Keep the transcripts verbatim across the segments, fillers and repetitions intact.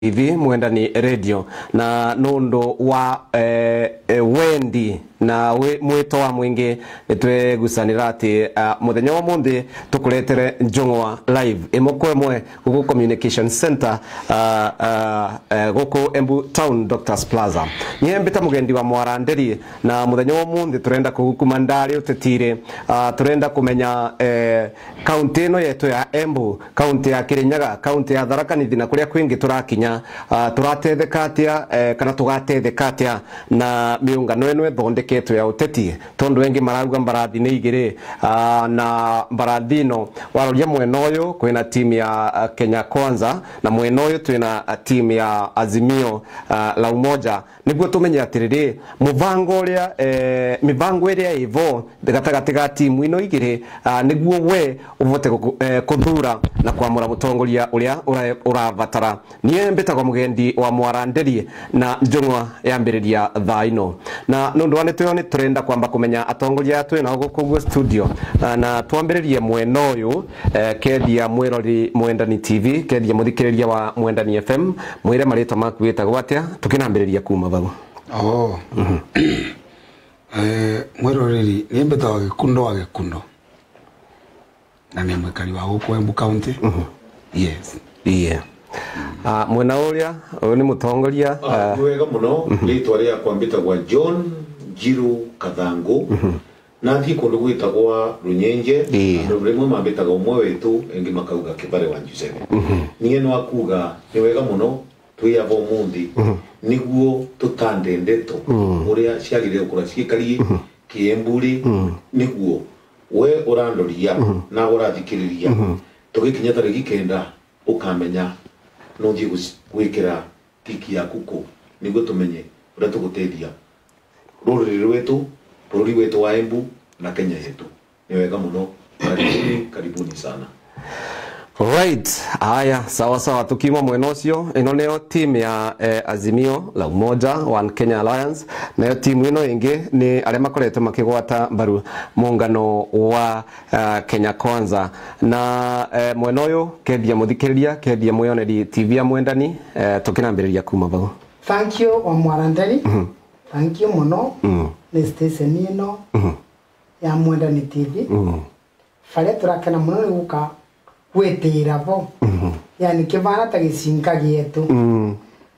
T V Mwendani Radio na nondo wa eh, eh, wendi na we mwito wa mwingi nitwe gusanira ati uh, muthenya wa mundi tukuretere njongwa live imoko mwe guku communication center uh, uh, uh, guku Embu Town Doctors Plaza nyembita mugendi wa Mwaranderi na muthenya wa mundi turenda kugukuma ndari utetire uh, turenda kumenya eh, county no yetu ya Embu, county ya Kirinyaga, county ya Tharaka Nithi na kuria kwingi turakinya uh, turatetheka atia eh, kana tugatetheka atia na miungano eno ethondeketwe ya uteti tondu wengi mararuga mbarathi ni igire uh, na mbarathi no waroria mwena uyu kwina team ya uh, Kenya Kwanza na mwena uyu twina uh, team ya Azimio uh, la Umoja niguo tumenye atiriri muvango uria eh, mivango iria ivo gatagati ga team ino igire uh, niguo we uvote eh, kuthura na kwamura mutongoria uria uravatara nie mbitagwa mugendi wa Mwaranderi na njongwa yambiriria thaa ino na nundu wanetwe ni turenda kwamba kumenya atongoria atu na guku studio uh, na twambiririe mwena uyu eh, kedia mwirori Mwendani T V kedia muthikiriria wa Mwendani F M mwire marito maku witagwo atia tukinambiriria kuma vau. Oh mhm eh mwirori ni mbitagwa Gikundo wa Gikundo na ni mwikari wa guku Embu County. Mhm yes yeah. Ah mwena uria uyu ni mutongoria ah wega muno litwa ria kwambita gwa John Jiru Kathangu na thi kundu gwitagwa Runyenje andu rimwe mambitaga umwe wetu engi makauga Kibare wa Njusebe niye no akuga ni wega muno twiyavo mundi niguo tutande ndeto uria ciagire ukura cikari Kiemburi niguo we urandoria na urathikiriria tugikinya tariki kenda ukamenya no ngi gwikira tiki yaku ku niguo tumenye uria tugutethia ruriri rwetu bururi wetu wa Embu na Kenya yetu ni wega muno karibuni karibuni sana. Right, haya sawa sawa tukima mwena ucio ino neo team ya eh, Azimio la Umoja One Kenya Alliance na team ino ingi ni aria makoretwe makigwata mbaru muungano wa uh, Kenya Kwanza na eh, mwena uyu kedia muthikiriria kedia mwioneri T V ya Mwendani eh, tukinambiriria kuma vau. Thank you wa Mwaranderi. Mm -hmm. Thank you muno. Mm. Ni station ino mm -hmm. ya Mwendani T V. Mm. Fale turakena muno ni guka gwetira vo. Mm. Yani kivana ta gicinka gietu. Mm.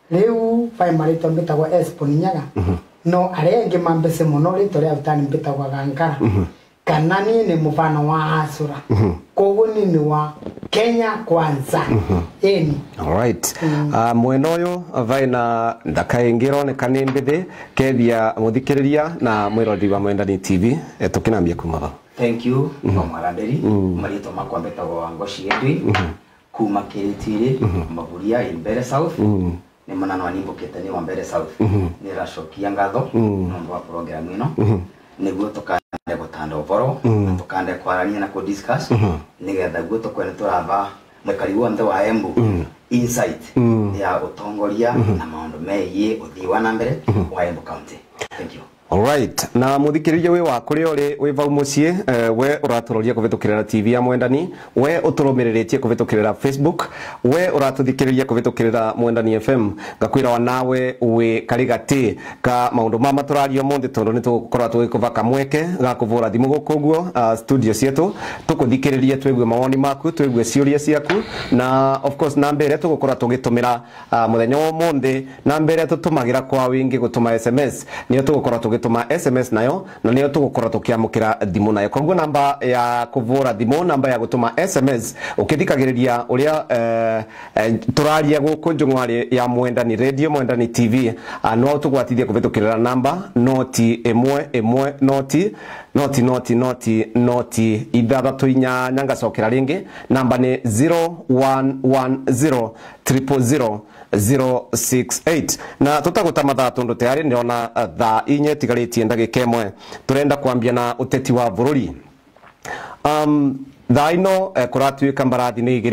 Riu pai marito mbitagwa Espo Nyaga. Mm. No arenge mambese muno rito ria utani mbitagwa Gankara. Mm. Kanani ni mufano wa Asura. Mm. Kogo ni wa Kenya Kwanza. Mm -hmm. Eni. All right. Mm. Uh, mwena uyu vaina ndakaingiro ne kanimbithi kedia muthikiriria na mwirodi wa Mwendani T V e tukinambia kuma. Thank you mm -hmm. Mwaranderi mm -hmm. marito makwa mbetagwo Ngoshi Edwi mm -hmm. kuma Kiritiri mm -hmm. Maburia Imbere South mm -hmm. ni manano animbukite ni wa Mbere South mm -hmm. ni rashokia ngatho mm -hmm. no wa program ino mm -hmm. niguo tukande gutanda uboro mm -hmm. tukande kwarania na ku discuss mm -hmm. nigetha guo tukwene turava mwekari wonde wa Embu mm -hmm. insight mm -hmm. ya utongoria mm -hmm. na maundu megie uthiwa na mbere mm -hmm. wa Embu County. Thank you. Alright, na muthikiriria we wa kuri uri we vau mucie uh, we uraturoria kuvitukirira T V ya Mwendani, we uturumiriretie kuvitukirira Facebook, we uratuthikiriria kuvitukirira Mwendani F M ngakwira wa nawe we karigati ka maundu mama turario mundi tondu ni tugukorwa tugikuva kamweke ga kuvura thimu gukuguo uh, studio cietu tukuthikiriria twegue mawoni maku twegue ciuria ciaku na of course na mbere tugukorwa tugitumira uh, muthenya wa mundi na mbere tutumagira kwa wingi gutuma S M S ni tugukorwa tugituma S M S nayo na niyo tugukora tukiamukira thimu nayo koguo namba ya kuvura thimu namba ya gutuma S M S ukithikagiriria uria eh, eh, turaria guku njungwari ya Mwendani Radio Mwendani T V uh, no tugwatithia kuvitukirira namba noti emwe emwe noti noti noti noti noti ithathatu inyanya ngacokera ringi namba ni zero one one zero triple zero zero six eight na tutaguta mathaa tundu tayari ndiona uh, thaa inye tigaritie ndagika imwe turenda kwambia na uteti wa bururi um thaa ino uh, kuratuika mbarathi ni igire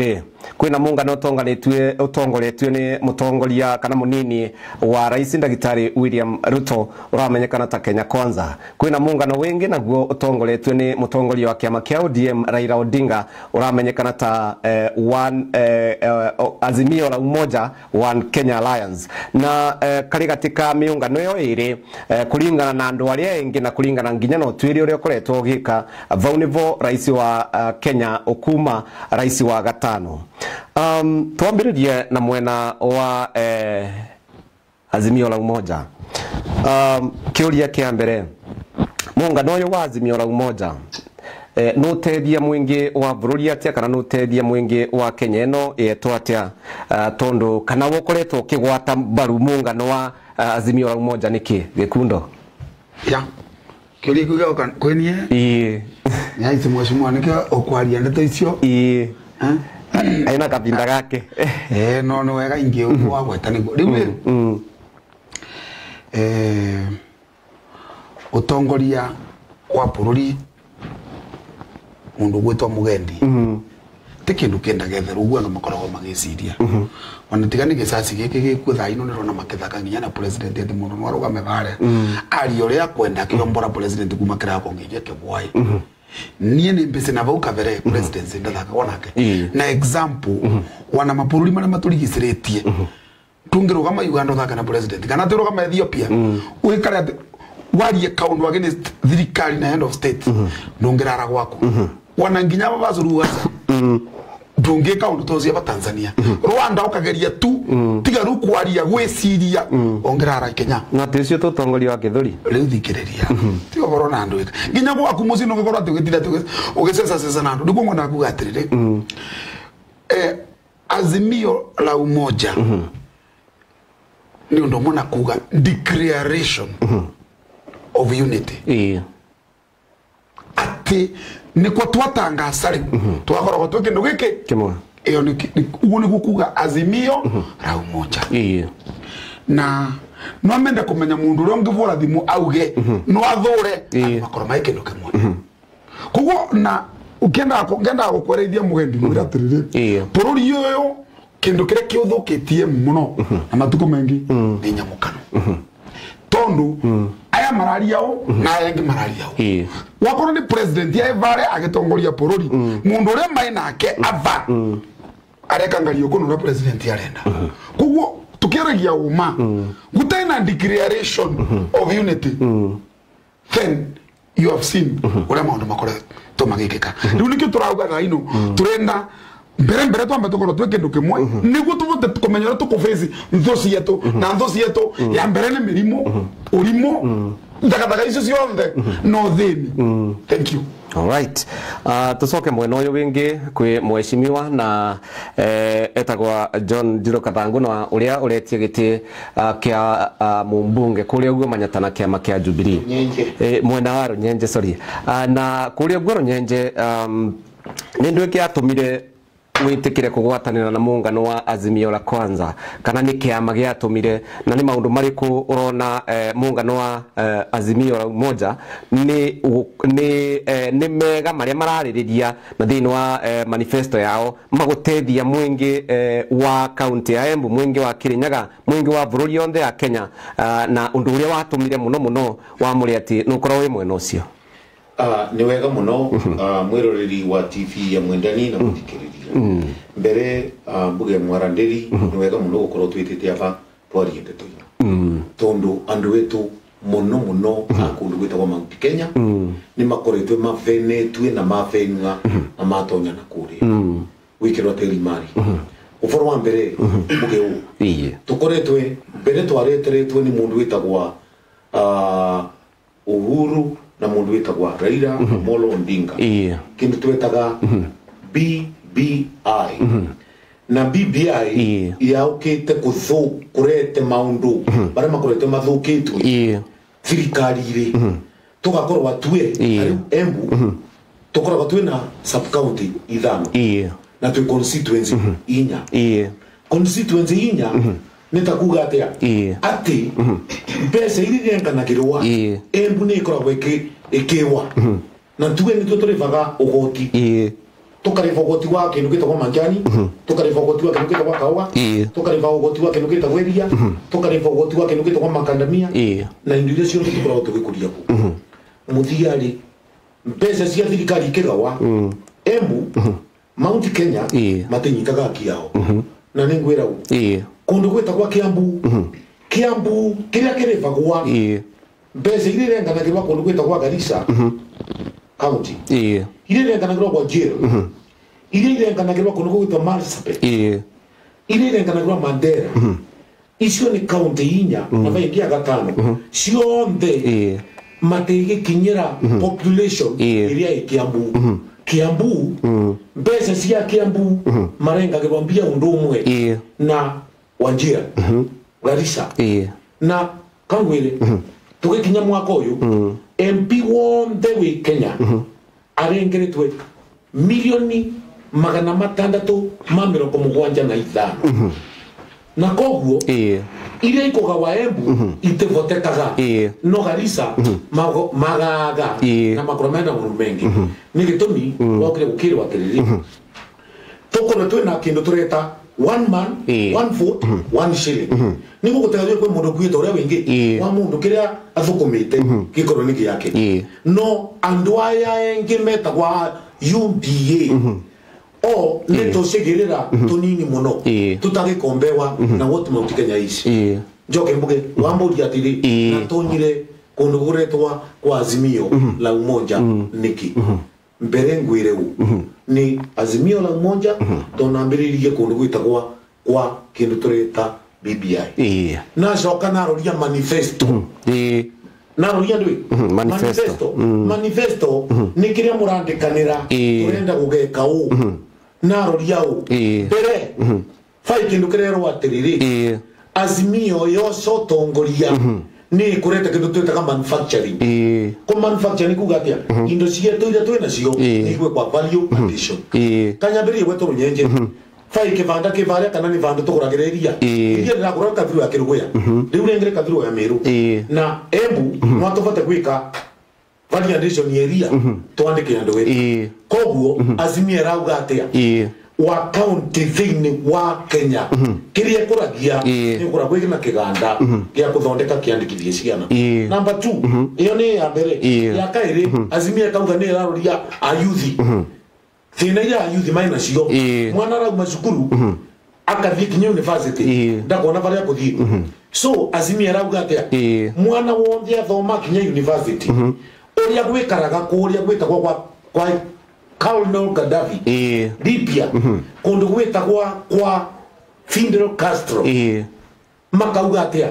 kwina muungano utonganitwe utongoretwe ni mutongoria kana munini wa rais Ndagitari William Ruto uramenyekana ta Kenya Kwanza. Kwina muungano wingi naguo utongoretwe ni mutongoria wa kiama kia O D M Raila Odinga uramenyekana ta eh, one eh, uh, Azimio la Umoja One Kenya Alliance. Na eh, kari katika miungano yo iri eh, kulingana na andu aria engi na kulingana nginya no twiri uria ukoretwo gika vaunivo rais wa uh, Kenya okuma rais wa gatano. Um, tuambiririe na mwena wa eh, Azimio la Umoja. Um, kiuria kia mbere muungano uyu wa Azimio la Umoja eh, nutethia mwingi wa bururi atia kana nutethia mwingi wa Kenya eno yetwa atia uh, tondu kana wokoretwo kigwata baru muungano wa uh, Azimio la Umoja niki Gikundo ya kiuria kuga kwenie ii ya isi mheshimiwa nikia okwaria ndeto icio ii eh aina kabinda gake eh no no wega ingi wa gweta ni riu mm eh utongoria wa bururi mundu gwetwa mugendi mhm te kindu kenda getheru gwa no makorogo magiciria mhm ona tigani gisasi giki gikutha ino nirona makithaka nginya na president eti mundu no arugame bare ari uria kwenda kiombora president kuma kira ko ngije kebwai mhm niye ni mbese na bauka vere president ndathaka wonake na example wana mapururi mara maturigisiritie tungirugama Uganda thaka na president kana turugama Ethiopia uikara warie kaundu against thirikari na head of state ndungirara gwako wana nginya babazuru wasa ndungi kaundu tozi aba Tanzania Rwanda ukageria tu tiga rukwaria gwiciria ongerara Kenya na tecio tutongoria wa githuri riu thikiriria tiga boro na andu nginya gwaku muci no gikora tugitira ugicensa sensa na andu ndiguo ngona kuga atirire eh Azimio la Umoja ni ndo mona kuga declaration of unity eh ati ni kwa twatanga sari twakora twa kindu giki kimwe iyo ni ugu ni gukuga Azimio la Umoja eh na no menda kumenya mundu ro ngivura thimu auge no athure makoro mai kindu kimwe kugo na ukenda ukenda gukwereithia mugendi mwira tiriri bururi yoyo kindu kire kiuthukitie muno na matuko mengi ni nyamukano tondu aya mararia o na aya ngi mararia o wakoro ni president ya evare agitongoria bururi mundu ure mai nake ava areka ngario kuno na president ya renda kugo tukiragia uma gutaina declaration of unity then you have seen ure maundu makore to magikeka riu nikyo turauga gaino turenda mbere mbere twambe tukoro tweke nduke mwe niguo tuvote kumenyera tukuface nthoci yetu na nthoci yetu ya mbere ni mirimo urimo ndakadaga icio ciothe no thini thank you. All right. Uh, tusoke mwena uyu wingi kwi mheshimiwa na eh, etagwa John Jiro Kathangu na uria uretie giti uh, kia uh, mumbunge kuria uguo manyatana kiama kia Jubilee eh, mwena wa Runyenje sorry uh, na kuria uguo Runyenje um, ni ndu iki atumire witikire kugwatanira na muungano wa Azimio la Kwanza kana ni kiama giatumire na ni maundu mariku urona eh, muungano wa eh, Azimio la Umoja ni ni eh, ni mega maria maraririria na thini wa eh, manifesto yao magutethia mwingi eh, wa county ya Embu mwingi wa Kirinyaga mwingi wa bururi yonthe ya Kenya uh, na undu uria watumire muno muno wa muri ati nukora wi mwena ucio ah ni wega muno uh, mwiroreri wa T V ya Mwendani na muthikiriria mm. mbere uh, mbuge Mwaranderi mm -hmm. ni wega muno gukorwo twitite aba twarie ndeto mm. tondu andu wetu muno muno mm -hmm. akundu gwitagwo Mount Kenya mm. ni makoretwe mafenetwe na mafenwa mm -hmm. na matonya na kuri mm. wikirwa teri mari mm -hmm. uforo wa mbere mbuge u iye tukoretwe mbere twareteretwe ni mundu witagwa uh, Uhuru na mundu witagwa Raila Amolo Odinga yeah. kindu twetaga mm -hmm. B B I mm -hmm. na B B I yeah. yaukite kuthu kurete maundu mm -hmm. bara makorete mathukitwe yeah. thirikari ri mm -hmm. tugakorwa tue yeah. Embu mm -hmm. tukorwa tue na sub county ithano yeah. na tue constituency mm -hmm. inya yeah. constituency inya mm -hmm. nitakuga atia yeah. ati pesa mm -hmm. iri renganagirwa yeah. Embu ni ikoragwo iki ikiwa mm -hmm. na tuwe ni tuturivaga ugoti yeah. tukariva ugoti wa kindu gitagwo manjani tukariva ugoti wa kindu gitagwo kawa tukariva ugoti wa kindu gitagwo iria tukariva ugoti wa kindu gitagwo makandamia na indo iria ciothe tukoragwo tugikuria ku muthiari mbeca cia thirikari ikigawa Embu Mount Kenya matinyitaga kiao na ningwira u kundu gwitagwo Kiambu Kiambu kiria kirivagwa mbeca iria irenganagirwa kundu gwitagwo Garissa county iria irenganagirwa kwa Jero iria irenganagirwa kundu gwitagwo Marsabit iria irenganagirwa Mandera icio ni county inya na vaingia gatano cionthe matigikinyira population iria i Kiambu Kiambu mbeca cia Kiambu marengagirwa mbia undu umwe na Wajir Garissa na kangwire tugikinya mwaka uyu M P wonthe wi Kenya arengeretwe milioni magana matandatu ma mirongo mugwanja na ithano na koguo iria ikugawa Embu itevotekaga no Garissa magaga na makromenda mundu mengi ni gitumi wakire gukirwa atiriri tukore twina kindu tureta one man one vote one shilling niguo gutagathio kwi mundu kwita uria wingi wa mundu kiria athukumite gikorwo ni giake no andu aya engi metagwa U D A o neto segirira tunini muno tutagikombewa na wotu Mount Kenya ici njoke mbuge wamburi atiri na tonyire kundu guretwa kwa Azimio la Umoja niki mbere ngwire u ni Azimio la Umoja tonambiririe kundu gwitagwa kwa kindu tureta B B I na coka naroria manifesto naroria ndwi manifesto manifesto ni kiria murandikanira turenda gugeka u naroria u mbere fai kindu kirero atiriri Azimio yo sotongoria ni kureta kindu twetaga manufacturing ko manufacturing kugatia indo cietu iria twina cio igwe kwa value addition kanyambiri gwetu runyenje fai kivanda kivaria kana ni vanda tuguragira iria iria ndagura kathiru ya kirugoya riu rengere kathiru ya Meru na Embu no atubate gwika value addition area twandike andu wetu koguo Azimio rauga atia wa county thini wa Kenya kiria kuragia ni kuragwa na kiganda gia kuthondeka kiandikithie ciana number two iyo ni ya mbere ya kairi Azimio kauga ni raruria ayuthi thina ya ayuthi maina cio mwana rauma cukuru akathie kinya university ndakona varia kuthie so Azimio rauga atia mwana wothe athoma kinya university uria gwikaraga kuria gwitagwa kwa kwa Colonel Gaddafi Libya kundu gwitagwa kwa Fidel Castro makauga atia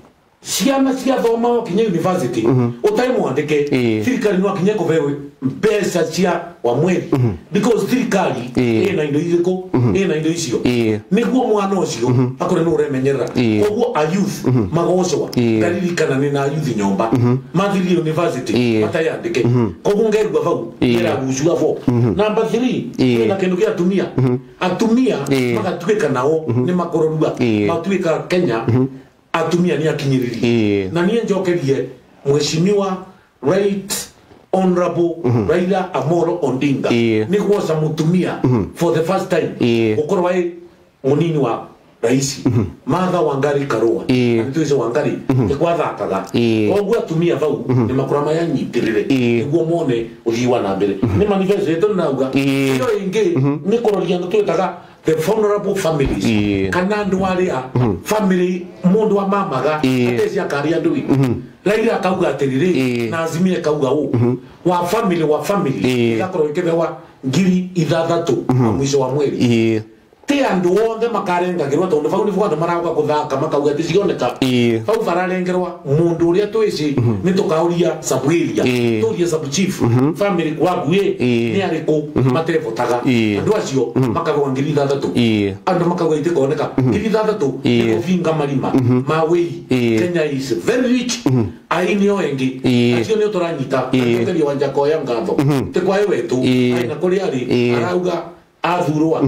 ciana cia thoma kinya university utai mwandike thirikari no kinya kuvewe mbeca cia wa mweri because thirikari ina indo iriko ina indo icio niguo mwana ucio akore no remenyera koguo a youth magocwa ndaririkana ni na youth nyomba mathiri university matayandike koguo ngerwa vau era gucua vo number three ina kindu kia atumia atumia magatwika nao ni makororua matwika Kenya atumia ni akinyiriri na niye njokerie mheshimiwa right honorable Raila Amolo Odinga ni gwoca mutumia for the first time ukorwa ai munini wa raisi Martha Wangari Karua nituice Wangari ikwathakaga ogwo atumia vau ni makurama ya nyitirire niguo mone uthiwa na mbere ni manifesto yetu nauga iyo ingi ni kuroria twetaga the vulnerable families kana andu aria family mundu wa mamaga atecia karia ndui Raila akauga atiriri na Azimio akauga u wa family wa family igakorwo ikibewa ngiri ithathatu mwisho wa mweri ti andu wothe makarengagirwa tondu vau ni vwandu marauga kuthaka makauga ticioneka vau vararengerwa mundu uria twici ni tukauria sabuiria turia sub chief family kwague ni ariku matevotaga andu acio makagwa ngiri ithathatu andu makauga itikoneka ngiri ithathatu ni kuvinga marima mawei Kenya is very rich aini o engi acio ni turanyita tukeri wanja koya ngatho tikwae wetu aina kuri ari arauga athurwa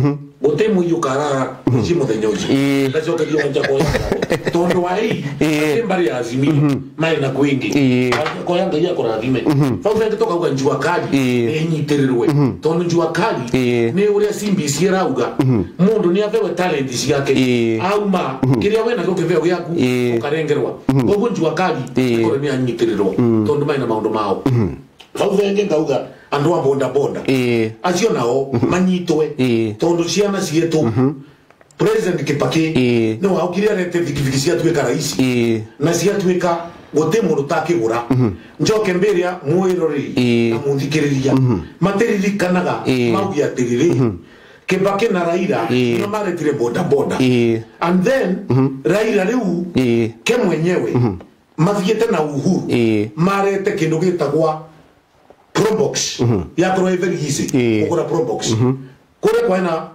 gote muyu karara ci muthenya ucio ndacoka dio anja koya tondo wai mbari azimi mai na kwingi koya ngai akorathime fa ufenge toka uga njua kali enyitirwe tondo njua kali ni uria simbi cirauga mundu ni avewe talent ciake auma kiria wena gyo kiveo gyaku ukarengerwa koguo njua kali kore ni anyitirirwa tondo mai na maundu mao fa ufenge ngauga andu wa bonda bonda acio nao manyitwe tondu ciana cietu President Kibaki no aukire arete vikiviki ciatuika raisi na ciatuika gote mundu takigura njoke mberia mwirori na munthikiriria materirikanaga maugi atiriri Kibaki na Raila no maretire boda boda and then Raila riu ke mwenyewe mathiete na Uhuru marete kindu gitagwa Probox ya koro very easy ukora Probox kore kwa ina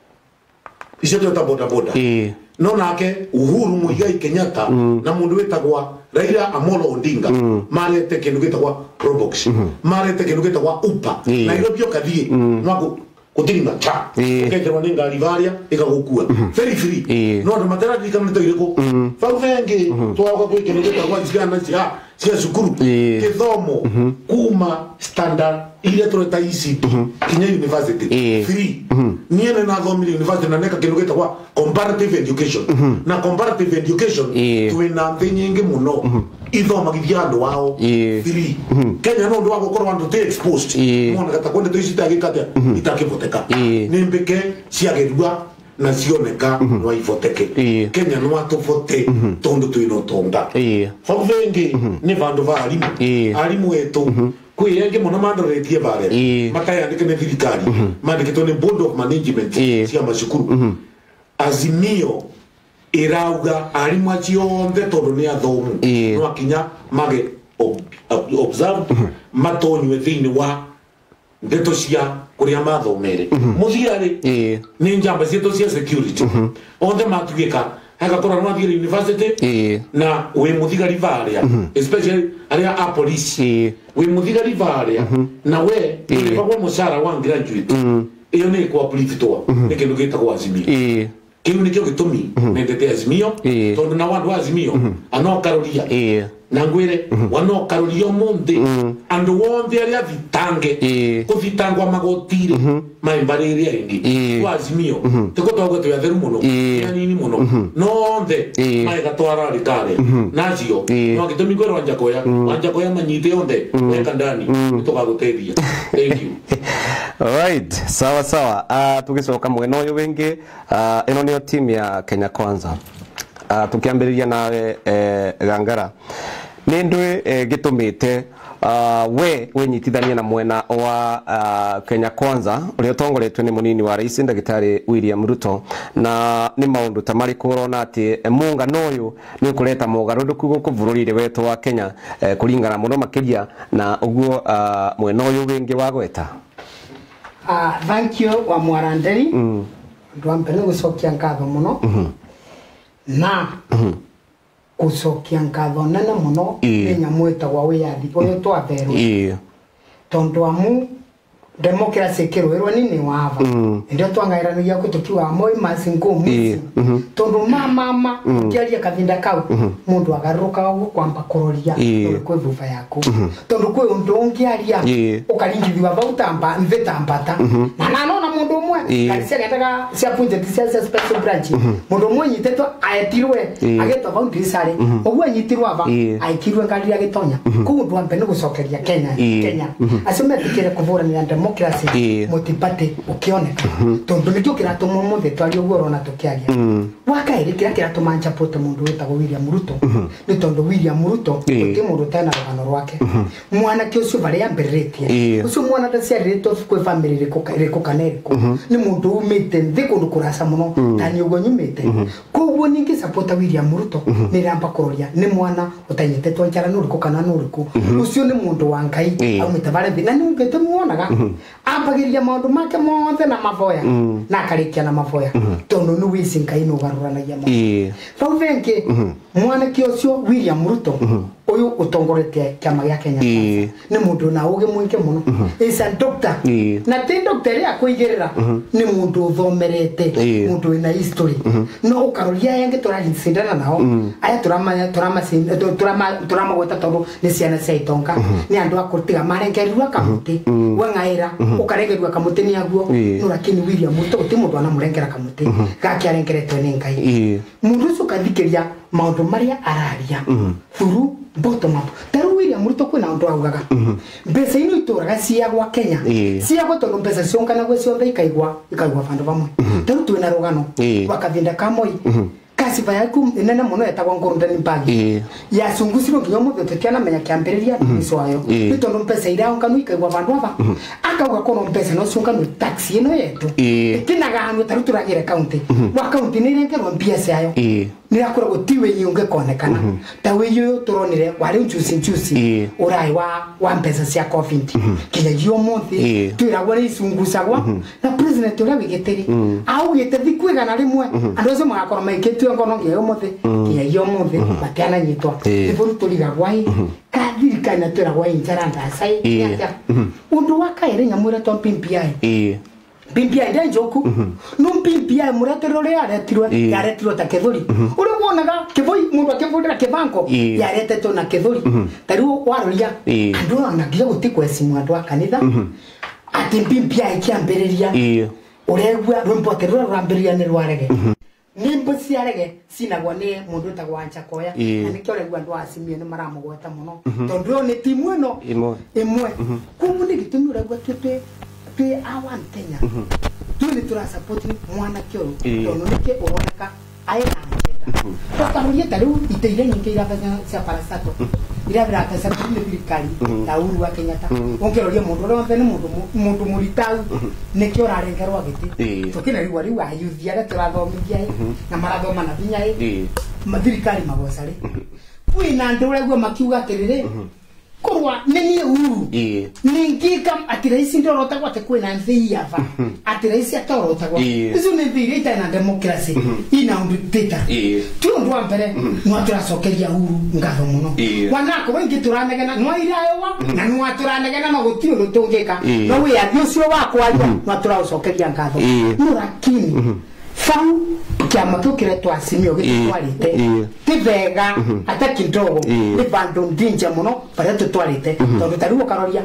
icio tota boda boda no nake Uhuru Muigai Kenyatta na mundu wetagwa Raila Amolo Odinga marete kindu gitagwa Probox marete kindu gitagwa Upa na iro bio kathie nwago kutinga cha ukekerwa ni ngari varia ikagukua very free no ndo matera dikamito iriko fa uvenge twaga kwikene gitagwa zigana cia cia sukuru kithomo kuma standard ile tureta I C T Kenya University free niene na thomire university na neka kindu gitagwa comparative education na comparative education twina thinyingi muno ithomagithia andu wao free Kenya no ndo wagukorwa andu te exposed mwana gata kwende to isita gikatia itakivoteka nimbeke ciagerua na cioneka no ifoteke Kenya no atufote tondo twino tonda fa vengi ni vandu va alimu alimu etu kwi yenge mona mandoretie bare makaya ndike ne thirikari mandike ne board of management cia macukuru azimio irauga alimu acionde tondo ni athomu no akinya mage observe matonywe thini wa ndeto cia kuria mathomere muthiari ni njamba cietu cia security onthe matugika haka kora no athire university na we muthigari varia especially aria a police we muthigari varia na we ni bagwa mushara wa graduate iyo ni kwa polititoa ni kindu gitagwa azimio kiu ni kio gitumi nendete azimio tondu na wandu azimio ano karoria na ngwire wano karoria mundi andu wonde aria vitange kuthitangwa magotire maimbarire ingi kwa azimio tiko twago twa theru muno yani ni muno nonde mai gatwara rikare nacio no gitumi kwero wanja koya wanja koya manyite onde weka ndani tukaguteithia thank you. Alright, sawa sawa. Uh, tugicoka mwena uyu wingi uh, ino niyo team ya Kenya Kwanza. Uh, tukiambiriria nawe eh, Gangara ni ndwe eh, gitumite uh, we wenyitithania na mwena wa uh, Kenya Kwanza uria tongoretwe ni munini wa rais Ndagitari William Ruto na ni maundu tamari kurona ati eh, munga noyu ni kureta mugarunduku guku bururi-ri wetu wa Kenya eh, kuringana muno makiria na uguo uh, mwena uyu wingi wa gweta. Ah, uh, thank you wa Mwaranderi. Mm. Ndo mpene gucokia ngatho muno. Mhm. Na mhm. Gucokia ngatho nene muno ni nyamweta wa wiyathi uyu twatherwo. Ii. Tondu amu democracy kirwirwo nini wava. Ndio twangairanagia kutukiwa moi masingo musi. Tondu mama mama kialia kavinda kau mundu agaruka ugu kwamba kuroria kwe vuva yako. Tondu kwe undu ungiaria ukaringithwa bautamba mvetambata. Na nanona mundu umwe kanisa getaga cia punje cia special branch. Mundu umwe nyitetwa aetirwe agetwa boundary sare. Ogwe nyitirwa ava aikirwe ngari agitonya. Kundu ambe ni gucokeria Kenya Kenya. Asome tikire kuvurania democracy mutipate ukioneka tondu nikio kiratuma muthe twari ugoro na tukiagia waka iri kira kiratuma nchapote mundu wetagwo William Ruto ni tondu William Ruto uti mundu tena rugano rwake mwana kio cio bari ambiritie ucio mwana ndacia rito kwe family riko riko kaneriko ni mundu umite ndiko ndukurasa muno tani ugo nyumite kuguo ningi support William Ruto ni ramba kuroria ni mwana utanyite twanjara nuriko kana nuriko ucio ni mundu wa Ngai au mitabare bina ni ngete muonaga ampagiria maundu make mothe na mavoya na akarikia na mavoya tondu ni wisi Ngai no garuranagia mo fa venke mwana kio cio William Ruto uyu utongorete kiama gia Kenya Ii. ni mundu na uge mwingi muno is a doctor Ii. na ti doctor ya kuigirira ni mundu uthomerete Ii. mundu ina history no ukaroria yenge turarindana nao aya turamanya turamasinda turama turamagweta tondu ni ciana cia itonga ni andu akutiga marengerwa kamuti wangaira ukarengerwa kamuti ni aguo no lakini William Ruto ti mundu ana murengera kamuti gaki arengeretwe ni Ngai mundu ucio kathikiria maundu maria araria through bottom up taru William Ruto kwina undu augaga mbeca ino ituraga cia gwa Kenya cia gwa tondu mbeca cionkana gwe ciothe ikaigwa ikaigwa bandu bamwe taru twina rugano wakavinda kamoi kasi vayaku nene muno etagwa ngorundani mbagi ya cungusiro nginya muthe tetiana menya kiambiriria niso ayo nitondu mbeca ira onkanu ikaigwa bandu aba akauga kono mbeca no ciunkanu taxi ino yetu ikinaga hanu taru turagire county wa county ni rengerwa mbiaca ayo ni akora gutiwe nyunge konekana tawe yo turonire wari juice juice urai wa wa mbeca cia covid kinya yo monthi twiragwa ni cungusagwa na president ura wigiteri au gite thikwiga na rimwe andu acio magakora maiketwe ngono ngiyo monthi kinya yo monthi batiana nyitwa iburu tuliga gwai kadiri kana twira gwai njaranda sai ya undu wakaire nyamura to pimpia eh pimpia ndio njoku no pimpia muratero ria aretirwe yaretirwe ta kethuri uri wonaga kivoi mundu akivundira kibanko yaretetwo na kethuri tariu waroria andu ona nginya gutikwe simu andu akanitha ati pimpia ikiambiriria uregwa rwimboterwa rwambiriria ni rwarege nimbo ciarege cinagwa ni mundu tagwa Njakoya na nikio regwa andu acimie ni maramugweta muno tondu ni timu ino imwe kumu ni gitumi uregwa twete twi awan Kenya tuli tura support mwana kyo tondu nike uroneka aina ngenda tutamuria taru iteire nyingi ira bana cia parastato ira bira pesa kule birikari ta uru wa Kenyatta ongeroria mundu ronse ni mundu mundu muritau nikio rarengerwa giti tukina riwa riwa yuthia ra turathomithia na marathoma na binya i mathirikari magocari kwina nduregwa makiuga tirire kurwa nini uru ningika atiraisi ndorota gwate kwina nthi yava atiraisi atorota gwa izo ni thiri ita na democracy ina undu data tu ndo ampere no aturacokeria uru ngatho muno wanako wengi turanegena no irayo wa na no aturanegena maguti ndo tungika no we athi ucio wakwa no aturacokeria ngatho no lakini fau kiama kio kiretwo Azimio gitwarite tivega ata kidogo ni bandu ndinja muno paria tutwarite tondu tariu karoria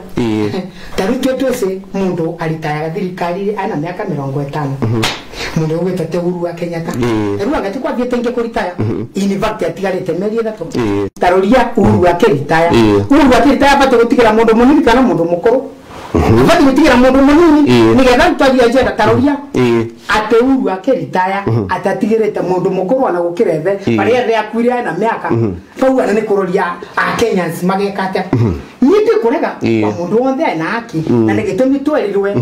tariu twetwese mundu alitayaga thirikari ana miaka mirongo itano mundu ugwetete Uhuru wa Kenyatta tariu agati kwa thiete nge kuritaya in fact atigarite meri ithatu taroria Uhuru wa Kenyatta Uhuru wa Kenyatta pato gutigera mundu munini kana mundu mukuru Vadi mutigira mundu munini nigetha twathia njera taroria ate Uhuru akeritaya atatigirite mundu mukuru ana gukirethe bari ethe akwire na miaka fau ana ni kuroria a Kenyans magekate niti kurega wa mundu wothe na haki na nigitumi twerirwe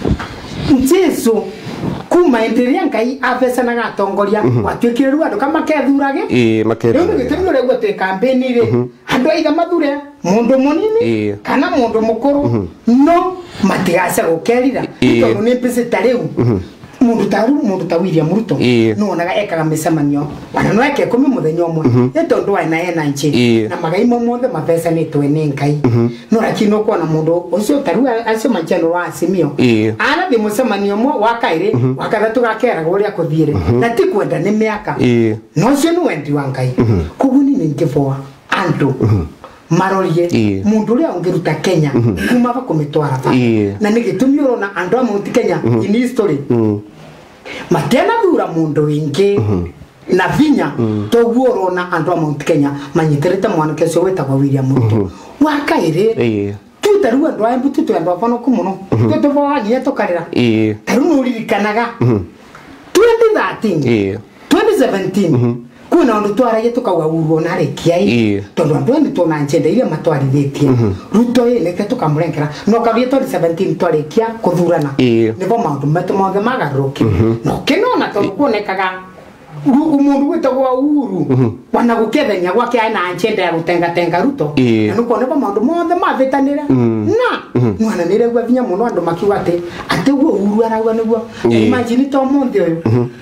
Jesu kuma enderia Ngai afesa na gatongoria watwikire ru andu kama kethurage eh makere ndio gitumi uregwa te campaign ire andu aiga mathure mundu munini kana mundu mukuru no matigaca gukerira tondu ni mpese tareu mundu taru mundu ta William Ruto no naga ekaga micemanio wana no eke kumi muthenya umwe etondu ana ena nchi na magai momothe mapesa ni twene Ngai no lakini no kuona mundu ucio taru acio manchano wa Azimio ana thi mucemanio mwe wa kaire wakathatu gakera guria kuthiire na ti kwenda ni miaka no cio ni wendi wa Ngai kuguni ni ngivoa andu marorie mundu ria ungiruta Kenya kuma ba kumitwara fa na nigitumi urona andu amuti Kenya in history matena thura mundu wingi na vinya toguo urona andu amuti Kenya manyiterete mwanake ucio wetagwa William Ruto wakaire tutaru andu aembu tutu andu afano kumuno tutuvoa nginya tukarira taru nuririkanaga twenty thirteen twenty seventeen kuna ndo twaraje tukawa Uhuru na rekiai tondu andu ni tona njende ile matwarithitie Ruto ile ke tukamurengera no kavie twenty seventeen twarekia kuthurana nivo maundu metu mothe magaruki no kinona tondu kuonekaga umundu wetagwa Uhuru wana gukethenya gwake ana njende ya gutenga tenga Ruto na nuko nivo maundu mothe mavitanire na mwana niregwa vinya muno andu makiuga ati ati uo Uhuru aragwa niguo imagine to monde uyu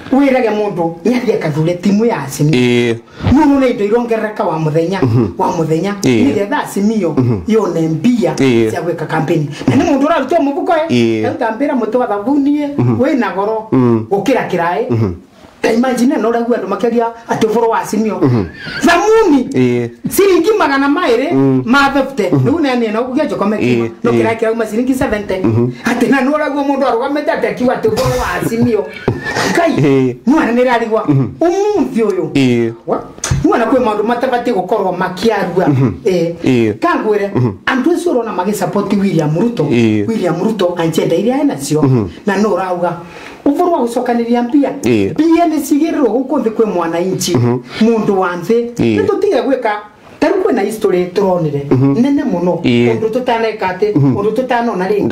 wirage mundu yathie kathure timu ya Azimio eh nuno ne ndo irongereka wa muthenya wa muthenya ni getha Azimio yone mbia cia gwika campaign na ni mundu urarutwo mubuko e utambira mutu wa thabunie we na goro gukira kirai ta imagine no ragu andu makeria atuvoro wa Azimio thamuni siringi magana maire ma fifty nu ne ne no kugia joko meki no kirai kirai ma siringi seventy ati na no ragu mundu arugamete atekiwa atuvoro wa Azimio kai mwana ne rarigwa umuthi uyu mwana kwe maundu matabati gukorwo makiarua eh kangwire andu curo na magi support William Ruto William Ruto anjenda iria enacio na no rauga uvoro wa gucokaniria mbia mbia ni cigiriro guku thi kwe mwana inchi mundu wanthi ni tutige gwika taru kwena history turonire nene muno undu tutaneka ati undu tutanona ri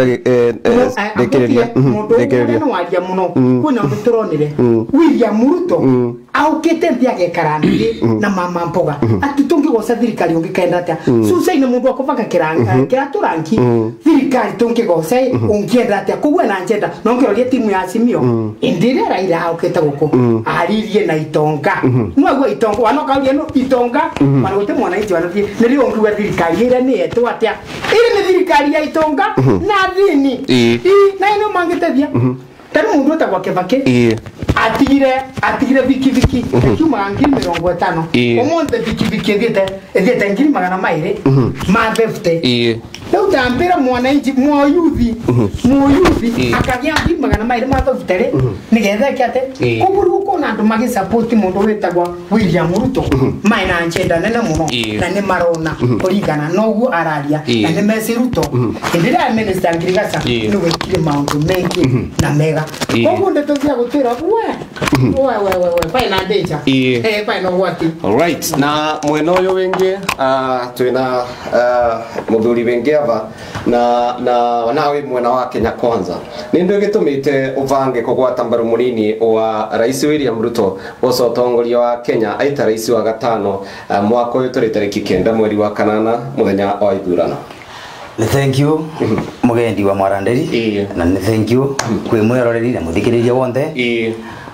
ndekereria ndekereria no waria muno kuna undu turonire William Ruto aukite thiage karandi na mama mboga ati tungi goca thirikari ungikenda atia susa ine mundu akuvaka kiranga kira turangi thirikari tungi goca ungienda atia kugwe na njenda no ngiroria timu ya Azimio indire Raila aukite guku aririe na itonga no agwa itonga wanoka no itonga mana gote mwana inji wanathie ni rio ngiwa thirikari ire ni etu atia ire ni thirikari ya itonga na thini i na ino mangitethia tari mundu utagwa Kibaki atigire atigire viki viki kiuma ngiri mirongo itano omonte viki viki thiete thiete ngiri magana maire ma fifty leo tambira mwana inji mwa yuthi mwa yuthi akagia ngiri magana maire ma fifty ni getha kiate kuburu ko na andu magi support mundu wetagwa William Ruto maina anjenda nene muno na ni marona kuringana nogu araria na ni Messi Ruto ndira minister ngirigasa ni wekire maundu mengi na mega koguo ndeto cia gutira we we we we faina danger eh faina wati. Alright, na mwena uyu wingi uh, twina uh, muthuri wingi ava na na nawe mwena wa Kenya Kwanza ni ndio gitumite uvange kugwata mbaru munini wa Rais William Ruto ucotongoria wa Kenya aita rais wa gatano uh, mwaka uyu turi tariki kenda mweri wa kanana muthenya wa ithurano. Ni thank you mugendi wa Mwaranderi na ni thank you kwi mweroreri na muthikiriria wonde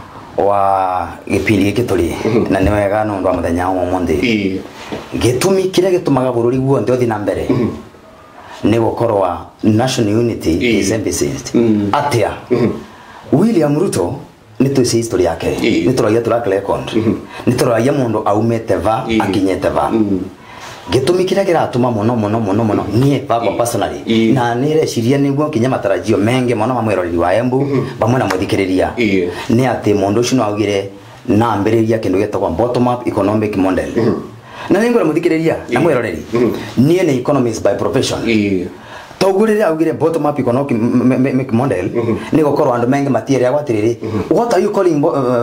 wa gipindi giki turi na ni wega no ndo muthenya wa mundi gitumi kire gitumaga bururi guonde othi na mbere ni gukorwa national unity is emphasized atia William Ruto ni tuci history yake ni turagia turak record ni turagia mundu aumete va akinyete va gitumi kira kiratuma muno muno muno muno nie papa personally na nire ciria niguo kinya matarajio menge muno mamwiroreri wa Embu bamwe na muthikiriria ni ati mundu ucio no augire na ambiriria kindu getagwa bottom up economic model na ningura muthikiriria na mwiroreri nie ni economist by profession togurire augire bottom up economic model ni gukorwa andu menge matiere agwatiriri what are you calling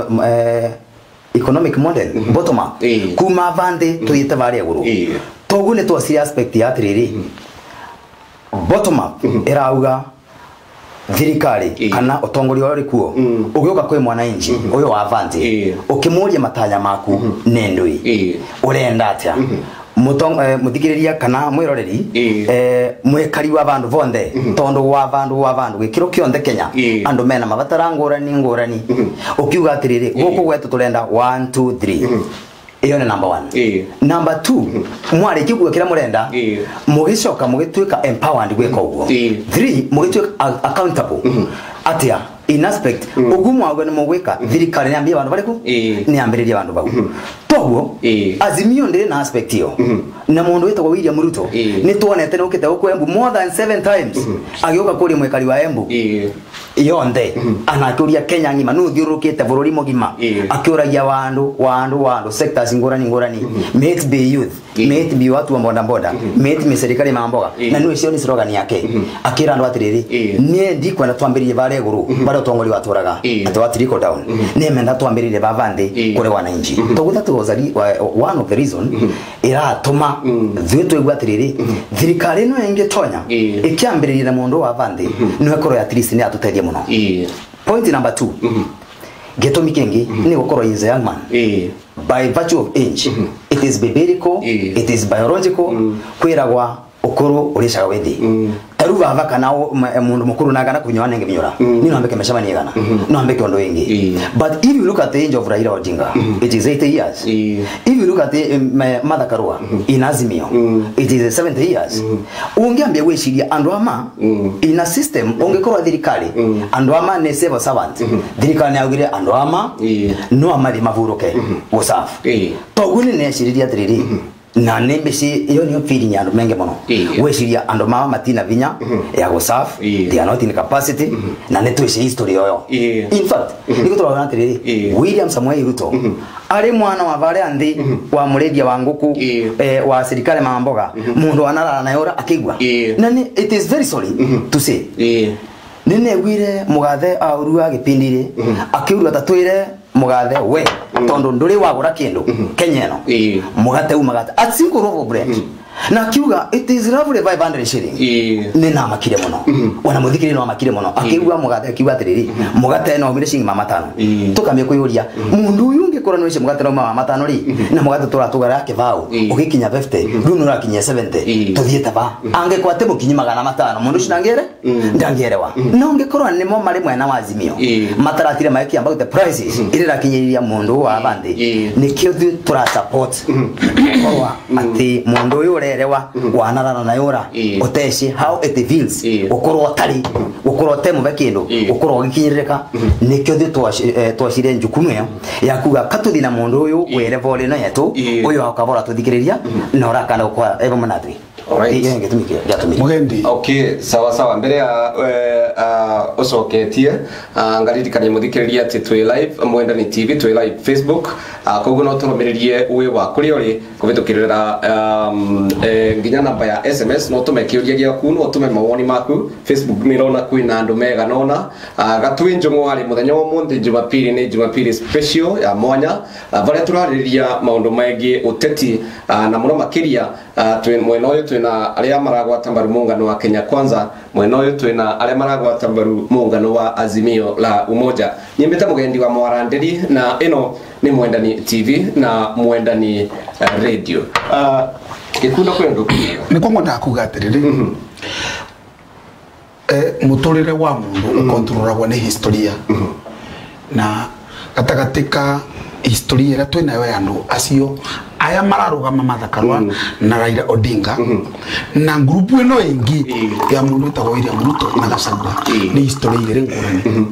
economic model bottom up kuma vande tuyite bari aguru togune to si aspect ya atiriri bottom up erauga thirikari kana utongoria uri kuo ugiuka kwi mwana inji uyo wa vande ukimuria matanya maku nendui urenda atia mutong muthikiriria kana mwiroreri eh mwekari wa bandu vonde tondu wa bandu wa bandu gikiro kionde Kenya andu mena mabatara ngorani ngorani ukiuga atiriri guku gwetu turenda one two three iyo ni number one number two mwari kigwe kira murenda mugicoka mugitwika empowered gweka uguo three mugitwika accountable atia in aspect ugumu agwe ni mugwika thirikari ni ambia bandu bariku ni ambiriria bandu bau toguo Azimio ndire na aspect iyo na mundu witwa William Ruto ni tuonete no kite uko Embu more than seven times agioka kuri mwekari wa Embu yonde anakuria Kenya ngima no thiurukite bururi mugima akiuragia wandu wandu wandu sectors ngorani ngorani mate be youth mate be watu wa boda boda mate me serikali mamboga na no cio ni slogan yake akira andu atiriri nie ndi kwenda twambiririe bare guru bare utongori waturaga atwa trickle down nie menda twambiririe bavande kure wananchi togutha tugozari one of the reason ira tuma thwetu igwatiriri thirikari no enge tonya ikiambiririe na mundu wa vande no ekoro ya trisi ni atuteithie muno point number two gitumi kingi ni gukoro is a young man by virtue of age it is biblical it is biological kwiragwa ukuru urishaga wethi taruva vaka na mundu mukuru na kana kunywana ngeminyora ni no ambeke meshama ni kana no ambeke ondo ingi but if you look at the age of Raila Odinga it is eighty years if you look at the Martha Karua in Azimio it is seventy years ungeambia weshiria andu ama in a system ungekorwa thirikari andu ama ne civil servant thirikari yaugire andu ama no amari mavuruke usafu toguni ne shiriria atiriri na nembesi iyo ni feeling ya menge mono weshiria ando mama matina vinya ya go serve they are not in capacity na neto isi history yoyo in fact niko twa atiriri William Samuel Ruto ari mwana wa vale andi wa muredia wa nguku eh, wa serikali mamboga mundu anara na yora akigwa na ni it is very sorry to say nene gwire mugathe aurua gipindire akiurua tatwire mugathe we tondo nduri wagura kindu kenyeno mugate umagate atsingo rovo bread na kiuga it is roughly five hundred shilling ni na makire muno wana muthikire no makire muno akiuga mugathe akiuga atiriri mugate no mire shingi mama tano tukamye kuyuria mundu uyu ngikora no ice mugate no mama tano ri na mugate tura tugara kivao ugikinya fifty runo rakinya seventy tuthiete ba ange kwate mukinyi magana matano mundu shinangere ndangerewa no ngikora nimo mari mwena wa Azimio mataratire maiki amba the prices ire rakinyiriria mundu wa bandi nikio tura support kwa ati mundu uyu rerewa wanarana na yora oteshi how it feels ukorwo tari ukorwo temu bekindu ukorwo gikinyireka nikyo thi twashire njukumu yo yakuga katuthi na mundu uyu were vole no yetu uyu akavora tuthikiriria na orakana kwa eva manatwi Mugendi. Okay, sawa sawa. Mbere ya uh, ucoketie ngaririkanie muthikiriria ati twi live Mwendani T V, twi live Facebook, koguo no turumiririe uwe wa kuri uri kuvitukirira um, e, nginya namba ya S M S no tume kiuria giaku no tume mawoni maku. Facebook mirona kwina andu mega nona gatwi njungu ari muthenya wa muthi Jumapili ni Jumapili special ya mwanya varia turariria maundu maingi uteti na muno makiria twi mwena uyu twina aria maragwata mbaru muungano wa Kenya Kwanza, mwena uyu twina aria maragwata mbaru muungano wa Azimio la Umoja. Nyimbeta mugendi wa Mwaranderi na ino ni Mwendani T V na Mwendani uh, Radio. Uh, gikundo kwendo ni kwa ndakuga atiriri eh mutorire wa mundu ukontrolagwa ni historia na katagatika historia ira twinayo ya andu acio aya mararugama Martha Karua na Raila Odinga na grupu ino ingi ya mundu itago iria Ruto na Gachagua ni historia ire ngurani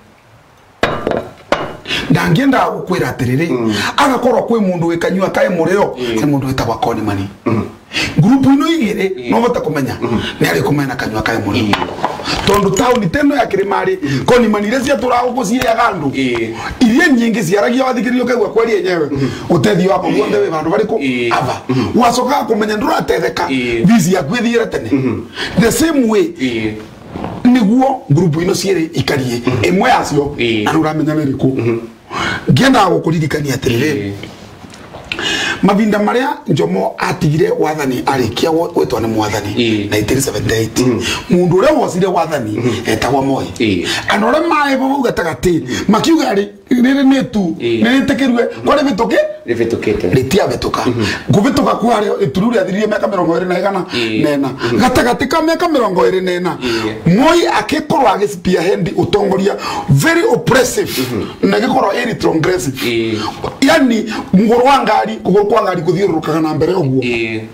ndangienda gukwira atiriri agakorwo kwi mundu wikanyua kae mureo ni mundu witagwa Conimani grupu ino igire no bata kumenya ni ari kumena kanyua kae mureo tondu tauni teno ya Kirimari Conimani ile cia turagucie ya gandu irie nyingi ciaragia wathikirio kegwa kweli yenyewe utethio wako guothe we bandu bariko ava wacoka kumenya nduratetheka bizi ya kwithire tene the same way niguo grupu ino ciere ikarie imwe yacio na uramenya niriku ngenda gukuririkania atiriri mavinda maria Njomo atigire wathani arikia wetwa ni mwathani nineteen seventy-eight mundu ure wosire wathani etagwa Moi anore mae bo gatagati makiuga ari riri netu niritekerwe kore bituke rivitukite ritia bituka gubituka kwa ari itururi athiririe miaka mirongo iri na igana nena gatagati ka miaka mirongo iri nena Moi akikorwa agicipia hendi utongoria very oppressive na gikorwa eri progressive yani ngoro wa ngari kuguru kwa ngari kuthiurukaga na mbere uguo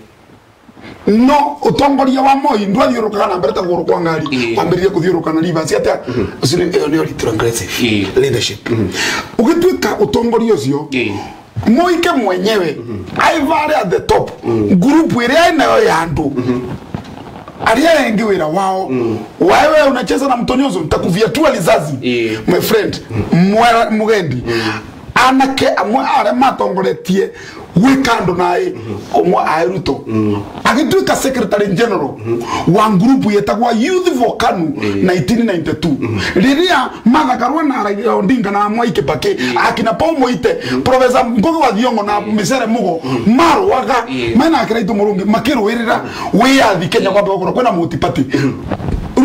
no utongoria wa Moi ndwathiurukaga na mbere ta guru kwa ngari kwambiririe kuthiuruka na rivers ati usiri ni progressive leadership ugituika utongoria ucio Moi ke mwenyewe aivare at the top group ile inayo ya andu aria yengi wira wao wewe unacheza na mtonyozo nitakuviatua lizazi my friend Mugendi anake amwe are matongoretie wikando nae omwe airuto agituika secretary general wa group yetagwa Youth for Kanu nineteen ninety-two riria Martha Karua na Raila Odinga na Mwai Kibaki akina Paul Moite Professor Ngugi wa Thiong'o na Micere Mugo marwaga mena akiraito murungi makirwirira wiyathi Kenya kwa mbere kwena multiparty Ruto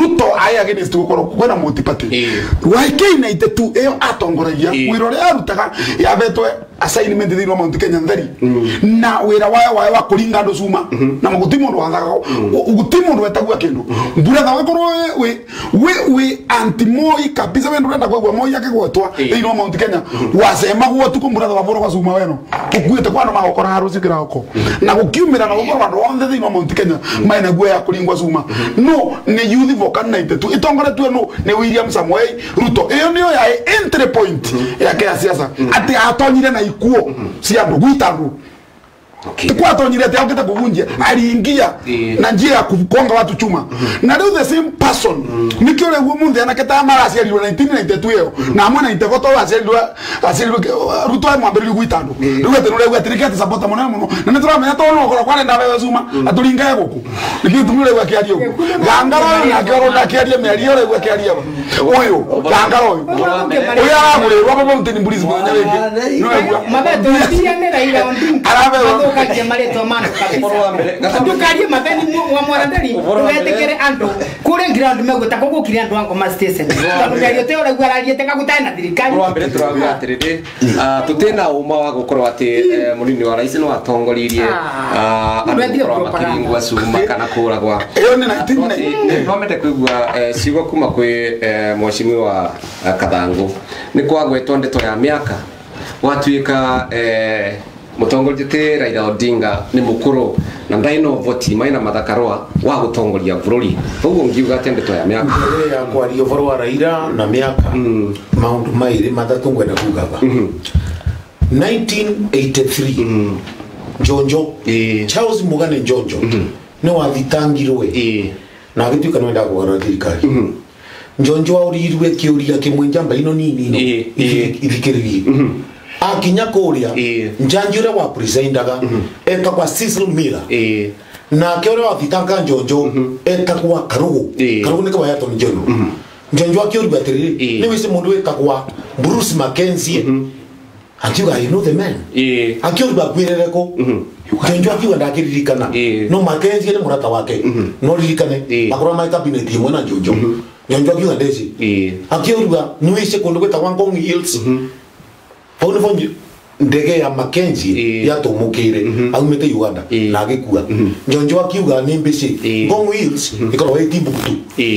aya against gukoro kwena multiparty wa K ninety-two eyo atongoragia wira ria arutaga yabetwe assignment thini wa Mount Kenya Ndari na wira waya waya wa kuringa ndo cuma na mugutimo ndo wangaga ugutimo ndo wetagwa kindu mbura tha wakorwo we we we anti-Moi kabisa we ndurenda kwa Moi yake gwetwa thini wa Mount Kenya wasema gwo tuko mbura tha waboro kwa cuma weno ukuite kwa ndo magokora harusi kirako na gukiumira na gukora ndo onthe thini wa Mount Kenya maina gwe ya kuringwa cuma no ni youth vocal ninety-two itongoretwe no ni William Samoei Ruto iyo niyo ya entry point yake ya siasa ati atonyire na ikuo cia andu gwita andu kwa atonyire ati aukite kuvunjia aliingia na njia ya kukonga watu chuma na leo the same person nikio le gumunde anaketa marasi ali nineteen ninety-two yo na mwana itevoto aseli aseli Ruto ya mwambeli gwita andu ruwe tenule gwa tirikati support mwana muno na netura menya to no kora kwa nda wewe zuma atulinga goko nikio tumule gwa kiario gangaro na garo na kiario merio le gwa kiario oyo gangaro oyo amule robo mountain mburizi mwana weke no gwa mabeto ndia ne raila ondinga arabe kaje mareto mana kabisa tukaje mabeni wa Mwaranderi wetekere andu kure ground meguta koko kire andu ango ma station tandu ndio te ora gwara riete kakutana thirikari rwa mbere turaga atiriri tutena uma wa gukorwo ati munini wa rais no atongoririe andu makiringwa cuma kana kuragwa iyo ni nineteen no mete kuigua ciugo kuma kwi mwashimi wa Kathangu ni kwa gwetwo ndeto ya miaka watuika mutongoria te Raila Odinga ni mukuru na ndaino voti maina mathakarwa wa gutongoria bururi uguo ngiuga ati ndeto ya miaka mbere ya kwaria voro wa Raila na miaka maundu mairi mathatu ngwenda kugaba nineteen eighty-three Njonjo Charles Mugane Njonjo ni wathitangirwe na agituika no ndago gora thirikari Njonjo aurirwe kiuria kimwe njamba ino nini ino ithikiririe akinya kuria njanjure wa presidaga eka kwa Cecil Miller na kiore wa thitanga Njonjo eka kwa Karugu Karugu ni kwa yato Njonjo Njonjo akiuri atiriri ni wisi mundu eka kwa Bruce Mackenzie akiuga you know the man akiuri bagwirereko Njonjo akiuga ndakiririkana no Mackenzie ni murata wake no ririkane akora mai cabinet imwe na Njonjo Njonjo akiuga ndeci akiuga ni wisi kundu gweta kwa Ngong Hills Pone fonje ndege ya Mackenzie ya tomukire aumete Uganda na agikua Njonjo akiuga ni mbisi Ngong Hills ikoro eti Timbuktu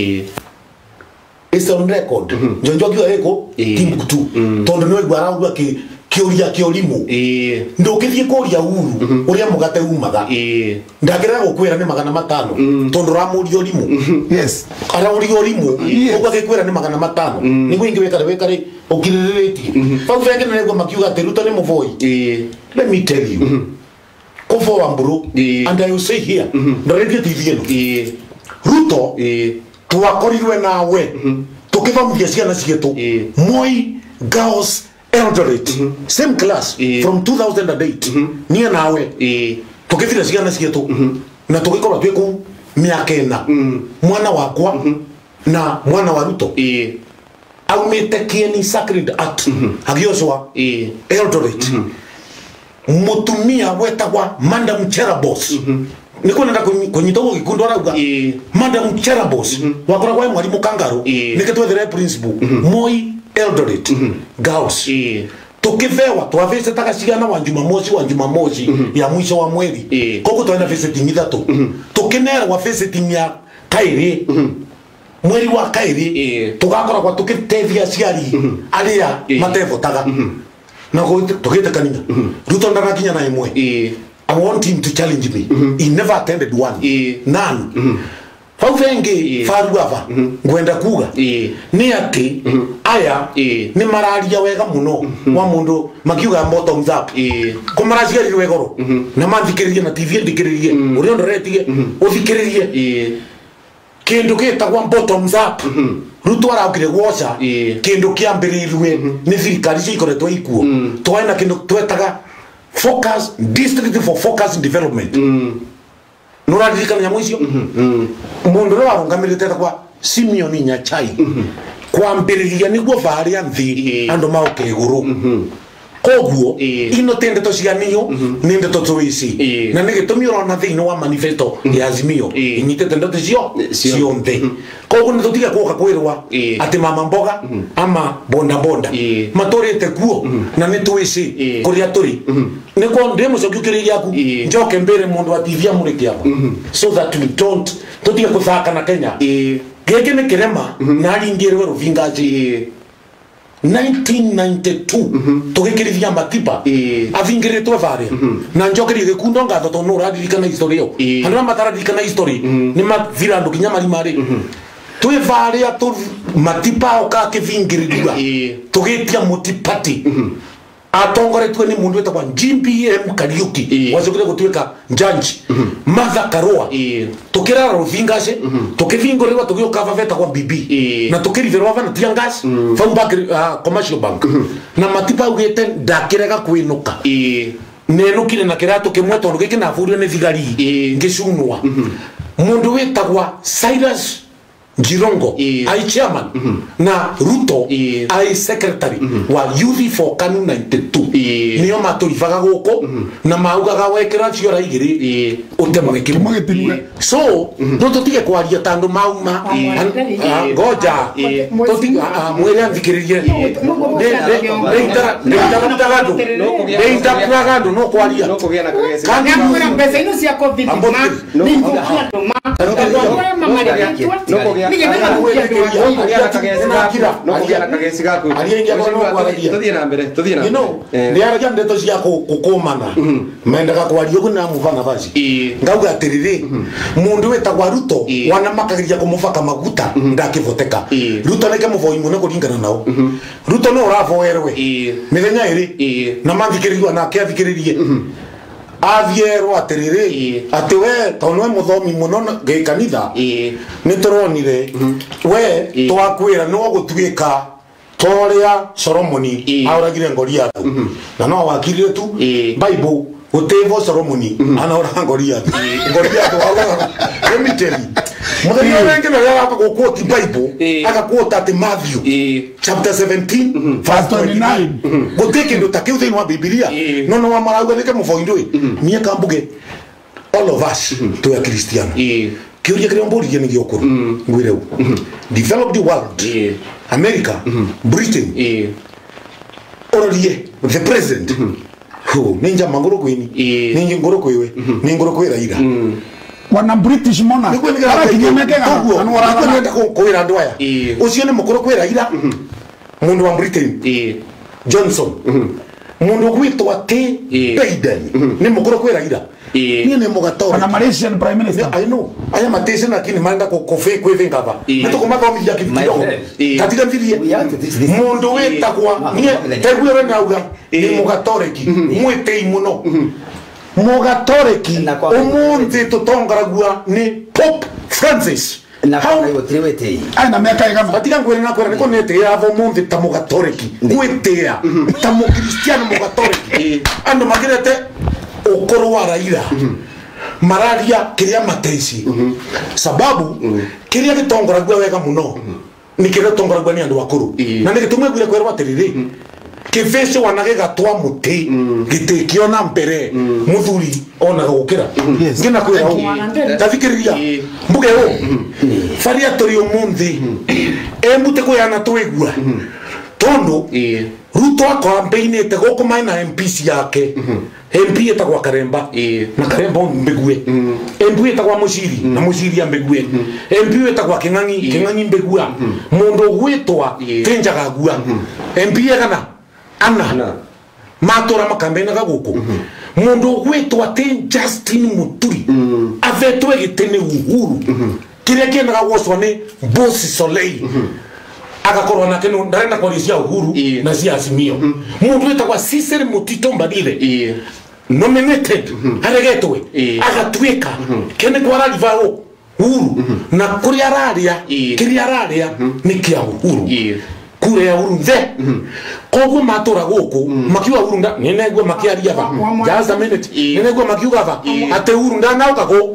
is on record Njonjo akiuga eko Timbuktu tondo no igwara ki kioria kiorimo ndo kithie koria uru uria mugate umaga ndakira gukwira ni magana matano tondo ramuri orimo yes ara uri orimo uko gikwira ni magana matano ni gwingi wekare wekare okirereti pau venge na nego makiuga te Ruto ni muvoi let me tell you kofo wamburu and I will say here ndoreke tivieno Ruto twakorirwe nawe tukivamithia ciana cietu Moi Girls Eldoret mm -hmm. same class mm -hmm. from two thousand eight mm -hmm. nia nawe eh tukithira ciana cietu mm -hmm. na tugikorwa twiku miaka ina mm -hmm. mwana wakwa mm -hmm. na mwana wa Ruto eh aumete Kieni Sacred Art mm -hmm. agioswa eh Eldoret mm -hmm. mutumia wetagwa Madam Cherabos mm -hmm. niko nenda kunyitogo gikundo arauga eh Madam Cherabos mm -hmm. wakora kwa mwalimu Kangaru eh niketwethere principal mm -hmm. Moi Eldoret mm -hmm. Girls yeah. Tukivewa twavise taka cigana wa Jumamosi wa Jumamosi mm -hmm. ya mwisho wa mweri yeah. Koko twena visiting ithatu mm -hmm. tukinera wa visiting ya kairi mm -hmm. mweri wa kairi yeah. Tugakora kwa tukitethia ciari mm -hmm. aria yeah. matevotaga mm -hmm. na go tugite kanina mm -hmm. Ruto ndarakinya na imwe yeah. I want him to challenge me mm -hmm. he never attended one yeah. none mm -hmm. Fau venge faruava ngwenda kuga ni ati aya ni mararia wega muno wa mundu makiuga bottom up kumaracia ri wegoro na mathikiririe na T V ndikiririe uri ondoretie uthikiririe kindu kitagwa bottom up Ruto araukire gwoca kindu kiambirirwe ni thirikari cikoretwo ikuo twaina kindu twetaga focus district for focus development nora dirikana ya mwisho mundu ro arungamirite kwa Simeon Nyachai kwambiriria niguo varia nthi andu mauke iguru koguo ino tende to cianio ninde to twisi na nige tumi urona thini wa manifesto ya Azimio inyitete ndoto cio cionthe koguo ni tutiga kuoka kwirwa ati mama mboga ama bonda bonda matorete kuo na ni twisi kuria turi niko ndemo cokukiriria aku njoke mbere mundu ativia muriki hapa so that we don't tutiga kuthaka na Kenya geke ni kirema na aringirwe ruvingaji nineteen ninety-two tugikirithia matiba athingiritwe varia na njokerie gikundo ngatho to no uradirikana historia yo andå mataradirikana history ni mathira andu kinya marimari twi varia tu matiba oka kivingiriria tugitia mutipati atongoretwe ni mundu wetagwa G P M Kariuki wacokire gutwika njanji Martha Karua tukirara ruvingace tukivingorerwa tugioka vaveta kwa B B na tukirithirwa vana tiangas from back commercial bank na matipa ugete ndakirega kwinuka nenukire na kirato kimwe tondu giki nafurio ni thigari ngicunwa mundu wetagwa Cyrus Jirongo ai chairman na Ruto ai secretary wa Youth for Kanu ninety-two niyo maturivaga guko na maugaga wekera cio ra igiri utemo kimwe so no tutige kwaria tandu mauma ngoja tutige mwere anthikiririe ndeitapuragando no kwaria kandi mwere mbeca ino cia covid ni ngukira nduma ndiaragia ndeto cia kukumana mendaga kwaria ugu na muvanga vaci ngauga atiriri mundu wetagwa Ruto wanamakagiria kumuvaka maguta ndakivoteka Ruto neke muvoi muno kuringana nao Ruto no uravoerwe mithenya iri na mathikiririo na akiathikiririe athierwo atiriri ati we tonwe muthomi muno gikanitha ni turonire we twakwira no gutwika toria Solomoni auragire Goliath na no wakirire tu Bible utevo Solomoni anaura Goliath Goliath wala let me tell you muthenya wengi na yaka quote Bible aka quote ati Matthew chapter seventeen verse twenty-nine guteke ndo takiu thini wa Biblia no no wa marauga nike muvoindwe mie kambuge all of us to a Christian kiuria kire mburi ni giokuru ngwire u developed world America Britain orie the president who ninja mangoro kwini ninja ngoro kwewe ni ngoro kwira ira wana British monarch ni kwini gara kinyemekega anu wara nenda kwira andu aya ucio ni mukoro kwira ira mundu wa Britain Johnson mundu gwitwa ati Biden ni mukoro kwira ira ni ni mugatora wana Malaysian prime minister I know aya matese na kini manda ko kofe kweve ngaba neto kumathomithia kivitiro katika mvirie mundu wetagwa nie tegwira nauga ni mugatoreki mwitei muno mugatoreki umunthi tutongaragua ni Pope Francis na kana yotire wetei ana miaka igana katika ngwere na kwera niko nete yavo munthi ta mugatoreki gwetea ta mukristiano mugatoreki ando magirete ukoro wa Raila mararia kiria mateici sababu kiria gitongoragua wega muno ni kiria tongoragua ni andu akuru na ni gitumwe gwire kwerwa atiriri kivese wanage gatwa muti gitikio na mbere muthuri ona gukira ngina kwira tafikiriria mbuge ho faria tori omunthi embute ko yana twigua tondo Ruto campaign te goko maina M P yake M P etagwa Karemba na Karemba mbegue M P etagwa Muciri na Muciri ambegue M P etagwa King'ang'i King'ang'i mbegua mundu gwitwa Kenjaga gua M P egana ana matora makambena gaguku mundu gwitwa te Justin Muturi avetwe gitene Uhuru kiria kienaga gwocwa ni Bosi Soleil agakorwa nake no ndarenda koalisia Uhuru na cia Azimio mundu wetagwa Cecily Mutito Mbadile nominated aregetwe agatwika kene twara livao Uhuru na kuria araria kiria araria ni kia Uhuru kure ya Uhuru nze koguo matora guku makiwa Uhuru nda nenegwe makiaria va just a minute nenegwe makiuga va ate Uhuru nda nauka go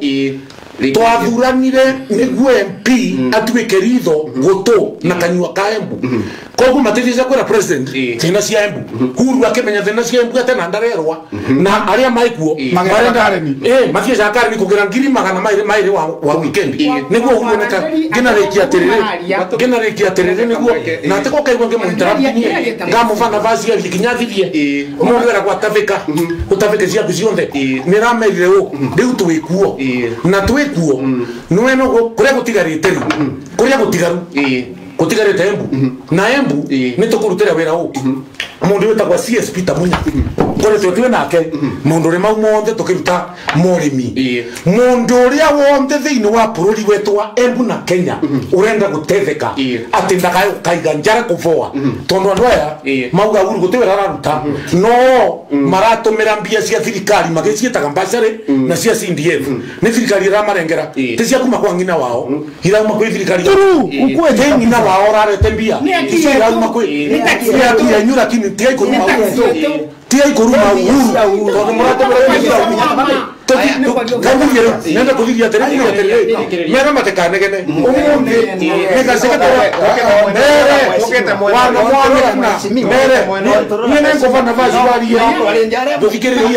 twathuranire niguo M P atwike ritho gutu na kanyua ka Embu koguo matithia kwira president thina cia Embu huru akimenya thina cia Embu atena ndarerwa na aria maikuo magenda areni eh mathie jakari kugira ngiri magana maire maire wa wa weekend niguo huoneka ngina rekia terere ngina rekia terere niguo na teko kaigwa nge muntarabini ngamo vana vazi ya kinyathithie mundu era kwa tavika utavike cia kucionthe ni ramerire u riu tuikuo na tuikuo nweno kuria gutigarite ri kuria gutigaru gutigarite Embu na Embu ni tukurutira wira u mundu wetagwa C S P Tamunya kore twetwe nake mundu ri mau monthe tukiruta morimi mundu ria wonthe thiini wa bururi wetu wa Embu na Kenya urenda gutetheka ati ndakayo kaiga njara kuvoa tondu andu aya mauga uru gutiwera raruta no maratumira mbia cia thirikari magicietaga mbacare na cia C D F ni thirikari ra marengera ti cia kuma kwa ngina wao ira ma kwa thirikari ukwe ngina wao rarete mbia ti cia ma kwa ni ya nyura kini tia ikoruma uhuru tia ikoruma uhuru tondu muratumira Kamugira nenda kuviria terere ya terere mera matekanegene umundi nega sekatara mere oketa mwana mwana na mere nene ngova na vazi wali ya dofikiria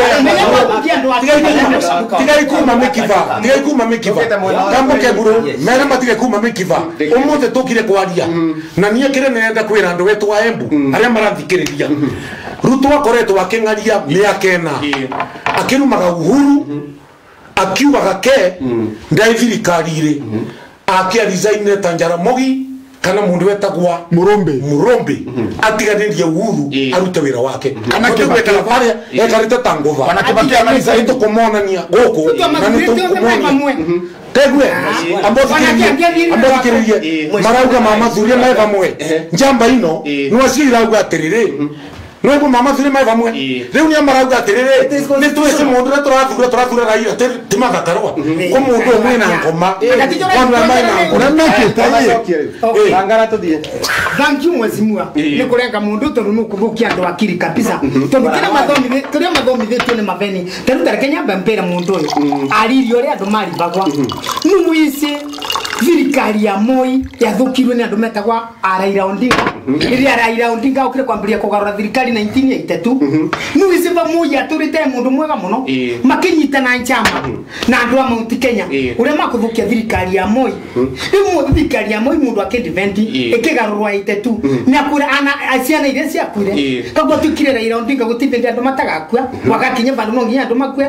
tiga ikuma mekiva tiga ikuma mekiva tambo ke buru mera matiga ikuma mekiva umundi tokire kwaria na niye kire nenda kwira andu wetu wa Embu aria marathikiriria Ruto akoretwo akingaria miaka ena akirumaga uhuru akiugaga ke ndai thirikari ri akia resign ta Jaramogi kana mundu wetagwa Murombe Murombe atiganirie uhuru arute wira wake kana kibeka pale ekarite tangova kana kibaki amaliza ito kumonania goko na nito kumonania tegwe ambothikiririe ambothikiririe marauga mama thuria mai vamwe njamba ino nwacira uga atirire Nungu mama thire mai vamwe riu ni amarauga atirire ni twese mundu ra turathura turathura raia ti mathakarwa ko mundu umwe na ngoma kwandu mai na ngoma na nakitaye angara tuthie thank you mwezimua ni kurenga mundu tondu nukubukia ndo akiri kabisa tondu kila mathomi kila mathomi thitu ni maveni tondu tarekenya mbempera mundu uyu aririo ri andu mari bagwa nu muisi thirikari ya Moi yathukirwe ni andu metagwa Raila Odinga iria Raila Odinga okire kwambiria kugarura thirikari nineteen eighty-two nu isiva Moi aturite mundu mwega muno makinyitana njama na andu a Mount Kenya uria makuthukia thirikari ya Moi imu thirikari ya Moi mundu akindiventi ikigarurwa eighty-two ni akura ana asiana iria cia kwire kago tukire Raila Odinga gutithende andu matagakua wagakinya bandu no nginya andu makwe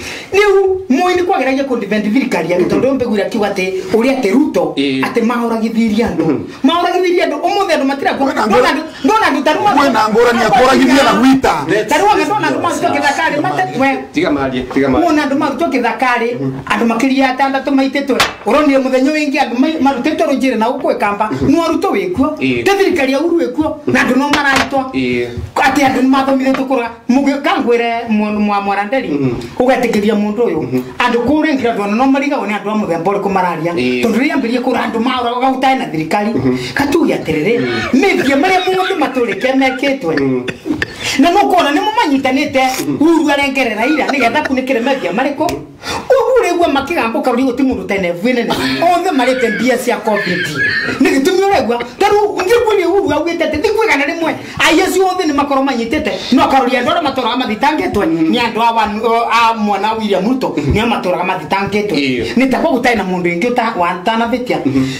niu Moi ni kwageragia kundiventi thirikari ya tondu mbegura kiuga ati uria Ruto ate mahoragithiria andu mahoragithiria andu umuthe andu matira ndona ndona andu taruma na ngora ni akoragithia na gwita taruma ndona andu mastoke thakari mate tiga mali tiga mali mona andu mastoke thakari andu makiria atandatu maitetwe uronire muthenyo wingi andu marutetwe runjire na ukwe kamba no Ruto wekuo thirikari ya uru wekuo na andu no maraitwa ati andu mathomithetwe kura muge kangwire mwa Mwaranderi ugatikiria mundu uyu andu kurengira ndona no mariga woni andu amuthemba uri kumararia riambirie kurandu maura gautai na thirikari katuya terere mebia maria mundu maturike meketwe na nokona ni mumanyitanite uru arengerera ira nigetha kunikire mebia mariko ugure gwa makigambuka uri guti mundu tene vwene othe marite mbia cia covid nigitumio regwa taru ngikuni uru awite te ndikwigana rimwe ayesi othe ni makoro manyitete no karuria ndora matora mathitangetwe ni andu a mwana William Ruto ni amatora mathitangetwe ni takwa gutai na mundu ingi uta wantana vitia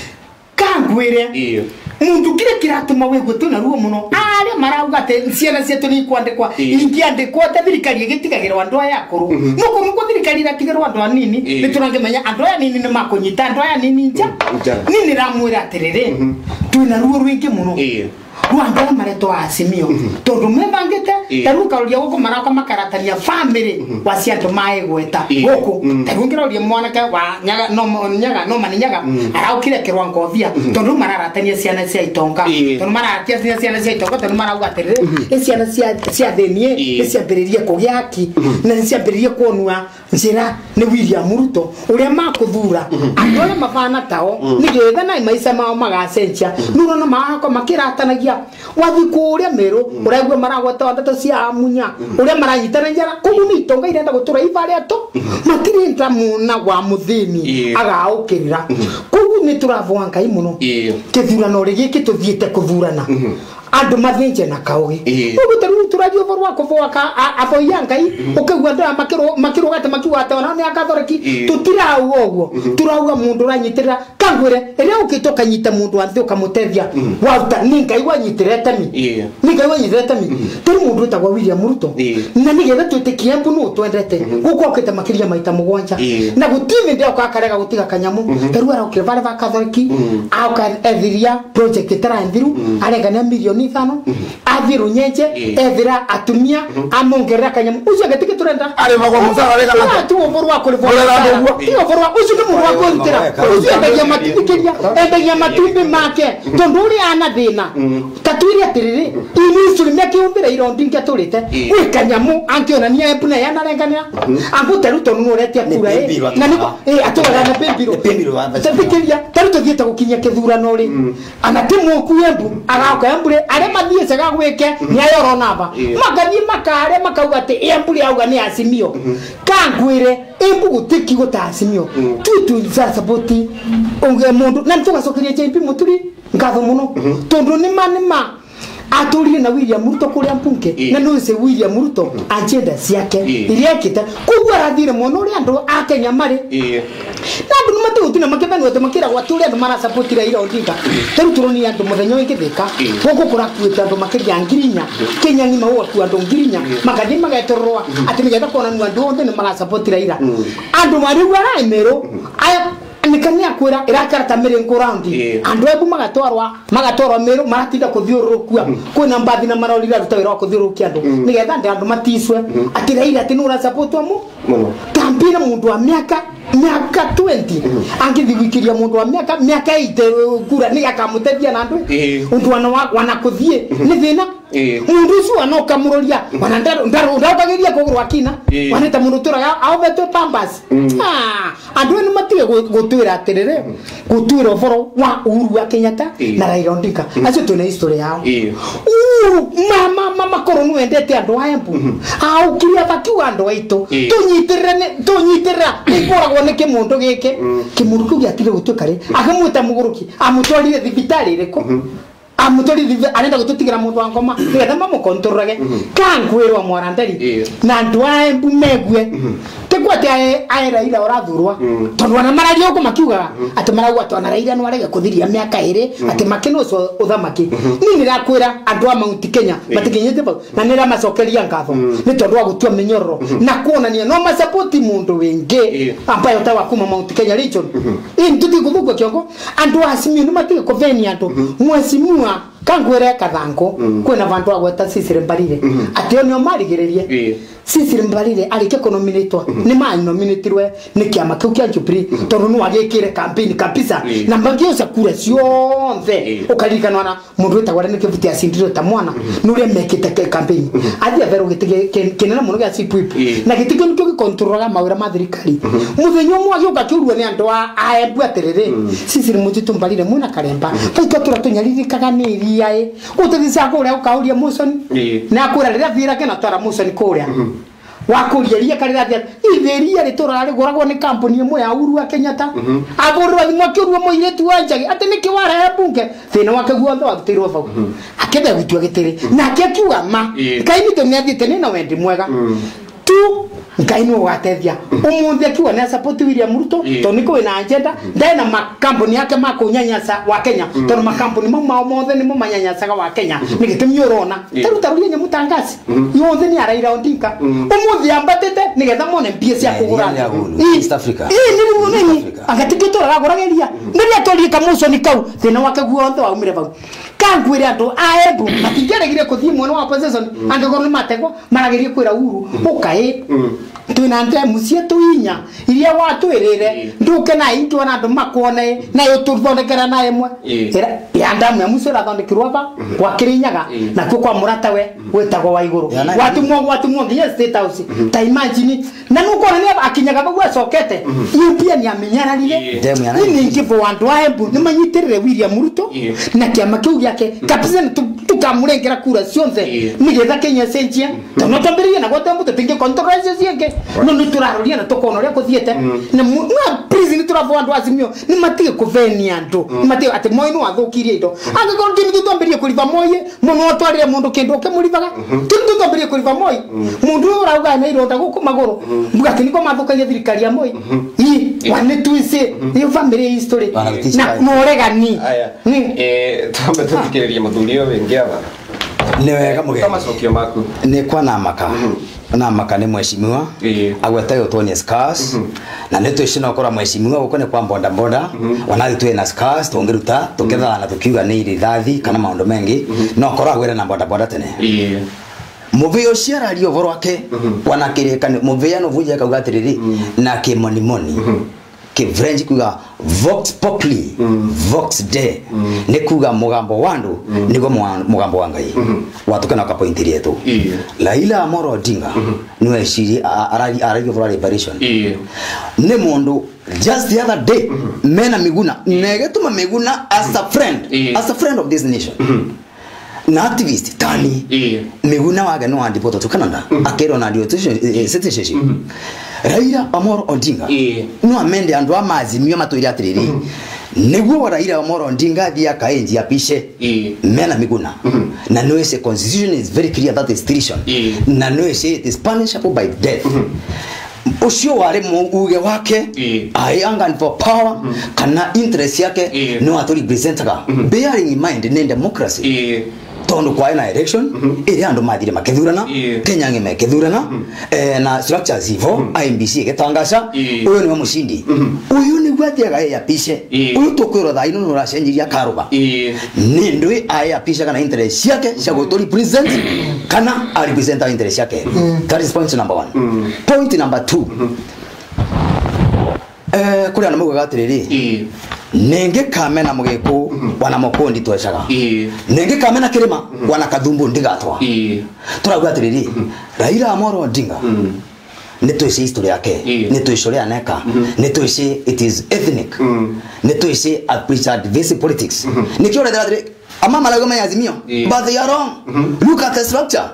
kangwire mundu kire kiratuma we gutuna ruo muno aria marauga te ciana cietu ni kwandikwa ingiandikwa te thirikari igitigagira andu aya akuru nuko nuko thirikari iratigagira andu anini ni turangemenya andu aya nini ni makunyita andu aya nini nja nini ramwira atirire twina ruo rwingi muno Rwanda mareto asimio tondu memangite taruka uria guko maraka makaratania family wasiandu maegweta guku tagungira uria mwanake wa nyaga no nyaga no maninyaga araukire kirwa ngothia tondu mararatania ciana cia itonga tondu mararatania ciana cia itonga tondu marauga atirire ciana cia cia thenie ciambiririe kugiaki na ciambiririe kuonua njira ni William Ruto uria makuthura andu aria mabana tao ni getha na maisha mao magacenjia nuno na mahako makiratanagia wathi kuria Meru uragwa maragwata ndeto cia munya uria maranyitana njara kumu ni tonga irenda gutura ibare ato matiri ntamuna wa muthini agaukirira kugu ni turavwa ngai muno kithurano rigiki tuthiete kuthurana andu mathinje na kaugi ugu taru turadio vorwa kuvoka avoya ngai ukigwa nda makiro makiro gate makiwata ona ni akathoreki tutira uguo turauga mundu ranyitirira kangwire ere ukitoka nyita mundu anthi ukamutethia wauta ni ngai wanyitirete mi ni ngai wanyitirete mi tari mundu tagwa William Ruto na ni getha twitikie mbu no twendete guko okete makiria maita mugwanja na gutimi ndio kakarega gutiga kanyamu taru ara ukivara va kathoreki au kan ethiria project tara ndhiru arega na milioni ithano athiru nyenje ethira atumia amongerera kanyamu ucio getike turenda ari magwa musara rega na tu ovoro wa kulivwa iyo ovoro ucio ni mundu wa kwitira ucio endagia matithikeria endagia matumbi make tondu uri ana thina tatwiri atiriri ini suri meki umbira irondinga turite wi kanyamu angionania empuna yana renganira angutera tonu urete akura e na niko eh atwara na pembiro tatikeria taruto thieta gukinya kithurano ri anatimu kuyembu agauka embure are mathie sega gwike ni ayoro naba magathie makare makauga ati embure auga ni Azimio kangwire embu gutiki guta Azimio tutu za sapoti onge mundu na tugacokeria J P Muturi ngatho muno tondu ni manima aturi na William Ruto kuria mpunke na no se William Ruto agenda ciake iria kita kugwa rathire muno uri andu a Kenya mari na andu mate utina makethani wate makira gwaturi andu mara support Raila Odinga taru turoni andu muthenyo ingithika goko kura kuita andu makiria ngirinya Kenya ngima wo ku andu ngirinya magathi magatorwa ati nigetha kona nu andu othe ni mara support Raila andu mari gwara Meru aya nikania kwira irakarata mirengo round andu ebu magatwarwa magatwarwa Meru maratinda kuthiurukua kwina mbathi na marorira rutawira wa kuthiurukia andu nigetha andu matiswe ati Raila ati nura support amu kampira mundu wa miaka miaka twenty angithi gwikiria mundu wa miaka miaka eight kura ni akamutethia na andu undu wana wana kuthie ni thina mundu ucio anoka muroria wana ndaro ndaro ndabagiria kugurwa kina waneta mundu turaga aovetwe pambas ah andu ni matige gutwira atirire gutwira ovoro wa Uhuru wa Kenyatta na Raila Odinga acio tuna history yao mama mama koronu endete andu ayembu au kiria bakiwa andu aitu tunyitirane tunyitirra ikoragwo ni kimundu gike kimundu kiu giatire gutukare akamwita muguruki amutwarire thibitari iriko amutori dive anenda gututigira mundu wa ngoma nigetha mamukontorage kangwirwa mwarandari na andu aembu megwe tekwate ae Raila orathurwa tondu wana marario ko makiuga ati maragwa twana Raila no arega kuthiria miaka iri ati makino so uthamaki ni nirakwira andu a Mount Kenya matikinyete ba na nira macokeria ngatho ni tondu wa gutua minyororo na kuonania no masapoti mundu wingi ambaye utawa kuma Mount Kenya region in tuti kuthugwa kiongo andu a Azimio ni matike koveni andu mwesimu kangwere kathango kwena vandu agweta Sisire Mbarire ati onio marigiririe Sisire Mbarire alike konominatwa ni ma nominatirwe ni kiama kiu kia Jubilee tondu no agikire campaign kabisa na magioza kura cionthe ukarikana na mundu wetagwa ni kivuti asindiro ta mwana nuria mekite campaign athi avero gitige kinena muno gia sipwip na gitige nikyo gikontrola mawira ma thirikari muthenyo mwa gioka kiurwe ni andu a aembu atirire Sisire Mujitu Mbarire muna karemba kaito tura tunyaririkaga ni iria utithisa kuria ukauria Musoni na kura riria thira kena twara Musoni kuria wakuria karira thia itheria riturari goragwo ni kampuni imwe ya Uhuru wa Kenyatta agorwa thimwakiurwo muiretu wanjagi ati niki wara bunge thina wake guothe wagutirwo vau akenda gwitua gitiri na akiuga ma kaini to ni athite ni na wendi mwega tu ngaino watethia umuthia kiwa na support William Ruto to niko ina agenda ndena makampuni yake makunyanyasa wa Kenya to makampuni mama mothe ni mumanyanyasaga wa Kenya nigitumi urona taruta runya mutangasi yothe ni Raila Odinga umuthia ambatete nigetha mone mpia cia kugura East Africa eh ni nini agatikito ragurageria ndiria tori kamuso ni kau thina wake guothe wa umire vau kangwire andu aembu matigeregire kuthie mwana wa opposition angegorwo mategwo maragerie kwira Uhuru ukai twina ndemu cietu inya iria watwirire nduke na ingi na andu makone na yo tuthondekera na emwe ya ndamu ya mucio rathondekirwa ba kwa kirinyaga na kwa kwa murata we wetagwo wa iguru watu mwo watu mwo nginya state house ta imagine na nuko ni akinyaga bagwa sokete iyo pia ni amenyararire ni ngivo wandu wa embu ni manyitirire William Ruto na kiama kiu yake kabisa tukamurengera kura cionthe nigetha Kenya senjia no tambirie na gwa mbuto tinge controversies yake no nituraroria na tokono ria kuthiete na na please nituravu andu azimio ni matige kuvenia andu ni matige ati moyo no athukirie indo angako ndini tutambirie kuliva moyo muno atwarire mundu kindu kemulivaga tini tutambirie kuliva moyo mundu urauga na ironda guku maguru mbuga kiniko mathukagia thirikari ya moyo i wane tuise iyo family history na moregani eh tambe tukireria muthurio wengi aba ni wega muge kama sokio maku ni kwa na maka na maka ni mheshimiwa agweta yo Tony Scars na neto ishina okora mheshimiwa gukone kwa mbonda mbonda wanathi tuwe na Scars tungiruta tuketha na tukiuga ni irithathi kana maundu mengi no okora agwere na mbonda mbonda tene muvio ciara rio vorwake wanakirika muvia no vuja kauga tiriri na kimoni moni ke French kuga vox populi vox de ne kuga mugambo wandu nigo mugambo wangai watukana ka point yetu Raila Amolo Odinga niwe shiri arari arari for liberation ne mundu just the other day mena Miguna negetuma Miguna as a friend as a friend of this nation na activist tani Miguna waga no andipoto to Canada akero na dio citizenship Raila Amolo Odinga no amende andu amazimio matwiri atiriri neguo Raila Amolo Odinga thia kaenji apishe mena Miguna na no ese constitution is very clear that is treason na no ese it is punishable by death Osho wale muuge wake I angan for power kana interest yake no atu representaga bearing in mind in democracy tondo kwa ina election iri andu mathire makethurana Kenya ngime kethurana eh na structures ivo I M B C getangasha uyu ni mushindi uyu ni gwatiaga ya pishe uyu tokwiro tha ino no racenjiria karuba ni ndui aya pisha kana interest yake cia go to represent kana a represent our interest yake that is point number one point number two eh kuri ana mugaga atiriri nenge kamena mugeku wana mokondi twecaga nenge kamena kirima wana kathumbu ndigatwa turagwa atiriri Raila Amolo Odinga netwese history yake netwese ria neka netwese it is ethnic netwese appreciate basic politics nikiona that ama malago mayazimio but they are wrong look at the structure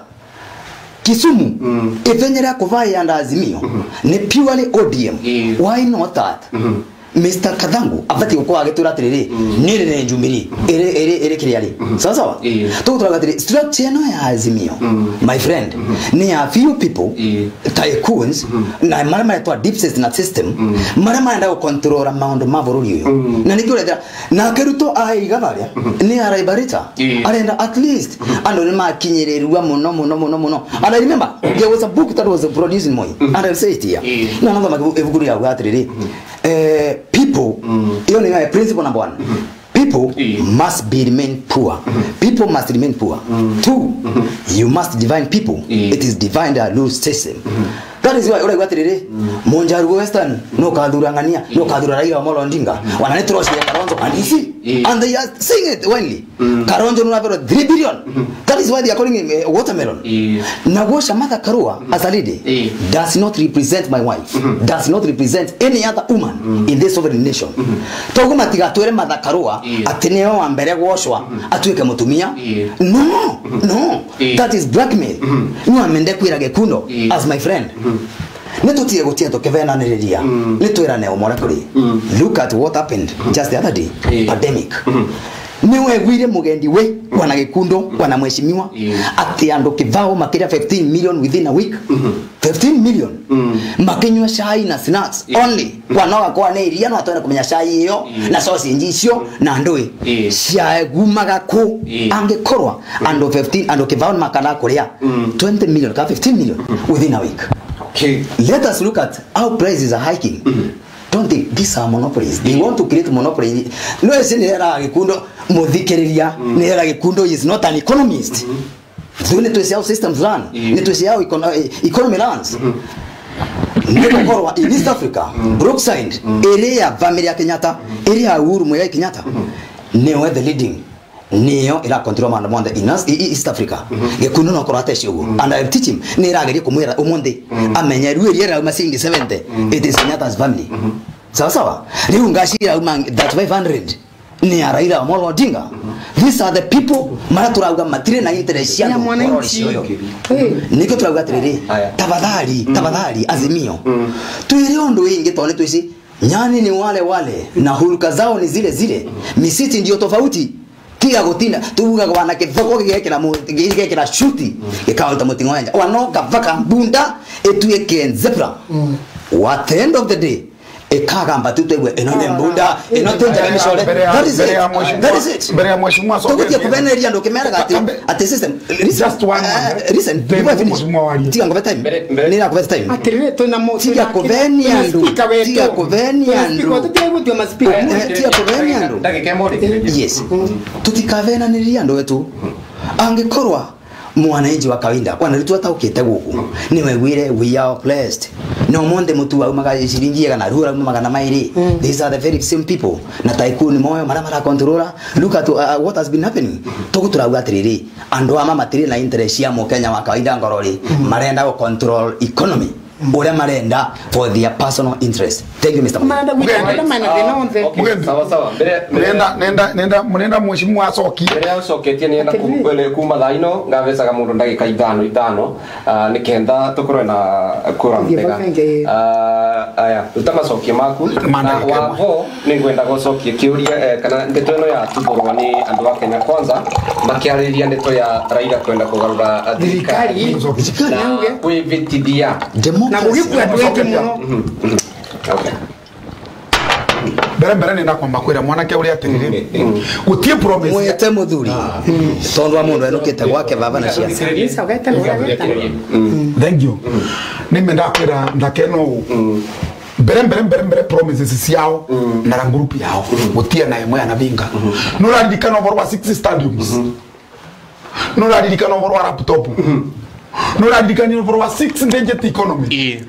Kisumu evenyera kuvai anda azimio ni purely O D M why not that Mister Kadhangu afati kwa agetura tiriri nire ne njumiri ere ere ere kiriari sawa sawa to turagatiri structure no ya azimio my friend ni a few people tycoons na marama to deep system na system marama nda control amount mavoruri yo na nikure na keruto ai gavaria ni araibarita arenda at least ando ni makinyererwa muno muno muno muno and I remember there was a book that was produced in Moi and I say it here na nanga evuguru ya gatiriri eh people hiyo ni principle number one people must be remain poor people must remain poor two you must divine people it is divine the rule system that is why ora gwatiriri monjaru western no kadurangania no kadura Raila Amolo Odinga wanane troshi ya Karonzo and you see and they are saying it widely Karonzo no have three billion that is why they are calling him uh, watermelon Nagosha Martha Karua as a lady does not represent my wife does not represent any other woman in this sovereign nation toguma tigatwere Martha Karua ateneo wa mbere gwoshwa atuike mutumia no no that is blackmail no amende kwira gekundo as my friend neto tie gotia to kevena nereria neto era ne omora kuri look at what happened just the other day pandemic niwe gwire mugendi we wana gikundo wana mheshimiwa ati ando kivao makira fifteen million within a week fifteen million makenywa chai na snacks only wana kwa ne iria no atona kumenya chai iyo na sauce injicio na ndoi cia gumaga ku angekorwa ando fifteen ando kivao makana kuria twenty million ka fifteen million within a week. Okay. Let us look at how prices are hiking. Mm-hmm. Don't they? These are monopolies. They want to create monopoly. No, it's in here. Gikundo Modhikeria. Nera Gikundo is not an economist. Do need to see how systems run. Need to see how economy runs. nikokorwa in East Africa Brookside area family ya Kenyatta area Uhuru Muigai Kenyatta niwe the leading niyo ira control man monde in East Africa gekuno no korate shugo and I teach him ni ragerie kumwira umonde amenya rueri era masingi seventy it is Kenyatta's family sawa sawa riu ngashira umang that five hundred ni Raila Amolo Odinga. These are the people mara turauga matire na interest ya mwananchi. Niko turauga tiriri tafadhali tafadhali Azimio tuire ondo ingi tone tuici nyani ni wale wale na hulka zao ni zile zile misiti ndio tofauti tiga gutinda tuvuga wana kithoko gigekira mu gigekira shuti ikaunta mutingo yanja wanoka vaka mbunda etuye zebra at the end of the day ekagamba tutebwe enone mbunda enotenja emishole that is it that is it bere ya mheshimiwa soke tukutie kubeneria ndo kimera gati at system just one listen before finish tiga ngove time nira ngove time atirire to na mo tiga kuvenia ndo tiga kuvenia ndo tutie ma speaker tiga kuvenia ndo ndagike mode yes tutikavena niria ndo wetu angekorwa mwananchi wa kawaida wanaritua hata ukite guku ni wegwire we are blessed no monde mutu wa magaje shilingi kana rura magana mairi these are the very same people na tycoon moyo mara mara controller look at uh, what has been happening toku turauga tiriri ando ama matiri na interest ya mo Kenya wa kawaida ngorori marenda go control economy ore marenda for their personal interest. Thank you Mister Manda mukanda mana denonze sawa sawa nenda nenda nenda munenda mheshimiwa asoki mbere ucoketie ni enda kumbele kuma thaino ngavecaga mundu ndagika ithano ithano nikenda tukorwe na kura mtega aya tutamacokie maku na wavo ningwenda gucokie kiuria kana ndeto ino ya tuborwa ni andu wa Kenya Kwanza makiariria ndeto ya Raila kwenda kugarura thirikari na kwivitidia na gugikwa twete muno okay bere bere nenda kwamba kwira mwanake uri atirire utie promise mwete muthuri tondu wa mundu enukite gwake baba na ciaca thank you nimenda kwira ndakeno bere bere bere bere promises ciao na ra group yao utie na imwe na binga nura ndikana over wa six stadiums nura ndikana over wa laptop nura ndikana over wa six digit economy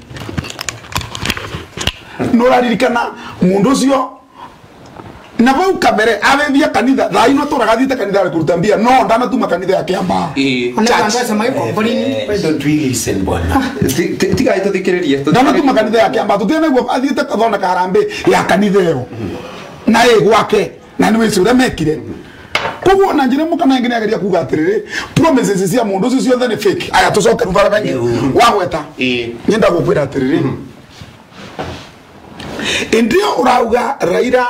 nura ndikana mundu cio na vau kamere avethia kanitha thaino turagathite kanitha kurutambia no ndana tuma kanitha ya kiamba eh anatanga mai kombolini don't really listen bwana tiga ito thikiririe ndana tuma kanitha ya kiamba tutene go athiite kathona karambe ya kanitha yo na ye gwake na niwe cura mekire kugo na njire mukana ngine ageria kuga atiriri promises cia mundu cio ciothe ni fake aya tucoke rubara bangi wagweta eh nyenda gukwira atiriri ndio urauga Raila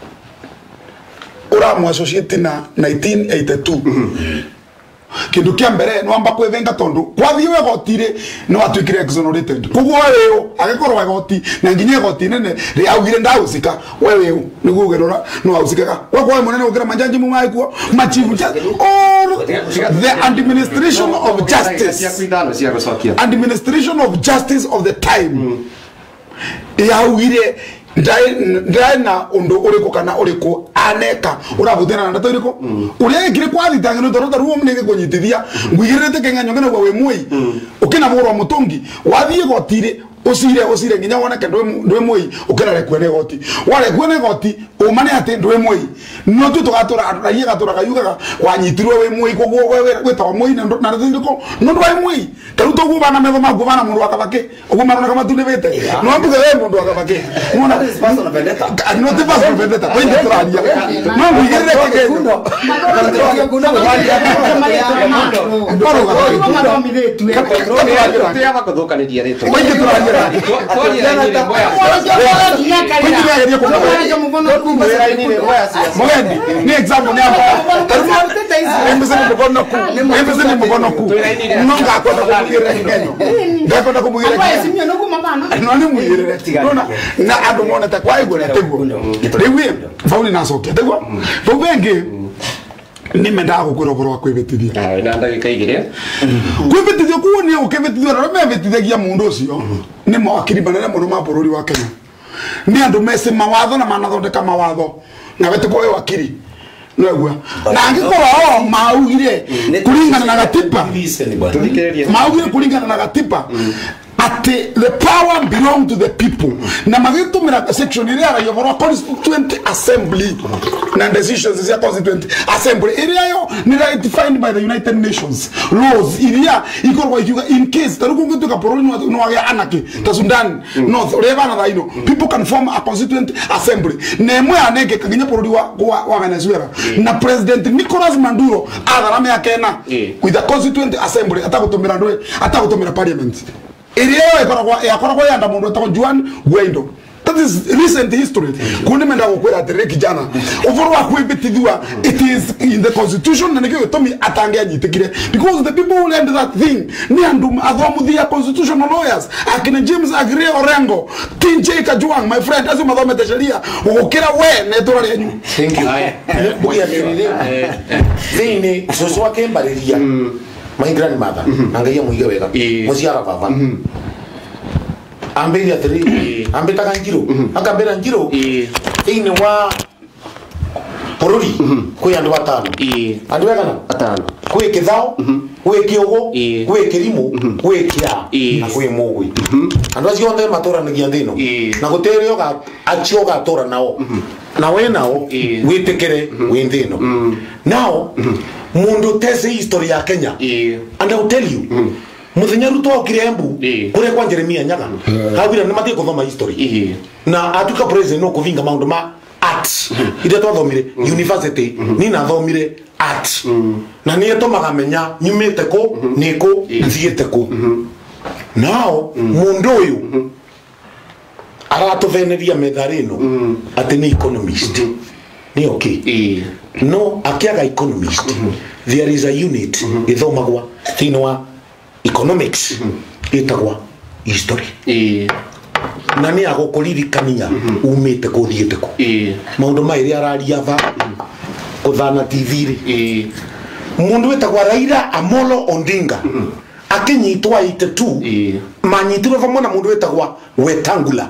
ura mu associate na nineteen eighty-two kindu kia mbere no amba kwevenga tondu kwathiwe gotire no atwikire exonerated kugo wewe agekorwa goti na nginye goti nene ri augire ndausika wewe niguo gerora no ausikaga wako munene ukira manjanji mu mai kuo machivu or the administration of justice administration of justice of the time yaugire ndai ndai na undo uriko kana uriko aneka urabutena na ndatiko uri gire kwathi tangino torota ruo mnege kunyitithia ngwigirete kenga nyongena gwa we mui ukina murwa mutongi wathie gotire usire usire nginya wona ke ndwe mui ukena rekwene goti wale kwene goti umane ate ndwe mui no tu tugatura raia gatura kayuga wanyitirwe we mui ko wewe weta mui na na ndiko no ndwe mui karuto gubana metho magubana mundu akabake ugumana kama tunevete no mbuge we mundu akabake mona personal vendetta no te personal vendetta kwa ndio turadia no mwigire ke kundo kundo Mwendi, ni example ni hapa. Embese ni mkono ku. Embese ni mkono ku. Nonga kwa kumugire ngenyo. Ngako na kumugire. Kwa simio no kumabana. Nani mugire. Nona na ando mona ta kwa igwe tego. Dewe, fauli nasoke. Tego. Bobenge nimenda gukuroboro kwibetithia. Ah, ina ndagika igire. Kwibetithia kuone ukibetithia na mebetithagia mundu ucio. Ni mwakiri banana muno mabururi wa Kenya. Ni andu mese mawatho na manathondeka mawatho na wete kwa wakiri nwegwa na angikora o maugire kulingana na gatiba maugire kulingana na gatiba at the power belong to the people na magitumira section ile ya yovoro constituent assembly na decisions ya constituent assembly ile yo ni defined by the United Nations laws ile iko in case tarukungu tuka poroni no wa anaki ta Sudan north leva na daino people can form a constituent assembly nemwe aneke kaginya porodi wa wa Venezuela na president Nicolas Maduro agarame yakena with the constituent assembly atakutumira ndoe atakutumira parliament area yakoragwa yakoragwa yanda mundu ta Juan Guaido. That is recent history. Kundi menda kukwera tere kijana. Ovoro wa kuibitidwa it is in the constitution na nikyo tomi atangia nyitikire because the people who learned that thing ni andum adhomu the constitutional lawyers akina James Agre Orengo Tinje Kajuang my friend azu madhome tesheria ukira we netora lenyu. Thank you. Buya tere thini soso wake mbariria my grandmother angaia muiga wega musiara baba ambeli atri ambeta kanjiro akabera njiro ine wa porori ko yandu batano andu wega na batano ko ekithao ko ekiogo ko ekirimo ko ekia na ko emogwe andu acio onde matora ngia ndino na gutere yoga achio ga tora nao na we nao witekere we ndino now mundu tese history ya Kenya and I will tell you muthenya ruto okire Embu kure kwa Jeremia Nyaga hawira nä mathie kuthoma history na atuka president no kuvinga maundu ma art ide twathomire university ni na thomire art na ni etomaga menya nyumite ko niko thiete ko now mundu uyu aratuveneria metharino ati ni economist ni okay no akiaga economist there is a unit ithomagwa thini wa economics itagwa history eh na ni agokuririkania umite kuthiete ku maundu mairi araria va kuthana T V ri eh mundu wetagwa Raila Amolo Odinga akinyitwa eighty-two manyitirwe vamwe na mundu wetagwa Wetangula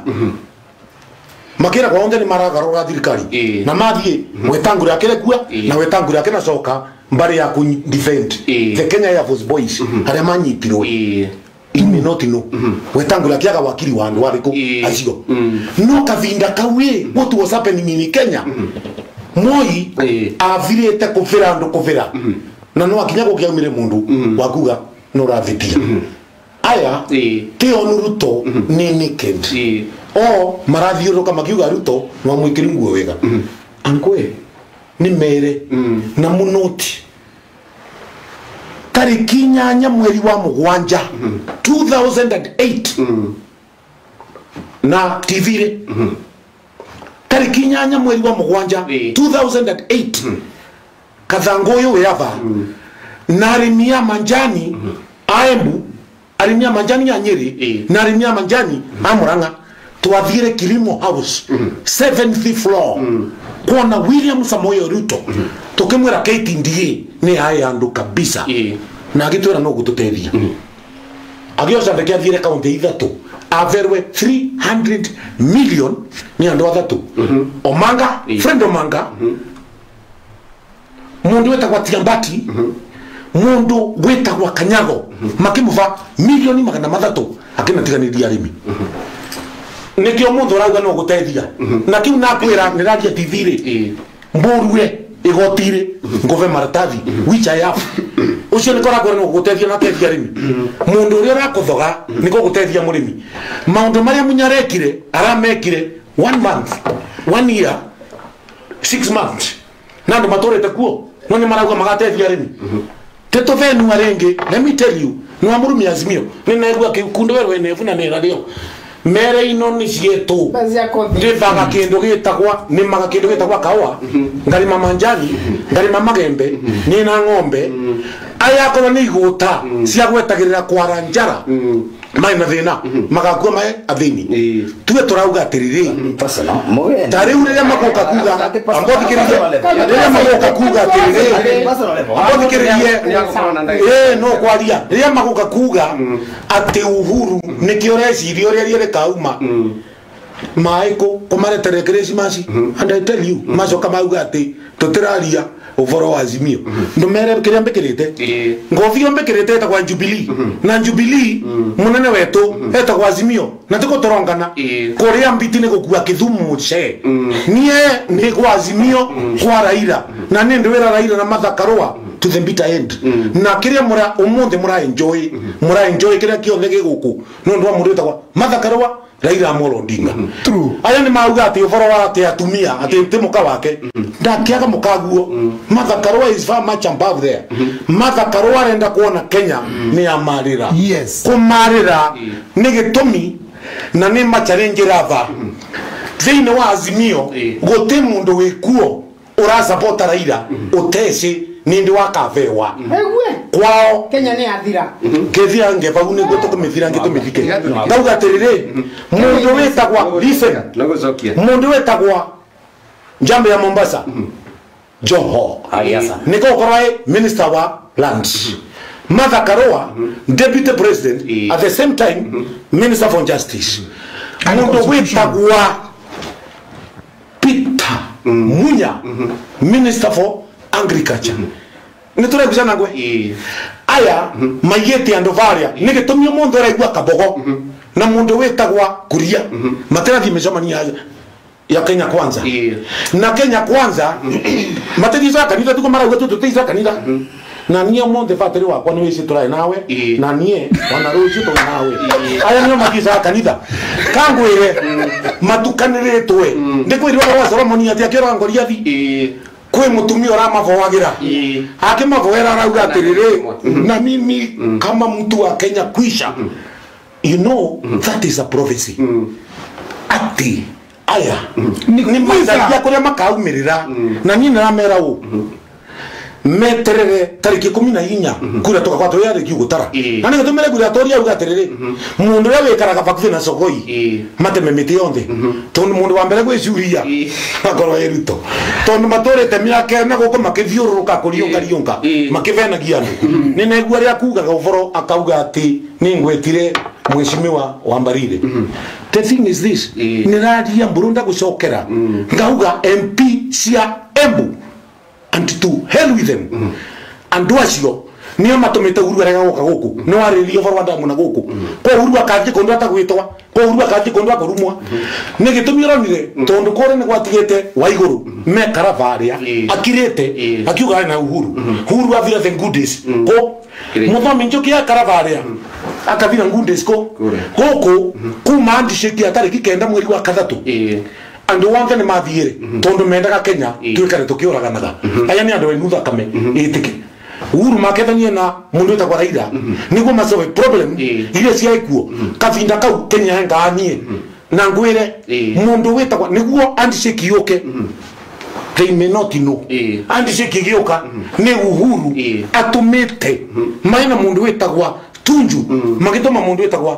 makira kwa onde ni maragarora thirikari na mathie Wetangula akire kuwa na Wetangula akina coka mbari ya ku defend the Kenya Air Force boys hare manyitirwe ime not no Wetangula kiaga wakili wa andu ariku acio no kavinda kawe what was happening in Kenya Moi avirete kuvira andu kuvira na no akinya gukiaumire mundu wakuga no ravitia aya ti onu Ruto ni naked o marathiuruka makiuga Ruto no mwikiri nguo wega ankwe ni mere na munoti tariki nyanya mweri wa mugwanja two thousand eight na T V re tariki nyanya mweri wa mugwanja two thousand eight kathangoyo weyava na arimia manjani aembu arimia manjani ya Nyeri na arimia manjani amuranga twathire Kilimo House seventh floor kuona William Samoei Ruto tukimwira K T D A ni haya andu kabisa na agitwira no gututethia agioca ndeke athire kaunti ithatu averwe three hundred million ni andu athatu Omanga friend Omanga mundu wetagwa Tiambati mundu wetagwa Kanyago makimuva milioni magana mathatu akina tiganiria arimi nikio mundu rauga no gutethia na kiu nakwira niraria T V ri mburue igotire ngove maratathi which I have ucio nikora kwa no gutethia na tethia arimi mundu uri rakuthoga niko gutethia murimi maundu maria munyarekire aramekire one month one year six months nando matorete kuo no ni marauga magatethia arimi teto venu arenge let me tell you no amurumi azimio ni naigua kikundo werwe nevuna ne radio mere ino ni cietu ndivaga kindu gitagwa ni maga kindu gitagwa kawa ngari mamanjani ngari magembe ni na ng'ombe aya ko ni guta cia gwetagirira kwara njara mai na thina magakua mai athini tuwe turauga atiriri tari ure ya makoka kuga ambothikiririe ria makoka kuga atiriri ambothikiririe eh no kwaria ria makoka kuga ati Uhuru nikio reciria ria ria kauma maiko kumaretere Christmas and I tell you macoka mauga ati tutiraria uvoro wa Azimio ndumere kiria mbikirite ngofio mbikirite eta kwa Jubilee na Jubilee munene wetu eta kwa Azimio na tuko torongana kuria mbiti ni gukua Kithumu muche nie ni kwa Azimio kwa Raila na ni ndwira Raila na Martha Karua to the bitter end na kiria mura umunthe mura enjoy mura enjoy kiria kiothe giguku no ndwa mundu eta kwa Martha Karua Raila Amolo Odinga true aya ni mauga ati uvoro wa ati atumia ati ntimuka wake ndakiaga mukaguo Martha Karua is far much above there Martha Karua renda kuona Kenya ni amarira yes kumarira ni gitumi na ni challenge rava thini wa Azimio gote mundu wikuo ura support Raila utesi nindi wakavewa kwao Kenya ni athira kethia ngeva une goto kumithira ngito mithike ndauga tirire mundu wetagwa listen mundu wetagwa Njambe ya Mombasa Joho ayasa niko korai minister wa lands Martha Karua deputy president at the same time minister for justice mundu wetagwa Peter Munya minister for agriculture nitura kujana gwe aya mayeti andovaria nigetumio mundu araigwa kabogo na mundu wetagwa Kuria matera thimecamania ya Kenya Kwanza na Kenya Kwanza matetiza kanitha tuko mara gwetu tuteiza kanitha na niye monde fateri wakwa ni wisi turai nawe na niye wanaruji to nawe aya niyo magiza kanitha kangwire matukanire twe ndikwirwa wa Solomoni ati akira ngoria thi kwe mutumia ora mavoagira ake mavoera arauga atirire na mimi kama mtu wa Kenya kwisha you know that is a prophecy ati aya ni mazaria kuria makaumirira na nini ramera u meterere tariki kumi na inya kura toka kwa toya reki gutara na ni gutumere kura toria uga atirire mundu ya wekaraga bakuthi na sogoi mateme miti yonde tondu mundu wa mbere gwiciuria akoro eruto tondu matorete miaka na goko makithiururuka kurionga rionga makivenagia andu ni negua ria kugaga uvoro akauga ati ni ngwetire mweshimiwa wa Mbarire the thing is this ni radia Burunda gucokera ngauga M P cia Embu and to hell with them mm. and wacio niyo matomete uru arega goka guku no aririo forward muna guku ko uru akaje kondu atagwitwa ko uru akaje kondu akorumwa ni gitumiro nire tondu kore ni gwatigete wa iguru me karavaria akirete akiuga na uhuru uhuru avira the goodies ko muthomi njoki ya karavaria akavira goodies ko goko kuma andisheki atari kikenda mweri wa kathatu andu wonke ni mathiire tondu mendaga Kenya twikare tukiuraganaga aya ni andu enutha kame itike uru makethanie na mundu etagwa Raila niguo masolve problem ile ciaikuo kavinda kau Kenya nganie na ngwire mundu wetagwa niguo andisheki yoke they may not know andisheki gioka ni uhuru atumite maina mundu wetagwa Tunju magitoma mundu wetagwa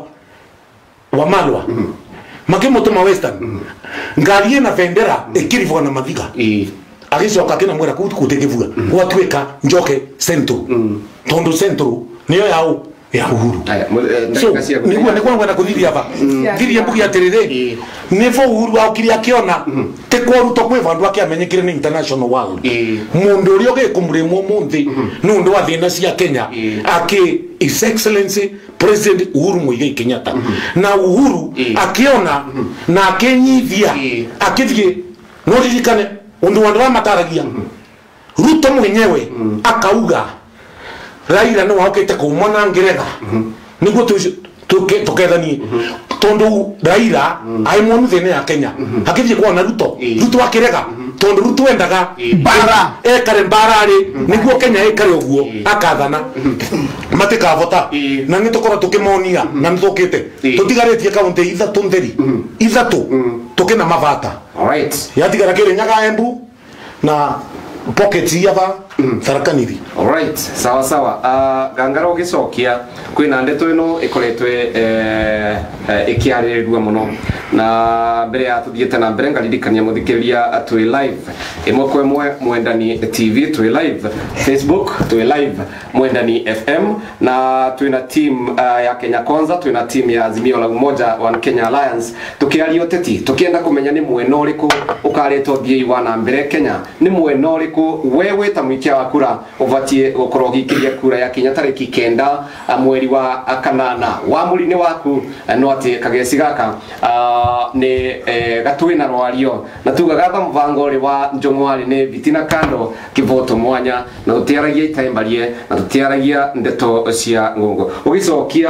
Wamalwa makimutuma Western ngarie na vendera ekirivwa na mathiga agicoka kina mwera kutegevuga gwatweka Njoke Central tondu Central niyo yao ya uhuru so niguo niguo ngwenda kuthithia hapa thithia mbugi atirire nifo uhuru aukiri akiona te kwaruto kwe vandu akiamenyekire ni international world mundu urio gekumuremwo munthi nundu wa thina cia Kenya aki His Excellency President Uhuru Muigai Kenyatta na Uhuru akiona na akenyithia akithie no ririkane undu wandu wa mataragia Ruto mwenyewe akauga Raila no wakete kumona ngerega niguo tukethani tondu Raila aimonu thine ya Kenya akithie kwa na Ruto Ruto akirega tondu Ruto endaga bara ekare bara ri niguo Kenya ekare uguo akathana matika vota na nitokora tukimonia na nthokete tutigaretie kaunti ithatu ntheri ithatu tukina mavata alright yatigara kire nyaga Embu na pocket yava Tharaka-Nithi. Alright, sawa sawa. Uh, gangara ugicokia kwina ndeto ino ikoretwe eh, eh, ikiarirwa muno na mbere ya tuthiete na mbere ngaririkania muthikiriria twi live imwe kwa imwe Mwendani T V, twi live Facebook, twi live Mwendani F M, na twina team uh, ya Kenya Kwanza, twina team ya Azimio la Umoja One Kenya Alliance, tukiaria uteti tukienda kumenya ni mwena uriku ukaretwo thii wa na mbere Kenya, ni mwena uriku wewe ta mwikia wa kura uvatie gukorwo gikiria kura ya Kenya tariki kenda mweri wa kanana wa mulini waku no ati kageci gaka uh, ni eh, gatwina rwario na tuga gatha mvango ri wa njongwari ni bitina kando kivoto mwanya na utiaragia itaimbarie na tutiaragia ndeto cia ngungu ugicokia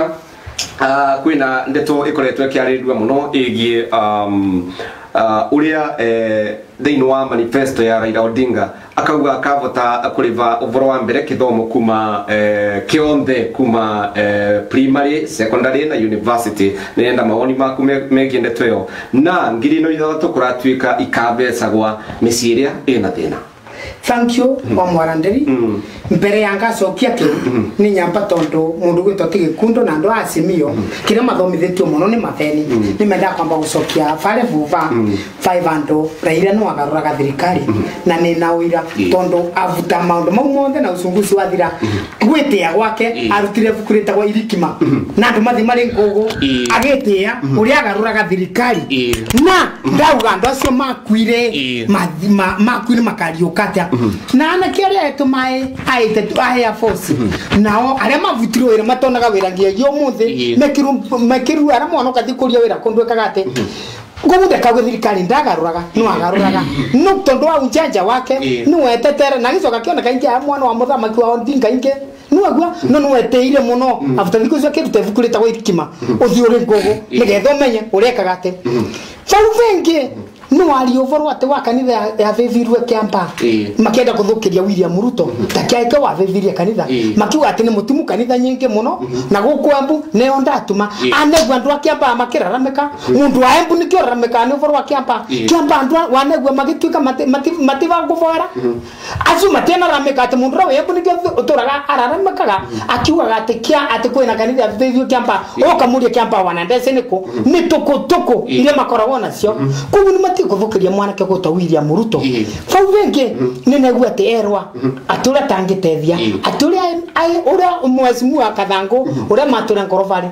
uh, kwina ndeto ikoretwe kiarirwa muno igie um, uh, uria eh, thĩinĩ wa manifesto ya Raila Odinga akauga akavota kuriva uvoro wa mbere kithomo kuma eh, kionthe kuma eh, primary, secondary na university. Nenda maoni maku megie ndeto ĩyo na ngiri no ithathatũ kuratuika ikabecagwa mĩciĩ ĩna thĩna. Thank you wa Mwaranderi. Mm. Mbere yanga cokia ki Mm. ni nyamba tondu mundu gwitwo tigikundo na ndo Azimio kire mathomithitio muno ni matheni Mm. ni menda kwamba gucokia fare vuva Mm. five hundred Raila no agaruraga thirikari na ni na uira Yeah. tondu avuta maundu mau mothe na ucunguci wa thira gwitia gwake Yeah. arutire bukurita gwa irikima na andu mathi mari ngugu Yeah. agitia uria agaruraga thirikari Yeah. na ndauga andu acio makuire Yeah. makuire makariukatia na anake aria etumae aite tu Air Force nao aria mavutirwo wira matonaga wira ngiagio muthi mekiru mekiru ara mwana kathikuria wira kundwekaga ate ngomude kagwe thirikari ndagaruraga no agaruraga no tondu wa unjanja wake no wetetere na gicoka kioneka ingi ya mwana wa muthamaki wa Odinga ingi no agwa no no weteire muno after thiko cio kitu tevukurita gwa irikima uthi uri ngogo nigetho menye urekaga ate fauvengi no ali ovoro ate wa kanitha ya vevirwe kiamba makienda kuthukiria William Ruto takiaike wa veviria kanitha makiwa ate ni mutimu kanitha nyingi muno na gukwambu ne ondatuma anegwa ndu akiamba makirarameka mundu wa embu nikio rarameka ne ovoro kiamba kiamba ndu wanegwa magituika mativa nguvora azu matena rameka ate mundu wa embu nikio uturaga araramekaga akiwa ate kia ate kwina kanitha ya vevirwe kiamba okamuria kiamba wanandese niko ni toko toko ile makoragwo nacio kubu kuthukiria mwana ke gota William Ruto fau vengi nene gwate erwa atura tangitethia atura ai ura mwesimu akathango ura matura ngorofari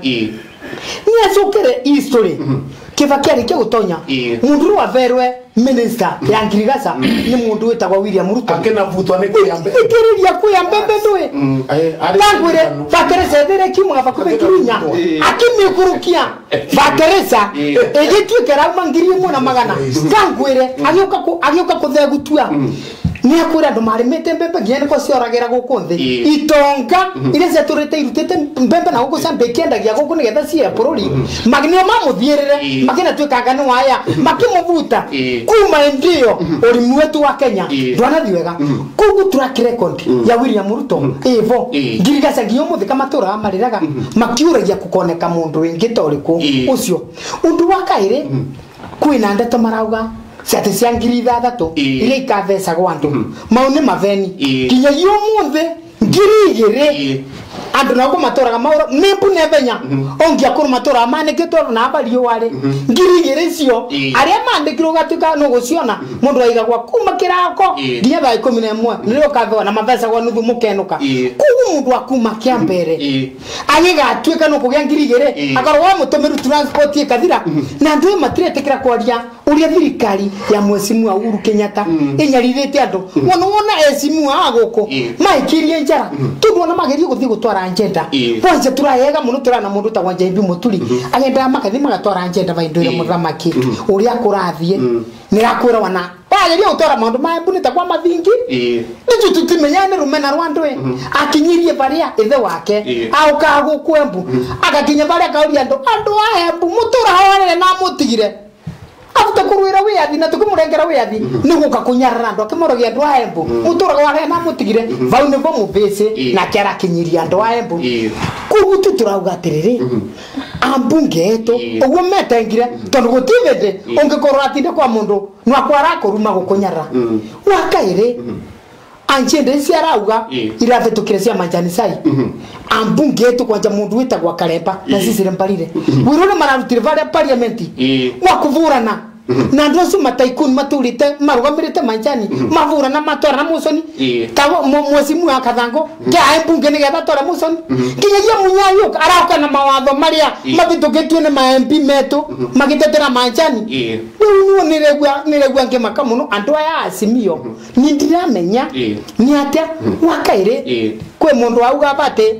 ni acukire history kivakiari ke gutonya mundu wa verwe minister ya Ngirigasa ni mundu wetagwa William Ruto akena vutwa ne kuyambe ikiriria kuyambe ndwe bangwire bakeresa dere kimwa bakubekinya akimikurukia bakeresa egitwikera mangiri muna magana bangwire agioka ku agioka kuthegutua ni akwira ndo mari mete mbembe ngene ko cioragera guku nthi itonga ile zeturite irutite mbembe na guku sambe kienda gia guku nigetha cia bururi magnio mamuthierere magina twikanga ni waya makimuvuta kuma ndio urimu wetu wa Kenya ndwana thiwega kugu track record ya William Ruto evo Ngirigasa ngio muthi kama tura mariraga makiuragia kukoneka mundu wingi toriku ucio undu wa kaire kwina ndeto marauga Sate siangiri thatatu ile ikavesa gwandu maune maveni kinya yo munthe ngirigire andu nako matoraga maura nembu nebenya ongia kuru matora amane ketoro na abali wale ngirigire cio aria mandikiro gatuka no guciona mundu aiga gwa kuma kirako nginya thaa ikumi na ĩmwe nĩrĩo kavewa na mavesa gwa nuthu mukenuka kugu mundu akuma kiambere agiga atuika no kugia ngirigire akorwo mutumiru transport ikathira na ndu matretekera kwaria uria thirikari ya mwesimu wa Uhuru Kenyatta inyarithite andu wona wona esimu aguko maikirie njara tudona magerie guthi gutwara agenda ponje turayega muno turana mundu ta wanje ibi muturi agenda makathi magatwara agenda vaindure muthamaki uria kurathie nirakwira wana bagerie utora maundu ma mbunita kwa mathingi nitu tutimenyane rumena rwandwe akinyirie baria ithe wake au kagu kwembu akakinya baria kauri andu andu ahembu mutura hawale na mutigire afuta kuruira wiathi na tukumurengera wiathi niguka kunyarara ndo akimorogia ndo aembu mutura wale na mutigire vau ne bomu bese na kera kinyiria ndo aembu kugu tuturauga atiriri ambunge eto ogwo metengire tondu gutivete ongekorwo atinde kwa mundu no akwara kuruma gukunyarara wakaire anjende cia rauga Eh. iravetukire cia majani sai ambunge yetu kwanja mundu witagwa Karemba na Eh. sisi remparire wirone mararutire varia parliament Eh. wa kuvurana na ndosu mataikuni maturite marugamirite manjani mavurana matwara na musoni Eh. tawo mwesimu ya kathango kia bunge ni getha twara musoni kinyagia munyayo arauka na mawatho maria Eh. mavitukitwe ni ma M P metu magitetera manjani Eh. riu nuo niregua niregua ngimaka muno andu aya Azimio ni ndiramenya Eh. ni atia wakaire Eh. kwe mundu auga bate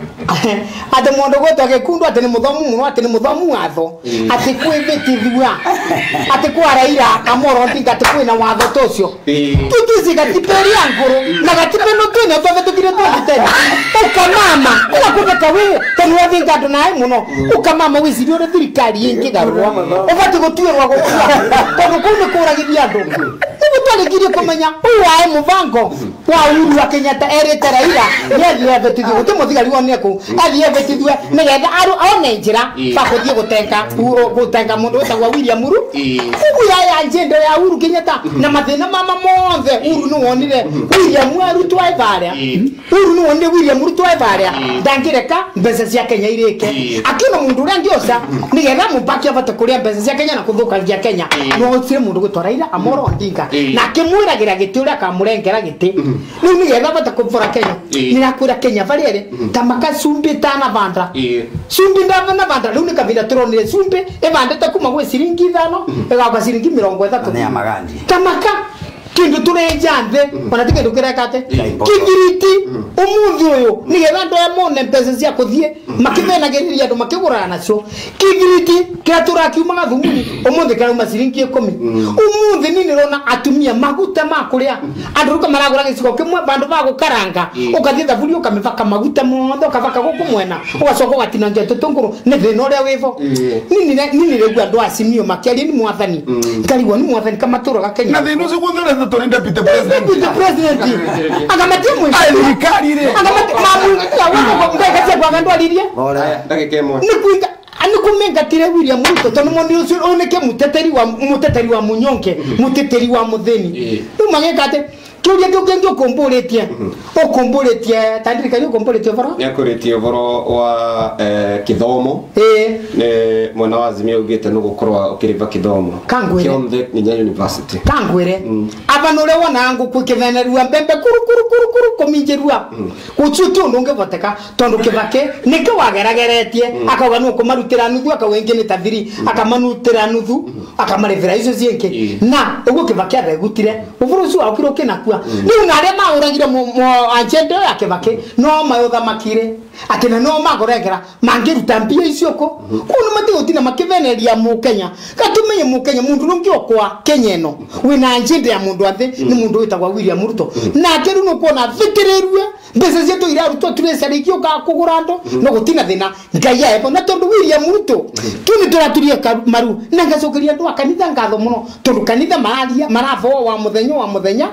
ate mundu gwetwa gikundu ate ni muthomu muno ate ni muthomu watho ate kwivitithua ate kwa Raila Amolo Odinga ate kwina watho tocio tutuzi gatiperia nguru na gatipeno twene twavetukire twatitene ukamama ila kubeka we tani wathinga andu nae muno ukamama wicirio uri thirikari ingi garurwa ubati gutuirwa gukua tondu kuu ni kuragithia andu nigu twarigirie kumenya uyu wae mubango wa Uhuru wa Kenyatta erite Raila ni athie avetithio guti muthigari wone ku athie avetithio nigetha aru one njira bakuthie gutenga gutenga mundu wetagwa William Ruto ugu ya ya njendo ya Uhuru Kenyatta na mathina mama monthe Uhuru ni wonire William Ruto aivaria Uhuru ni wonire William Ruto aivaria ndangireka mbeca cia Kenya irike akina mundu uria ngiosa nigetha mubaki avate kuria mbeca cia Kenya na kuthukagia Kenya no sire mundu gwitwa Raila Amolo Odinga na kimwiragira giti uria kamurengera giti riu nigetha avate kuvura Kenya nirakwira Kenya variere tamaka sumbi tana vanda sumbi ndavana vanda riu nikavira turonire sumbi evandete kuma gwe siringi ithano egauka siringi mirongo ithatu ne amagandi tamaka kindu tureja nthe ona tikindu kirekate kigiriti umuthi uyu nigetha andu aya mone mbeca cia kuthie makivenagiriria andu makigurana nacio kigiriti kia turakiumaga thumuni umuthi karauma siringi ikumi umuthi ni nirona atumia maguta ma kuria andu ruka maragura gicigo kimwe bandu ba gukaranga ukathie thaburi ukamivaka maguta mothe ukavaka guku mwena ugacoka ugatinangia tutunguru ni thina uria wivo nini nini regua andu Azimio makiaria ni mwathani karigwa ni mwathani kama turaga Kenya na thinu ciguthire toni deputy president deputy president agamatia mwe thirikari ri agamatia mamu ya wako ndeka cia kwa gandu alirie aya ndagika imwe ni kuinga ani kumengatire William Ruto tono mondi ucio oneke muteteri wa muteteri wa munyonke muteteri wa mutheni ni magekate kiuria kiu kingi ukumburetie ukumburetie tandirikani ukumburetie varo nyakuretie varo wa eh, kithomo eh ni mwana wa Azimio ugite no gukorwa ukiriva kithomo Kangwire. Kionde Kenya University kangwire abanure wona ngo kukivenerua mbembe kuru kuru kuru kuru kominjerua uchutu ndunge voteka tondu kibake nike wagerageretie akauga no kumarutira nuthu akawengi ni taviri akamanutira nuthu akamarevera icio cienke na ugo kibake aregutire uvurucu akiro kinakua ni unare mauragire mo agenda ya kibake no mayotha makire atina no magorengera mangiruta mbia icio ko kuno matigotina makiveneria mu Kenya gatumenye mu Kenya mundu rungi okwa Kenya eno wina agenda ya mundu athe ni mundu witagwa William Ruto na keru no kuona vitirerue mbeca cietu irarutwo turecarikio ka kugura ndo no gutina thina ngai aepo na tondu William Ruto tuni turaturia maru na ngacokeria ndu akanitha ngatho muno tondu kanitha mararia maravo wa muthenya wa muthenya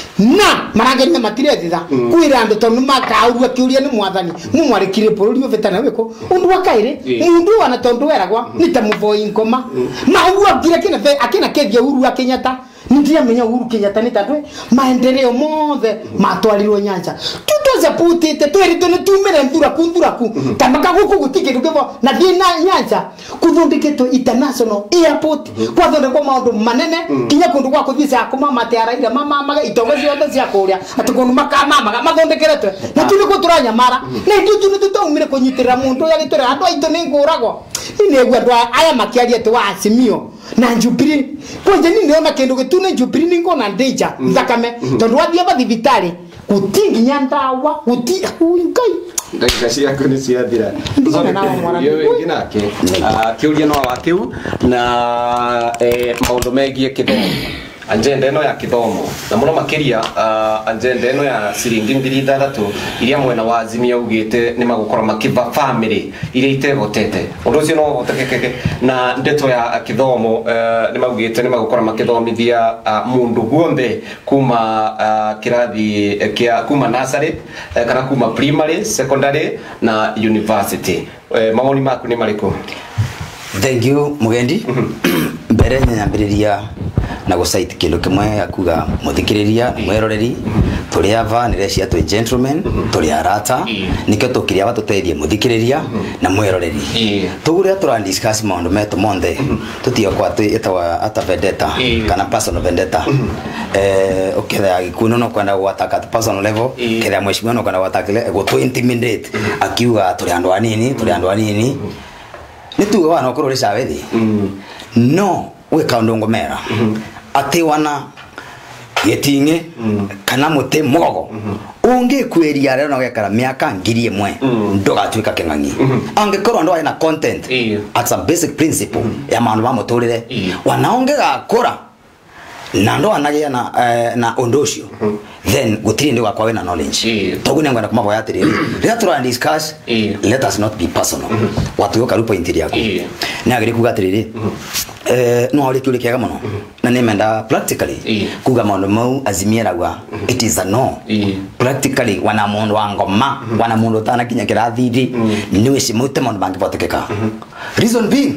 na marageria matire thitha kwira ndo tondu makaurua kiuria ni mwathani mumwarikire bururi uvetana wiko undu wakaire mundu wana tondu weragwa ni ta muvoi ngoma maugua kire kina ve akina kethia Uhuru wa Kenyatta ndia menya Uhuru Kenyatta ni tandwe maendeleo mothe matwarirwo nyanja tutoze putite twerito ni tumere ndura kundura ku tamaka guku gutike rugevo na thina nyanja kuthondeketwo international airport kwa thondekwo maundu manene kinya kundu gwa kuthisa akuma matera ira mama maga itongozi yothe cia kuria atikundu makama maga mathondekeretwe na tuli ko turanyamara na ithu tuni tutaumire kunyitirira mundu ya gitura andu aitu ni nguragwo inegwa andu aya makiaria tu wa Azimio na Jubilee kwenye nini ona kendo getune Jubilee ningo na danger thakame tondu wathia bathibitari gutingi nyandawa guti uingai ndagika ciaku ni ciathira Ndigana nawe mwana. yo ingi nake kiuria no wa kiu na eh, maundu megie kithomo agenda eno ya kithomo na muno makiria uh, agenda eno ya ciringi ngiri ithathatu iria mwena wa Azimio ugite ni magukora makiva family iria itevotete undu ucio no utekekeke na ndeto ya kithomo uh, ni magugite ni magukora makithomithia uh, mundu guothe kuma uh, kirathi uh, kia kuma nursery uh, kana kuma primary secondary na university uh, mawoni maku ni mariko? Thank you mugendi mbere nyambiriria na go site kindu kimwe akuga muthikiriria mweroreri tuli ava ni recia twi gentlemen tuli arata nikyo tukiria batuteithie muthikiriria na mweroreri tuguria tura discuss maundu metu monde tutio kwa tu etawa ata vendetta kana personal vendetta eh ukitha gikuno no kwenda gwataka personal level kitha mweshimiwa no kwenda gwatakile go to intimidate akiuga tuli andu anini tuli andu anini ni tu wana okorore sabethi no we kaundu ngomera ati wana yetinge kana muti mogo unge kweria rero no gekara miaka ngiri imwe ndogatwika keng'ang'i angekorwo ndo na content as a basic principle ya mandu ba muturire wanaonge gakora na ndo anagia na uh, na ondosio then gutiri ndi wakwa wena knowledge togu nengwa kuma boya tiriri let try and discuss let us not be personal watu yo karupo intiri yako na agiri kuga tiriri eh no ari kyuri kiaga muno na nemenda practically kuga maundu mau azimiera gwa it is a no practically wana mundu wa ngoma wana mundu tana kinya kirathidi niwe simute maundu bangi botekeka reason being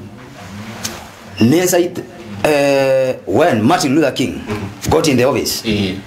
nesa it Uh, when Martin Luther King got in the office,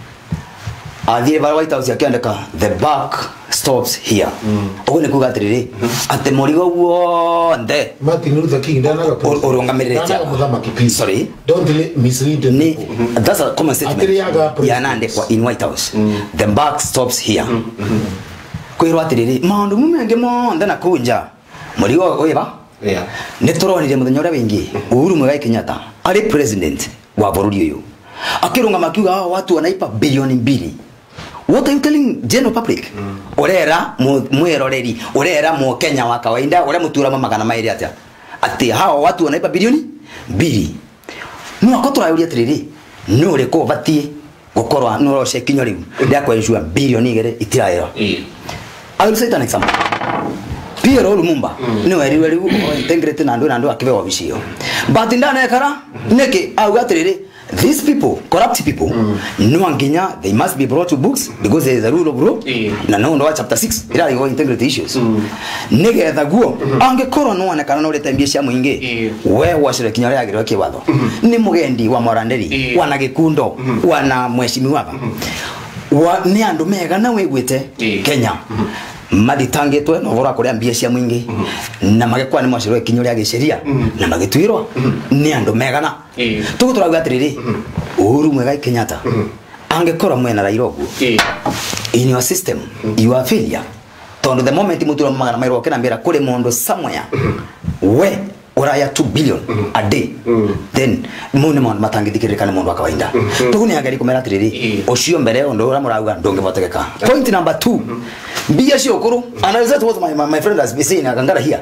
the White House yakandika the buck stops here. Ogone kuga tiriri ate morigo wonde Martin Luther King dana ga oronga merecha sorry don't mislead ni that's a common statement yanande kwa in White House the buck stops here. Kwirwa tiriri maundu mumenge monde na kunja morigo oiba yeah nituronire muthenya uria wingi Uhuru Muigai Kenyatta ari president wa bururi uyu akirunga makiuga watu wanaipa bilioni mbili. What are you telling general public? Orera mweroreri orera mu Kenya wa kawaida ore mutura magana mairi atia ati hao watu wanaipa bilioni mbili. No akotora yuri atiriri no reko batie gukorwa no roshe kinyo riu ndia kwa issue bilioni igere itiraira. I will say an example. Pierre Lumumba ni weri weri integrate na ndo na ndo akiwe wabishio but ndana ekara neke auga tiriri these people corrupt people no anginya they must be brought to books because there is a rule of law na no ndo chapter six ila yo integrity issues nege ethaguo angekoro no wana kana no retambie cia muingi we washire kinyare yagirwa kiwatho ni mugendi wa Moranderi wana gikundo wana mweshimiwa wa ni andu mega na wegwite Kenya maditangitwe no vora kuria mbia cia mwingi na magekwa ni mwashirwe kinyo ria gisheria na magitwirwa ni andu megana tugu turaga atiriri Uhuru Muigai Kenyatta angekora mwena Rairogu in your system you are failure tondo the moment mutura magana mairo kena mbira kule mondo somewhere we oraya two billion a day then mune mondo matangithikirika na mondo akawainda tugu ni agari kumera atiriri ocio mbere ondo ora murauga ndonge botekeka point number two mbia cio kuru and that what my, my, my friend has been saying akangara here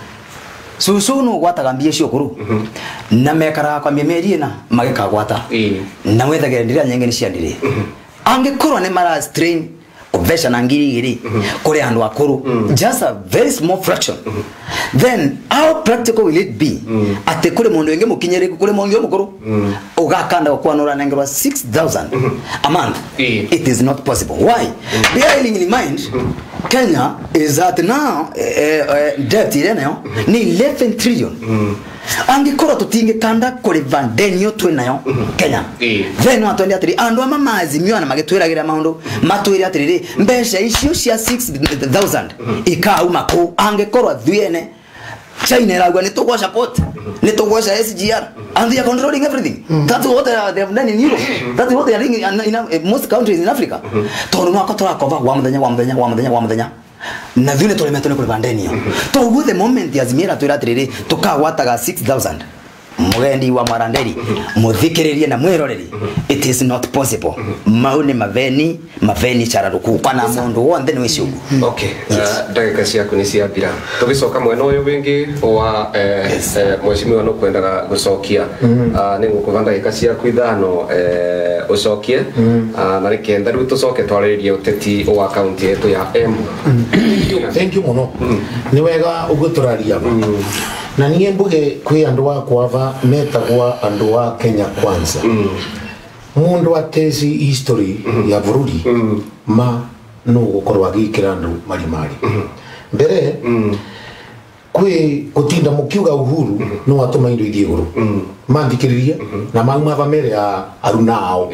so so no gwataga mbia cio kuru na mekara kwa miemeri na mageka gwata na wethagira ndira nyenge ni ciandire angekoro ne mara strain obesha na ngiri giri kore andu akuru just a very small fraction then how practical will it be ate kure mundu wenge mukinyere kure monge mukuru ugakanda kwa nora nengerwa six thousand a month it is not possible why bearing in mind Kenya is at now uh, uh, debt irenayo ni eleven trillion angikora tutinge kanda kuri vandenio twenayo Kenya then watu atiri andu ama mazimio na magetwiragira maundu matwira atiri mbesha icio cia six thousand ikauma ku angikora thuene China eragwa ni tugwa support ni tugwa S G R and they are controlling everything that's what they have done in Europe that's what they are doing in, in, in most countries in Africa tono mwako trakova wa mudenya wa mudenya wa mudenya wa mudenya na vile tolemetone kule bandenio to go the moment yazimira twira tiriri tukagwataga six thousand mugendi wa Maranderi muthikiririe na mwiroreri it is not possible maune maveni maveni chararuku kana mundu wonde ni wicu okay ndagika ciaku ni cia thira tugicoka mwena uyu wingi wa mweshimiwa no kwendaga gucokia ni ngukuvanda ndagika ciaku ithano ucokie na nikenda riu tucoke twaririe uteti wa county yetu ya Embu. Thank you muno ni wega uguturaria na niye mbuge kwi andu akwa ava metagwa andu wa Kenya kwanza mundu atezi history ya bururi ma no gukorwa gikira andu mari mari mbere kwi gutinda mukiuga uhuru no watuma indo ithie iguru mandikiririe na mauma family ya aruna ao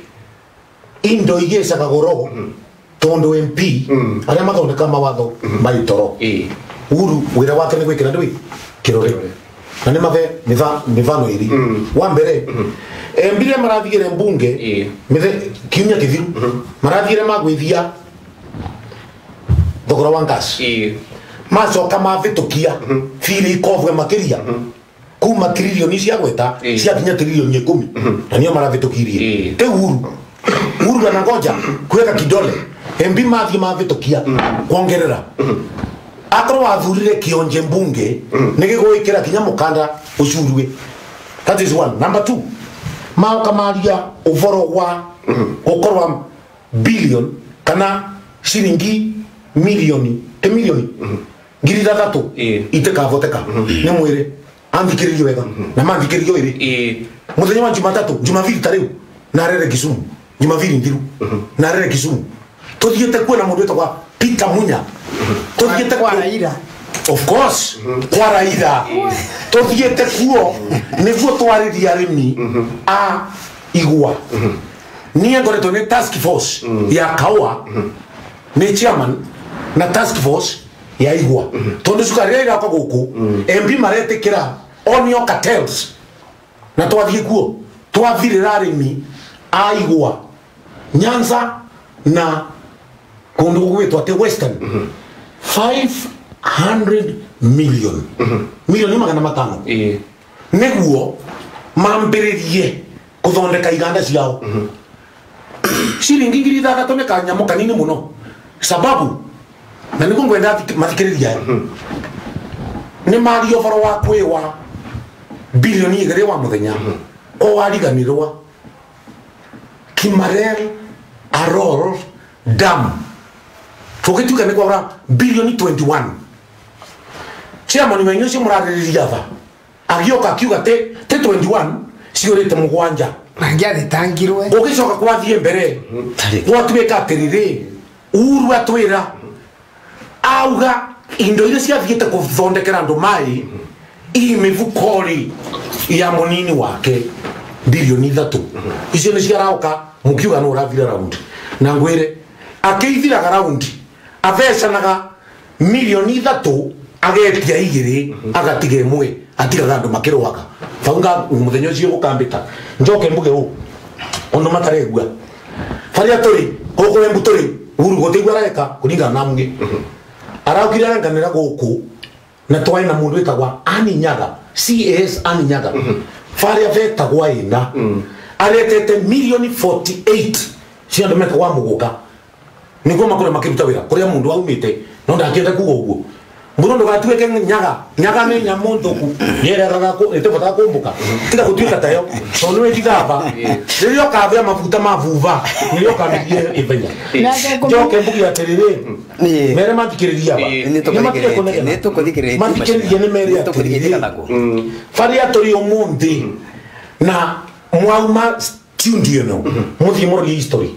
indo igecaga goro tondu M P aria mathondeka mawatho maritoro uhuru wira wake ni gwikira ndui kirore na ni mave mifano iri wa mbere mbire marathigire mbunge mithe kiumia kithiru marathigire magwithia thogora wa ngasi macoka mavitukia fili ikovwe makiria kuma trilioni cia gweta cia kinya trilioni ikumi na nio maravitukirie te uhuru uhuru anangoja kuweka kidole M P mathi mavitukia kuongerera akoro wathurire kionje mbunge nigigwikira kinya mukanda ucurwe. That is one. Number two, mauka maria uvoro wa ukorwa billion kana shilingi milioni te milioni ngiri thatatu itekavoteka ni mwire andikiririo wega na mandikiririo iri muthenya wa Jumatatu Jumapili tariu narere Kisumu Jumapili ndiru narere Kisumu tuthiete kuona mundu etagwa Peter Munya tuthiete kwa Raila of course kwa Raila tuthiete kuo niguo twariria arimi a igwa niye ngoretwo ni task force ya kawa ni chairman na task force ya igwa tondu cukari ira kwa guku M P maretikira onio cartels na twathie kuo twathirira arimi a igwa Nyanza na kundu gwitwa te Western five hundred million milioni magana matano niguo mambiririe kuthondeka iganda ciao ciringi ngiri ithathatu ni kanyamo kanini muno sababu na niguo ngwenda mathikiriria ni mari ovoro wa kwiwa bilioni igiri wa muthenya o wariganirwa Kimarel Arror Dam tukituka ni kwa bilioni twenty-one chairman wenyu cio muraririria tha agioka kiuga te te twenty-one ciorite mugwanja mangiathi tangirwe ugicoka kwathie mbere gwatuika atiriri uru atwira auga indo ile ciathiite kuthondekera andu mai imivukori ya munini wake bilioni ithatu icio ni ciarauka mukiuga no urathira round na ngwire akeithira round avecanaga milioni ithatu agetia igiri agatige mwe atigaga andu makirwaga faunga muthenya ucio gukambita njoke mbuge u ondo mataregua faria turi goko embu turi uru gotigwa reka kuringa namge araukire aranganira guku na twai na mundu etagwa Ani Nyaga C S Ani Nyaga faria veta gwa ina aretete milioni forty-eight cia ndo meka wa muguka niguo makore makiruta wira kuria mundu aumite no ndakienda kugo uguo mbuno ndo gatuike Nyaga Nyaga ni nyamunduku yereraga ko etebota kumbuka tiga gutuika tayo so no etigaba ririo kavya mafuta mavuva ririo kamithie ivenya joke mbugi atiriri mere mathikiriria ba ni tukuthikiriria mathikiriria ni mere atiriri faria tori omundi na mwauma studio no muthi mori history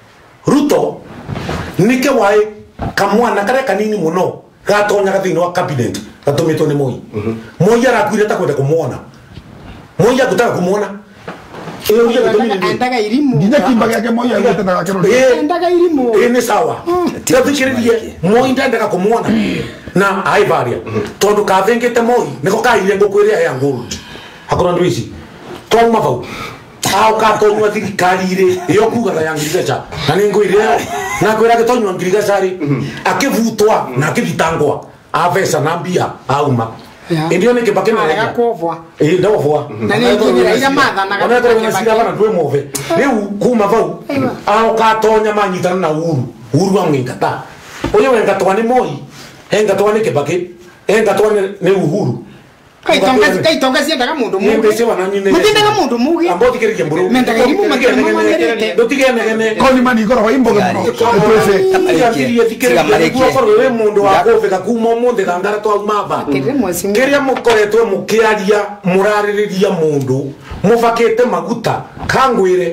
Ruto nike wae kamwana kare kanini muno gatonya gathini wa cabinet gatumitwo ni Moi Moi arakwire ta kwenda kumuona Moi akutaka kumuona iyo uye gatumini endaga irimu nginya kimba yake Moi agete na gakero endaga irimu eh ni sawa tathikiririe Moi ndendaga kumuona na aivaria tondu kathengete Moi niko kaire ngukwiria ya gold akora ndwisi twauma vau au katonywa thirikari iri iyo kugaga ya ngirigaca na ningwire na kwira gitonywa ngirigaca ri akivutwa na akivitangwa avesa na mbia auma ndio ni kibake na ya kovwa eh ndio vwa na ni ngira ira matha na ona kwa na sira bana ndwe move riu kuma vau au katonya manyitana na uru uru amwingata oyo wenga twani Moi enga twani kibake enga twani ni uhuru kaitonga kaitonga siendaga mundu mugi mbese wananyine mutindaga mundu mugi amboti kirike mburu mendaga irimu makere magerete dotigene koni mani igoro wa imboga muno twese yambiriye thikere kwa korwe we mundu wa kofeka kuma mundu gangara twa mava keria mukoretwe mukiaria muraririria mundu mufakete maguta kangwire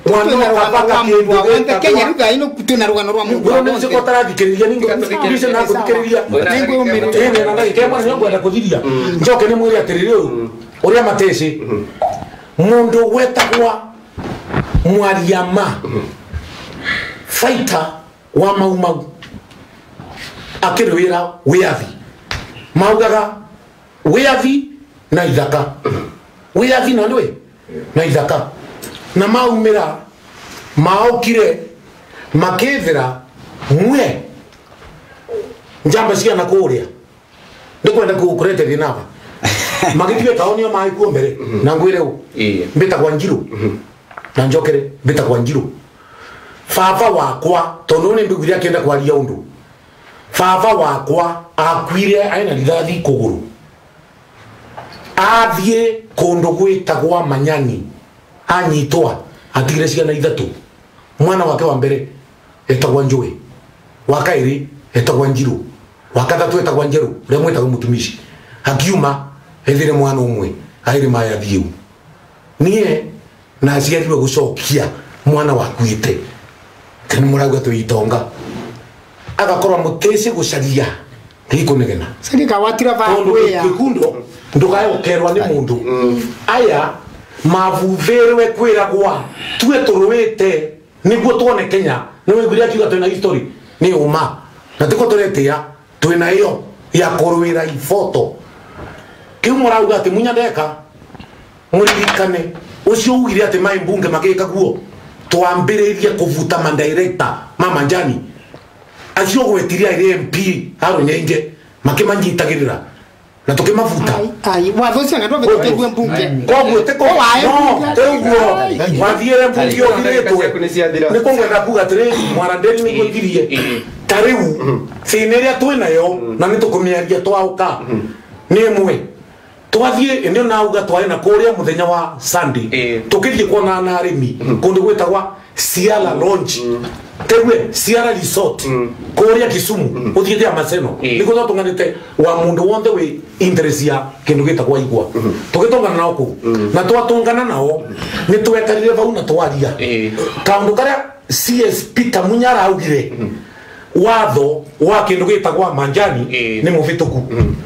mwana Tuna rugano wakabaga rwa kindu mundu wonde gitagwa- Kenya ruga ino tuna rugano rwa mundu Ngoro nisi ko tarathikiriria ningo ndise na kuthikiriria ene na ngai kema nyo kwenda kuthiria njoke ni mwiri atiriri uyu uria mateci mundu gwetagwa Mwariama fighter wa mau mau akirwira wiathi maugaga wiathi na ithaka wiathi na ndwe na ithaka na maumira maokire makethera mwe njamba cia na kuria ndikwenda kukurete thinaba magitwe taonio mai ku mbere na ngwire u mbita kwa njiru na njokere mbita kwa njiru baba wakwa tondu ni mbiguria kenda kwaria undu baba wakwa akwire aina rithathi kuguru athie kundu gwitagwa Manyani anyitwa atigire ciana ithatu mwana wake wa mbere etagwa Njui wa kairi etagwa Njiru wa kathatu etagwa Njeru ria mwetagwa Mutumishi akiuma ethire mwana umwe aire maya thiu nie na aciarirwe gucokia mwana wakuite kani murauga tuitonga agakorwa muteci gucaria ngikunegena sirika watira vakuya kikundo ndugaye ukerwa ni mundu aya mavutherwe kwiragwa tue turuite niguo tuone Kenya niwe nguria kiuga twina history ni uma na tiko turetia twina iyo ya kurwira ifoto kiu murauga ati munyandeka muririkane ucio ugire ati mai mbunge magika guo twambiririe kuvuta ma director mama Njani acio gwetiria ile M P haro nyenge makimanyitagirira na tukimavuta ai watho cia ngado betegwe mbunge koguo teko no teguo wathiere mbunge ogiretwe ni kongwenda kuga tiri Mwaranderi ni gwigirie tariu sineria twinayo na ni tukumiaria twauka ni mwe twathie ndio nauga twaina kuria muthenya wa Sunday tukithie kuona na arimi kundu gwetagwa Ciala Lodge tegwe Ciala Resort kuria Kisumu uthiete Maseno niko tunganite wa mundu wonde we interest ya kindu gitagwa igwa tugitongana nao ku na twatungana nao ni twekarire vau na twaria kaundu karia C S Peter Munyara augire watho wa kindu gitagwa Manjani ni muvituku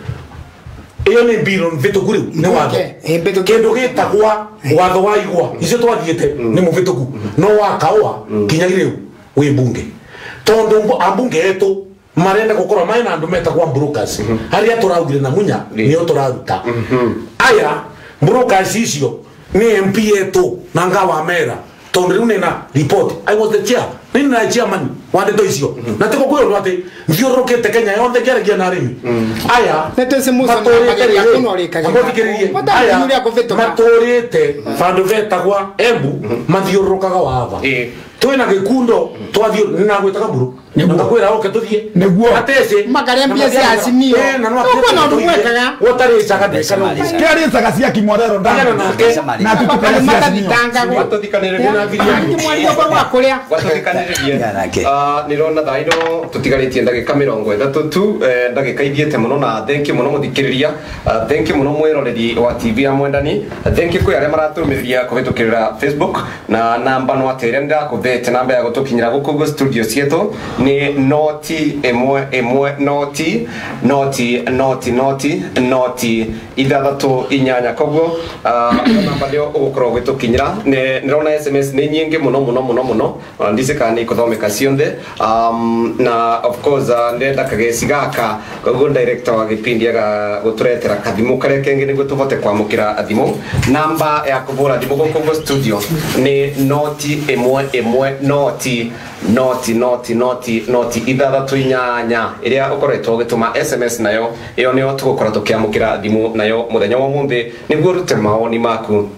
iyo ni biro mvituku riu ni watho kindu gitagwa watho wa igwa icio twathiete ni muvituku no wakawa kinyagire wi bunge tondu ambunge etu marenda gukora mai na andu metagwa brokers haria turaugire na munya niyo turaruta aya brokers icio ni M P etu na ngawa mera tondu riu nina report I was the chair nina chairman wande to icio na tiko kwiro ati thiorokete Kenya yothe ngeragia na arimi aya netese musa na magari akunolika ngothikiririe aya maturite fandu vetagwa Embu mathiorokaga wava twina gikundo twathio na gwetaga mburu ndakwira oke tuthie Niguo. atese makarembia cia Azimio na no uko na ndwekaga wotari caga ndekano kari saga cia kimorero ndana na tutukana cia Azimio Watuthikaniriria na viria kimwario kwa kwa kuria watuthikaniriria ah nirona thaino tutigaritie ndagika mirongo ithatu tu ndagika ithiete muno na thank you muno muthikiriria thank you muno mwiroreri wa T V ya Mwendani thank you kwi aria maratumiria kuvitukirira Facebook na namba no atere nda kuthete namba ya gutukinyira guku studio cietu ni noti emwe emwe noti noti noti noti noti ithathatu inyanya koguo namba ndio ugukorwo gwitukinyira nirona S M S ni nyingi muno muno muno muno ndisika ni kuthomeka cionthe um na of course ndenda kageci gaka koguo director wa gipindi aga guturetera kathimu karia kengi ni gutuvote kwamukira thimu namba ya kuvura thimu guku studio ni noti emwe emwe noti noti noti noti noti ithathatu inyanya iria ukoretwo gituma S M S nayo iyo niyo tugukora tukiamukira thimu nayo muthenya wa mumbi niguo rute maoni maku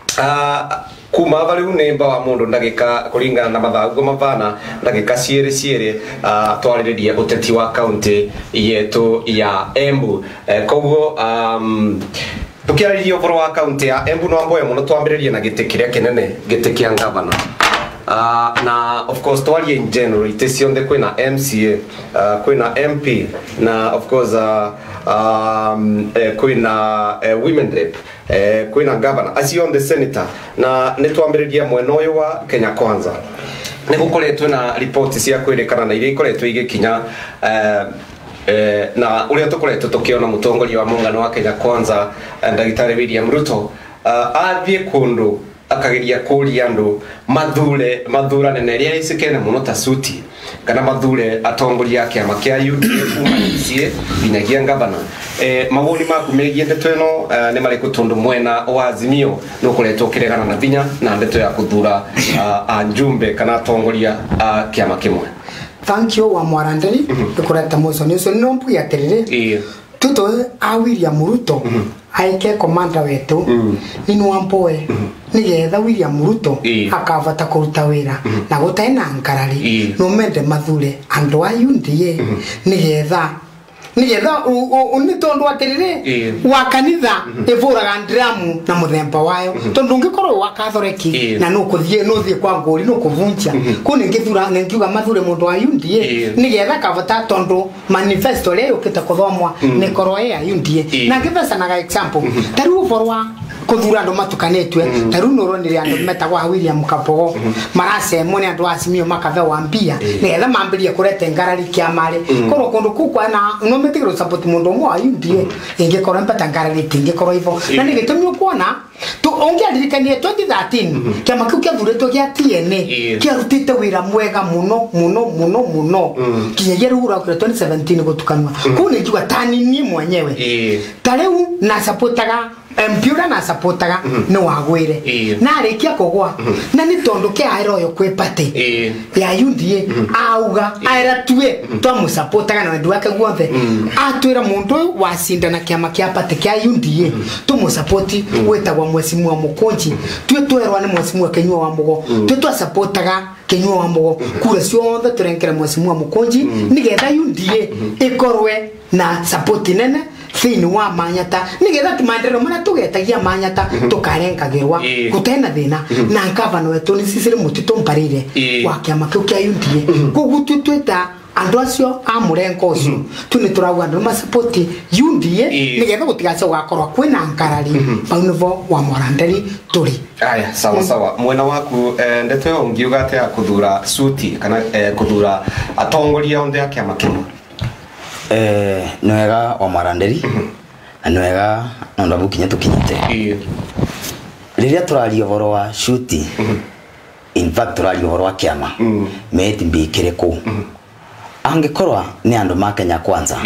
ah kuma bali unemba wa mundu ndagika kuringana na mathagu mavana ndagika ciere ciere twaririe uteti wa county yetu ya Embu koguo um tukiaririe uboro wa county ya Embu no amboye muno twambiririe na gite kiria kinene gite kia governor Uh, na of course twarie in general itesionde kwina M C A uh, kwina M P na of course uh, um, eh, kwina uh, women rep eh kwina governor acio on the senator na nitwambiriria mwena uyu wa Kenya Kwanza ni gukoretwe na report cia kwirikana na iria ikoretwe igikinya eh eh na uria tukoretwe tukiona mutongoria wa muungano wa Kenya Kwanza Ndagitari William Ruto uh, athie kundu akageria kuria andu mathure mathura nene ria isikene muno ta suti kana mathure atongoria yake amakia U D A kuma icie binyagia ngabana eh mawoni maku megie ndeto eno uh, ne mari kutundu mwena wa Azimio no kuletwo kiregana na binya na ndeto ya kuthura uh, anjumbe kana atongoria uh, kiama kimwe. Thank you wa Mwaranderi tukureta muzo nizo nombu ya terere tuto a William Ruto aike komanda wetu ni nwampoe nigetha William Ruto akavata kuruta wira na gutaina nkarari no mende mathure andu a U D A nigetha nigetha unitondu atirire wa kanitha ivuraga dramu na muthemba wayo tondu ngikorwo wakathoreki na no kuthie no thie kwa ngori no kuvunja kuni ngithura ngiuga mathure mundu wa U D A nigetha kavata tondu manifesto leo kita kuthomwa ni korwo ya U D A na ngivesa na example taru forwa kuthura ndo matukanetwe taru noronire andu metagwa William Kabogo marase mone andu Azimio makatha wambia nigetha mambirie kurete ngarari kiamari korwo kundu kukwa na no metigiro support mundu mwa wa U D A ingekora mpata ngarari tingekora hivyo na nigitumio kuona tu ongiadirikanie twenty thirteen kiama kiu kiathuretwo gia T N A kiarutite wira mwega muno muno muno muno kinyagia rugura kwa twenty seventeen gutukanwa kuni njuga tani ni mwenyewe tareu na supportaga Mpiura na supportaga ni wagwire na arikia kugwa na ni tondu kia airo yo kwepate ya U D A auga aira tuwe to mu supportaga na ndu wake guothe atwira mundu wacinda na kiama kia pate kia U D A to mu support wetagwa mwesimu wa mukonji twe twerwa ni mwesimu wa Kenyua wa mugo twe twa supportaga Kenyua wa mugo kura cionthe turenkera mwesimu wa mukonji nigetha U D A ikorwe na support nene thini wa manyata nigetha tumandero mana tugetagia manyata tukarengagirwa gutena thina na ngavana wetu ni sisire mutito mparire wa kiama kiu kia U D A kogu tutweta andu acio a murengo ucio tuni turauga andu ma support U D A nigetha gutigace ugakorwa kwina nkarari paunuvo wa Mwaranderi turi aya sawa sawa mwena waku ndeto yo ngiuga ate akuthura suti kana kuthura atongoria onde ya kiama kimwe eh nwega wa Mwaranderi na nwega ndo bukinya tukinyite riria turaria horo wa shuti in fact turaria horo wa kiama meti mbikire ku angekorwa ni andu ma Kenya Kwanza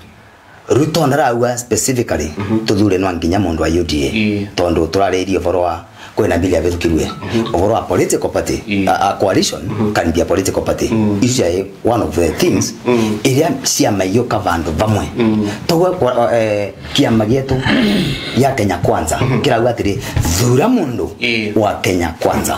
Ruto ndarauga specifically tuthure no nginya mundu wa U D A tondu turariria horo wa kwena bili abethukirwe horo wa political party a coalition can be a political party is one of the things iria ciama iyo kavandu vamwe togwa kiama gietu ya Kenya Kwanza kirauga atiri thura mundu wa Kenya Kwanza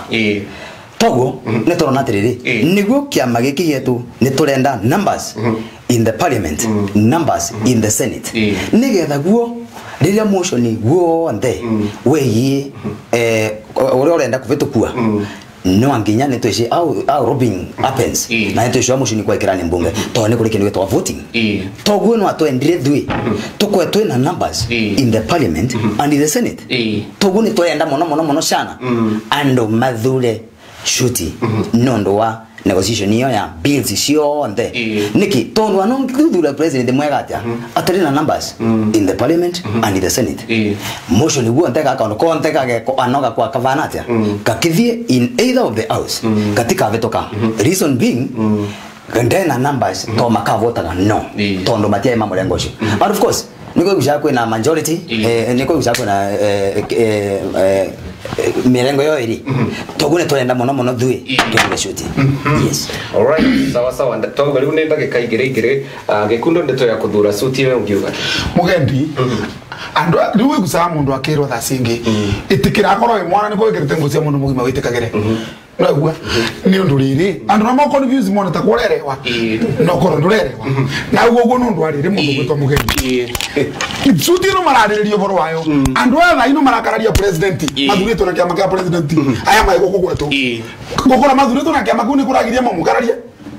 togo ne torona atiriri niguo kiama giki gietu ni turenda numbers in the parliament numbers in the senate nigetha guo riria motion guo nde weyi eh ore orenda kuvitukua no anginya ne twese au au robbing happens na twese motion kwa kirani mbunge to ne kuri kinwe to voting to guo no atwendire dwi tukwe twena numbers in the parliament and in the senate to guo ne twenda mono mono mono sana ando mathure shuti nondo wa negotiation iyo ya bills cio nde niki tondu ano ngithura president mwega atia atari na numbers in the parliament and in the senate motion guo nteka akaundu ko nteka ge anoga kwa kavana atia kakithie in either of the house katika vetoka reason being gandena numbers to makavotaga no tondu matia mambo lengo cio but of course niko kushakwe na majority eh niko kushakwe na eh eh mirengo yo iri togune twenda mono mono dhui twende shuti yes all right sawa sawa ndatoga riu nenda gikaigire igire gikundo ndeto ya kuthura suti yo ngiuga mugendi andu riu gusa mundu akirwo tha singi itikira akoro mwana niko igirite ngucia mundu mugima witikagire Ragwa ni undu riri andu no confuse mona ta kurerewa no koro ndurerewa na ugo no ndu arire mundu gwitwa mugendi suti no mararirio boro wayo andu otha ino marakararia president mathurito na kiama kia president aya mai goko gwetu gokora mathurito na kiama kuni kuragiria mamukararia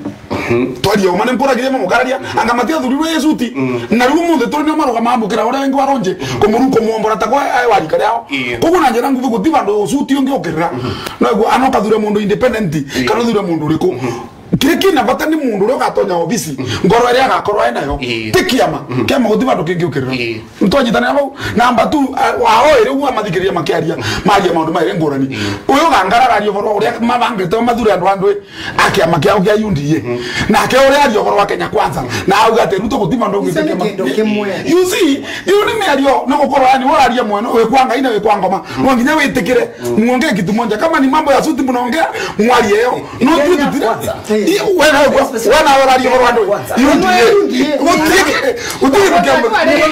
twaria umane mpora gire mukararia anga matia thurirwe yesuti na riu muthe turi no maruga mambukira ore wengi waronje kumuruko muombora takwa ai wari kariao kuko na njera nguvu gutiva ndo suti ungi okirira no ego anoka thure mundu independent kana thure mundu riko kiriki na bata ni mundu ro gatonya ofisi ngoro ria gakorwa enayo tikiama kema gutiva ndo kingi okirira ntonyitana nabo namba tu wao ire uwa mathikiria makiaria maria maundu maire ngorani uyo gangararario boro uria mabangete mathure andu andu akiama kiao kia yundie na ke uria ario boro wa Kenya Kwanza na auga ate ruto gutiva ndo ngikema you see you ni merio no gukorwa yani wararia mweno we kwanga ina we kwangoma no nginya witikire muongee kitu moja kama ni mambo ya suti mnaongea mwalie yo no tu wewe wana wararia boro andu yundie utike utike kama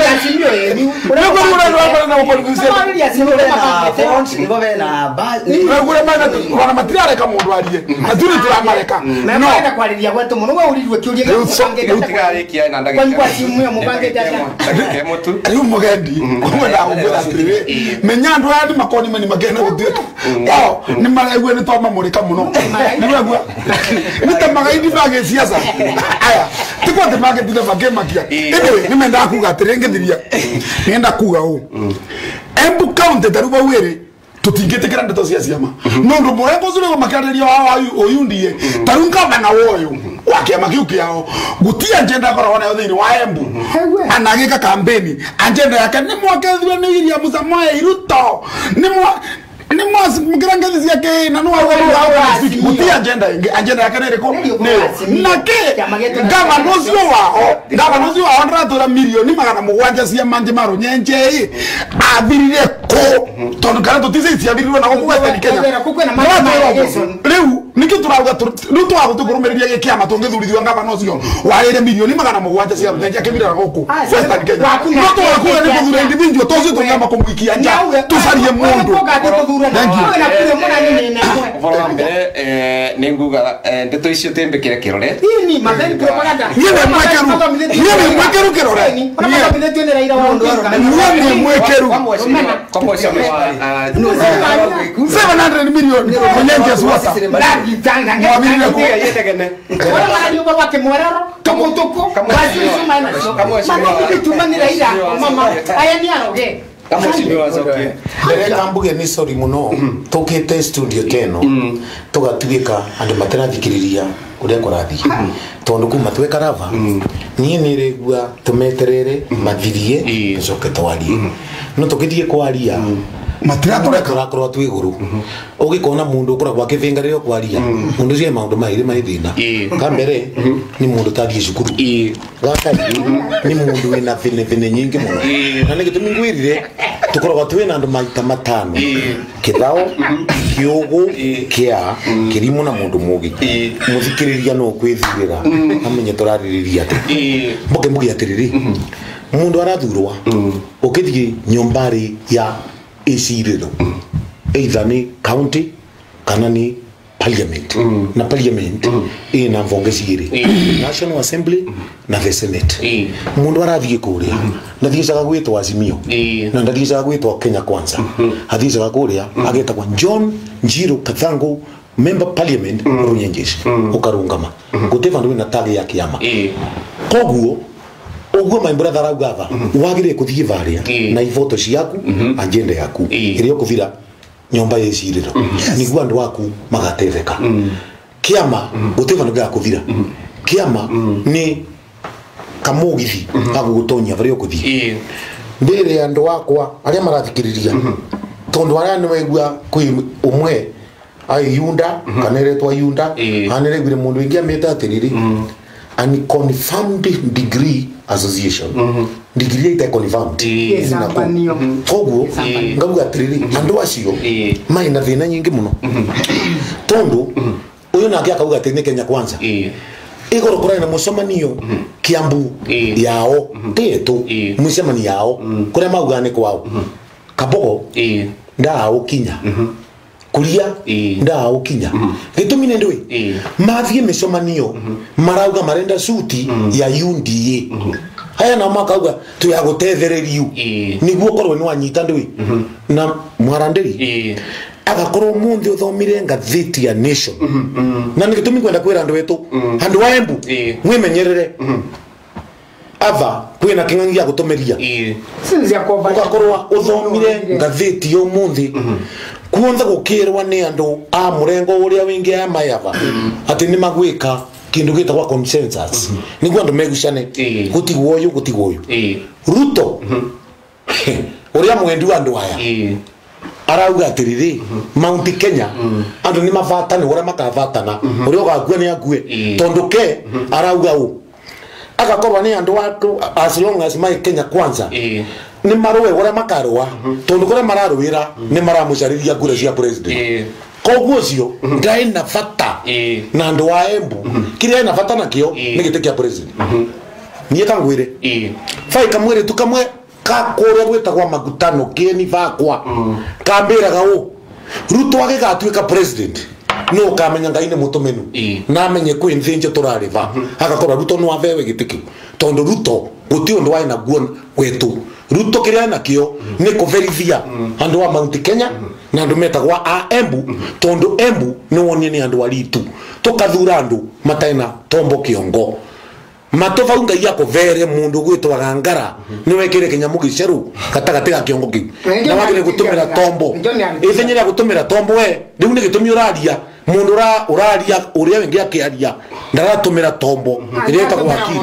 wana materiale kama mundu arie aturi turamareka no kwariria gwetu muno we urirwe kiurie utigare kia na ndagika kwa simu ya mubange jaja kemo tu ayu mugendi kumwe na ubura atire menya andu andi makoni mani magena gutweka oh ni maregwe ni toma murika muno ni wegwa ni tamaga idi bage siasa aya tiko te bage tule bage makia anyway ni menda kuga atire ngithiria nienda kuga u embu county taruba were tutingetekera ndeto cia ciama no ndo murengo zure go makariria wa oyundie tarunga bana woyo wakiama kiu kiao gutia agenda korwa na thini wa embu anagika kampeni agenda yake ni mwakethwe ni iria musamoe iruto ni mwa ni mwas mkirangazi yake na no wa gutia agenda agenda yake ni ko na ke gava nozio wao gava nozio wao ndra milioni magana mugwanja cia manje maro nyenje athirire ko tondu kana tutise cia birirwe na gukugwa Kenya riu niki turauga riu twago tukurumiriria gikiama tungithurithio gava nozio warire milioni magana mugwanja cia nyenje akibira guku Western Kenya no twakuga ni kuthura individual tozi tungama kumwikia nja tusarie mundu thank you bora mbere eh ninguga ndeto icio tembekire kirore ni mathani propaganda niwe mwekeru niwe mwekeru kirore niwe ndio raira wa ndo niwe mwekeru kwa sio seven hundred million mwenye swasa ndagi tanga mwamini ku yetegene wala wala yuba wake mwerero kama utoko basi sema ina sio kama sio tumani raira mama aya ni aroge kama sio wazoke Dere kambuge ni sorry muno tukite studio teno tugatuika andu materathikiriria uria korathi tondu kuma tweka rava nie niregua tumeterere mathirie ncoke twarie no tukithie kwaria matira turekora korwa twi iguru ugikona mundu ukora gwake vingarire kwaria mundu cie maundu mairi mai thina kambere ni mundu tathie cukuru gakari ni mundu wina thine thine nyingi muno na ni gitumi ngwirire tukoragwa twina andu maita matano kithao kiugu kia kirimu na mundu mugi muthikiriria no kwithirira amenye turaririria ati mboke mugi atiriri mundu arathurwa ukithie nyombari ya isiriro either ni county kana ni parliament mm. na parliament mm. ina mvongezi iri mm. National Assembly mm. na the Senate mm. mundu arathie kuria mm. na thiicaga gwitwa Azimio mm. na ndathiicaga gwitwa Kenya Kwanza mm -hmm. athiicaga kuria mm. agetagwa John Njiru Kathango member parliament mm. runyenjeshi mm. ukarungama mm. guteva ndu na tagi ya kiama mm. koguo oguo my brother augava mm -hmm. wagire kuthie varia mm. na ivoto ciaku mm -hmm. agenda yaku mm. irio kuvira nyomba yeciriro mm -hmm. niguo andu waku magatetheka mm. kiama guteva ndu gakuvira mm -hmm. kiama mm. ni kamugithi mm -hmm. agugutonya varia kuthie mm. mbere andu wakwa aria marathikiriria mm -hmm. tondu aria ni waigua kwi umwe ai yunda mm -hmm. kanere twa yunda mm. anere gwire mundu ingi ameta atiriri mm. an confirmed degree association mm -hmm. degree ita confirmed yes na koguo ngabuga atiriri andu acio mai na thina nyingi muno tondu uyu nake akauga ati ni Kenya Kwanza igoro kura na musomanio Kiambu yao tetu musomanio yao kura mauga ni kwao Kabogo nda ukinya kuria nda ukinya gitumi ne ndui mathie misomanio marauga marenda suti ya U D A haya na makauga tuyagutethererio niguo korwo ni wanyita ndui na mwaranderi agakorwo mundi uthomire ngatheti ya Nation na nĩ gĩtũmi kwenda kwĩra andũ wetu andũ wa Embu mwimenyerere ava kwĩna kĩng'ang'i gĩa gũtũmĩria ugakorwo uthomire ngatheti ũmũthĩ kuonza gũkĩrwa nĩ andũ a mũrengo ũrĩa wĩngĩ ya mayava atĩ nĩ magwĩka kindu gitagwa consensus niguo andu megucane gutigwo uyu gutigwo uyu Ruto uria mwendi wa andu aya arauga atiriri Mount Kenya andu ni mavatani uria makavatana uria ugakua ni akue tondu ke arauga u agakorwa ni andu watu as long as my Kenya kwanza ni marowe uria makarwa tondu kuria mararwira ni maramucariria ngure cia president koguo cio ndai na fata na andu wa Embu kiria na fata nakio ni gite kia president niye kangwire fai kamwire tu kamwe ka kore gwetagwa magutano kieni vakwa kambiraga u Ruto agigatuika president no kamenya ngai ni mutumenu na amenye kwi nthinje turariva agakorwa Ruto no avewe gitiki tondu Ruto guti undu waina guo kwetu Ruto kiria nakio ni kuverithia andu wa Mount Kenya na andu metagwa a Embu tondu Embu ni wonie ni andu aritu tukathura andu mataina tombo kiongo matova unga yako vere mundu gwitwa gangara ni wekire kinyamu giceru katagati ga kiongo ki na wagire gutumira tombo ithenyira gutumira tombo we riu ni gitumi uraria mundu ra uraria uria wengi akiaria ndaratumira tombo ireta kwa akiri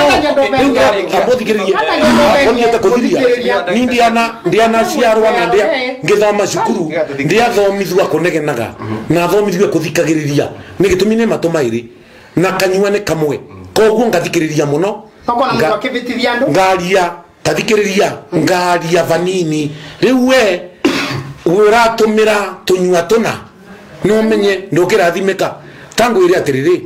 no abothikiririe onieta kuthiria ni ndiana ndiana ciarwa na ndia ngithoma cukuru ndia thomithwa kunegenaga na thomithwe kuthikagiriria ni gitumi ni matumairi na kanyua ni kamwe koguo ngathikiriria muno ngaria tathikiriria ngaria vanini riu we uratumira tunyua tuna no menye ndukirathimeka tangu iri atiriri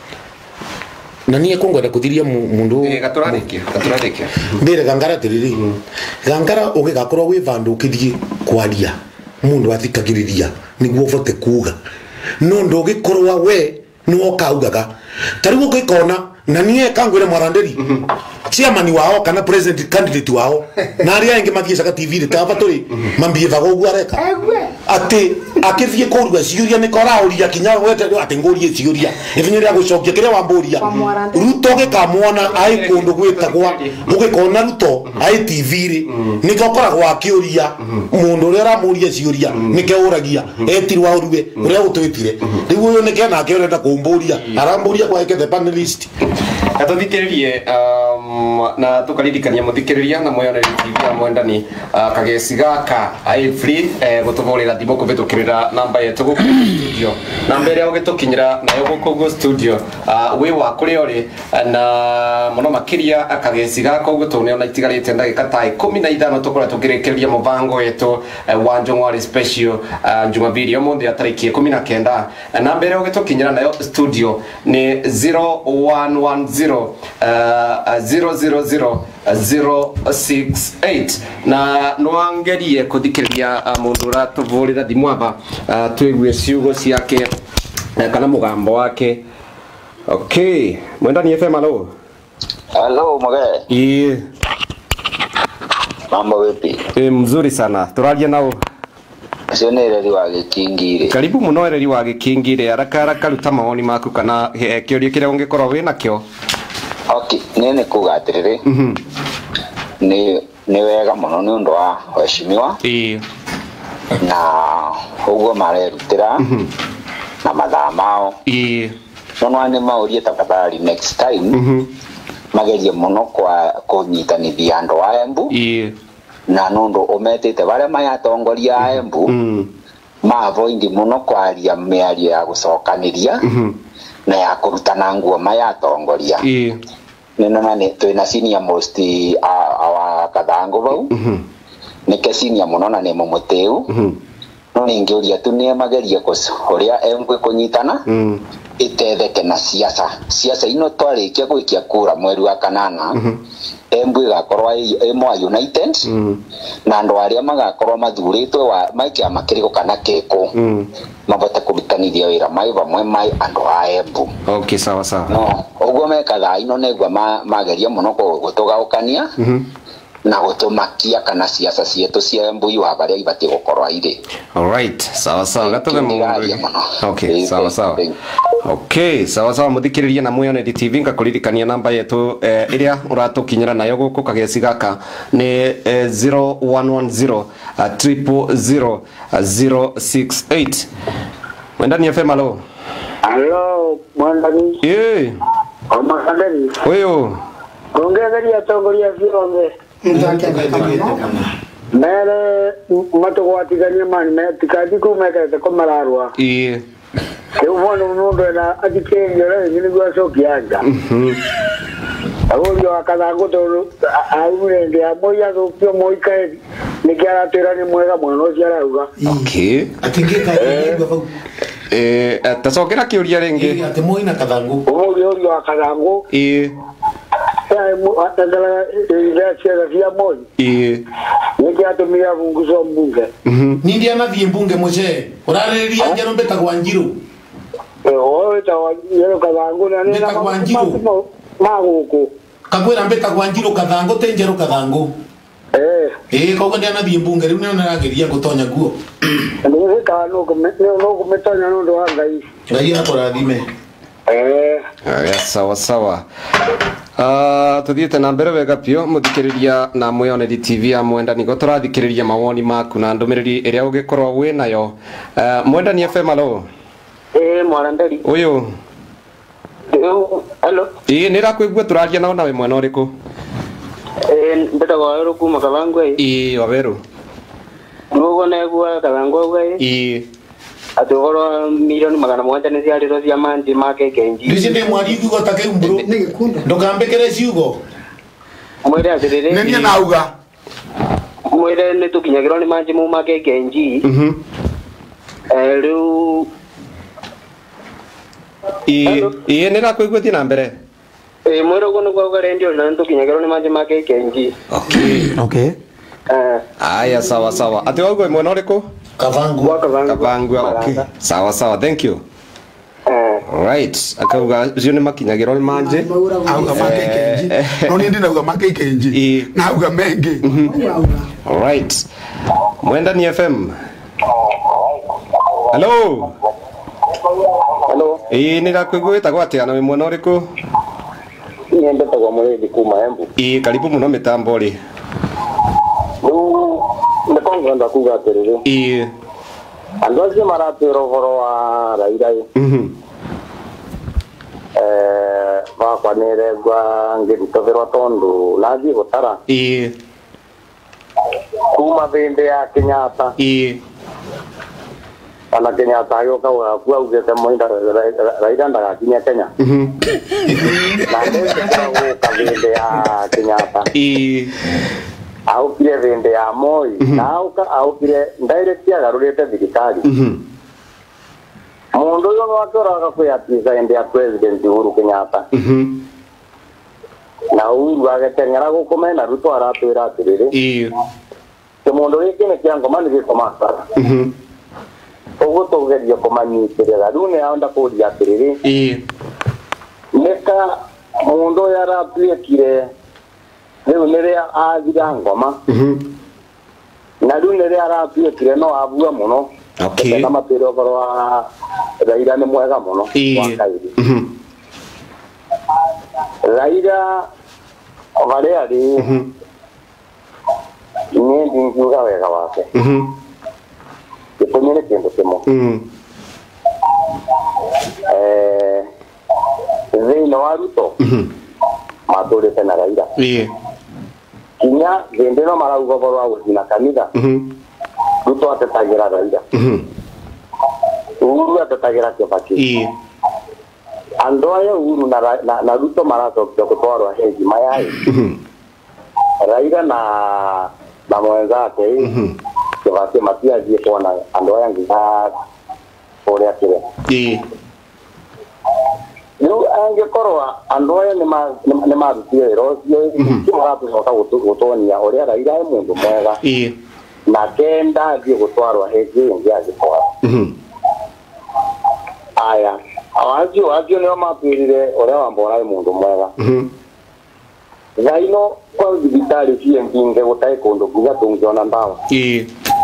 na niye kongwenda kuthiria mundu gaturarikia gaturarikia mbere gangara atiriri gangara ugigakorwo wi vandu ukithie kwaria mundu athikagiriria niguo vote kuga no ndugikorwa we no kaugaga tarigo gikona na niye kangwire Mwaranderi chairman wao kana president candidate wao na aria ingi mathie saka T V ri tava turi mambie vago gwareka ati akithie kuruga ciuria ni kora uria kinya wete ati ngurie ciuria ivinye ria gucokia kiria wamburia Ruto gikamwona ai kundu gwitagwa mugikona Ruto ai T V ri ni gokoragwa akiuria mundu uria aramuria ciuria nike uragia etirwa uruwe uria utwitire riu uyu nike nake urenda kumburia aramburia kwa eke the panelist atuthikiririe um, na tukaririkania muthikiriria na moyone T V ya mwendani uh, kageci gaka ai free eh, gutuvorera thimo kuvitukirira namba yetu guku studio namba iria ugitukinyira nayo guku go studio uh, wi wa kuri ori na muno makiria kageci gaka ugutune ona itigarite ndagika ta ikumi na ithano tukora tukirikiria muvango wetu uh, wa Njong'ori special uh, Jumapili omuthi atariki ikumi na kenda namba iria ugitukinyira nayo studio ni zero one one zero zero zero zero zero six eight na nwangerie kuthikiriria mundu uratuvurira thimu ava twigue ciugo ciake kana mugambo wake. Okay, mwendani F M. Hello. Hello Mage. Ii. Mambo vipi? E, mzuri sana. Turaria nao. Sio ni Ereri wa Gikingire. Karibu muno Ereri wa Gikingire. Haraka haraka ruta maoni maku kana kiuria kiria ungikorwo wina kio. Okay, nene kugatiriri. Mhm. Ni ni wega muno ni undu wa heshimiwa. Ii. Na uguo marerutira. Mhm. Na mathaa mao. Ii. Nono ane maurie tafadhali next time. Mhm. Magerie muno kwa kunyitanithia andu a Embu. Ii. Na nundu umetete bare mayatongoria a Embu. Mhm. Ma avoid muno kwaria miario ya gucokaniria. Mhm. Na ya kurutana nguo mayatongoria. Ii. Nena nane twina senior most awa Kathangu bau. Mhm. Nike senior muno na ne mumuteu. Mhm. No ningiuria tu ni magerie kuso uria Embu kunyitana. Mhm. Itetheke na siasa siasa ino twarikia gwikia kura mweri wa kanana. Mhm. Embu igakorwa imwa united. Mhm. Na andu aria magakorwa mathuritwe wa maikia makirigo kana keko. Mhm. Mabota kurutanithia wira mai bamwe mai andu a Embu. Okay, sawa sawa. No uguo meka thaa ino negwa mageria muno gutugaukania. Mhm. na gutumakia kana siasa cietu cia mbui wa baria ibati gukorwa ire. All right, sawa sawa gatoge mundu. Okay, sawa sawa. Okay, sawa sawa muthikiriria na Mweyoneri T V ngakuririkania namba yetu eh, iria uratukinyira nayo guku kageci gaka ni eh, zero one one zero triple zero zero six eight. Mwendani F M alo. Alo, mwendani. Eh. Oma kaderi. Oyo. Kongegeria tongoria vionge. Mere matogwatigania mani me tikadi kumekete komararwa. Eh. Yo mwana mundu na atikengere ngini gwa shoki anja. Mhm. Agulio akadango to aure ndia moya do pio moika nikiara tera ni mwega mwana ucio arauga. Okay. Atingika yigwa bau. Eh, tasokera kiuria ringi. Ati moina kathangu. Umulio yo akadango. Eh. Ya mu atandala ile chera vya moi. Eh. Nikiatumia bunguzo mbunge. Mhm. Nindi anathie mbunge muce. Urareria njero mbetagwa Njiru. Oyo tawa yero kathango na nena Mbetagwa Njiru. Maguku. Kakwira mbetagwa Njiru kathangu te njero kathangu. Eh. Eh, kauga ndi anathie mbunge riu nena narageria gutonya guo. Ndio ka no ko no ko metonya no ndo anga hii. Ngai akurathime. Eh. Aya sawa sawa. Ah, tuthiete na mbere wega pio muthikiriria na Mweyoneri T V ya Mwendani go turathikiriria mawoni maku na ndumiriri iria ugikorwa wi nayo. Uh, Mwendani F M alo. Eh, Mwaranderi. Uyu. Hello. Eh, nira kwigua turaria nao nawe mwena uriku? Eh, mbetagwa Waweru kuma Kabangu hii. Eh, Waweru. Nugo na gwa Kabangu hii. Eh. Atugoro milioni magana moja ni ciariro cia manji make kenji. Ndici ndi mwari ithugo ta kiu mburu. Ndukambikire ciugo. Mwere atirire. Nenia nauga. Mwere ni tukinyagirwo ni manji mu make kenji. Mhm. Eh, riu Eh, eh nira kwigua thi na mbere. eh mwere ugo ni gwa rendio na tukinyagirwo ni manji make kenji. Okay. Okay. Eh. Aya sawa sawa. Ati wagwe mwena uriku? Kavangu. Gwa Kabangu. Kabangu. Okay. Sawa sawa. Thank you. Eh. Right. Akauga cio ni makinyagirwo ni manje. Auga make ikenji. No ni ndi nauga make ikenji. Nauga mengi. All right. Mwendani F M. Hello. Hello. Eh, nira kwigwita gwatia na mwena uriku? Ni mbetagwa Muredi kuma Embu. Eh, karibu muno mitambo ri. Riu ndikongonda kuga atiriri. Eh. Andu acio maratwira uhoro wa Raila. Mhm. Eh, wakwa niregwa ngirutithirwa tondu nathie gutara Eh. kuma thindi ya Kenyatta. Eh. Kana Kenyatta ayoka waku augite moinda Raila ndagakinya Kenya. Mhm. Na ndĩrenda gũka thindi ya Kenyatta. Eh. Aukire thindi ya Moi. Na auka aukire direct agarurite thirikari. Mhm. Mundu uyu no akoraga kwiyatiza ende ya president Uhuru Kenyatta. Mhm. Na Uhuru ageteng'era gukumena Ruto aratwira atiriri. Eh. Kimundu giki ni kia ngoma ni gikomaka. Mhm. Uguo tugeria kumanyitirira riu ni aonda kuria atiriri. Eh. Nika mundu uyu aratuikire riu niria athira ngoma. Mhm. Na riu niria aratuikire no abua muno. Okay. Na mapiro ogoro wa Raila ni mwega muno. Eh. Mhm. Raila ovale ali. Mhm. Ni ndinguga wega wake. Mhm. Gĩtũmi kindu kimwe. Mhm. Eh, thĩinĩ wa Ruto matũrĩte na Raila. Eh. Kinya hĩndĩ ĩno marauga ũhoro wa gũcina kanitha. Mhm. Ruto atetagĩra Raila. Mhm. Uhuru atetagĩra Kibaki. Eh. Andũ aya Uhuru na, na, na Ruto maracokia gũtwarwo hĩndĩ maya. Mhm. Raila na na mwenzake Kibaki matiathiĩ kuona andũ aya nginya ũrĩa kĩrĩ. Eh. Riu angĩkorwo andũ aya nĩ marutire wĩra ũcio maratucoka gũtwonia ũrĩa Raila e mũndũ mwega Eh. na kenda athiĩ gũtwarwo hĩndĩ ĩngĩ agĩtwara. Mhm. Aya acio acio nĩo matwĩrire ũrĩa Wambora e mũndũ mwega. Mhm. Thaa ino kwa digitali cie nginge gutai kundu kuga tungiona ndawa ii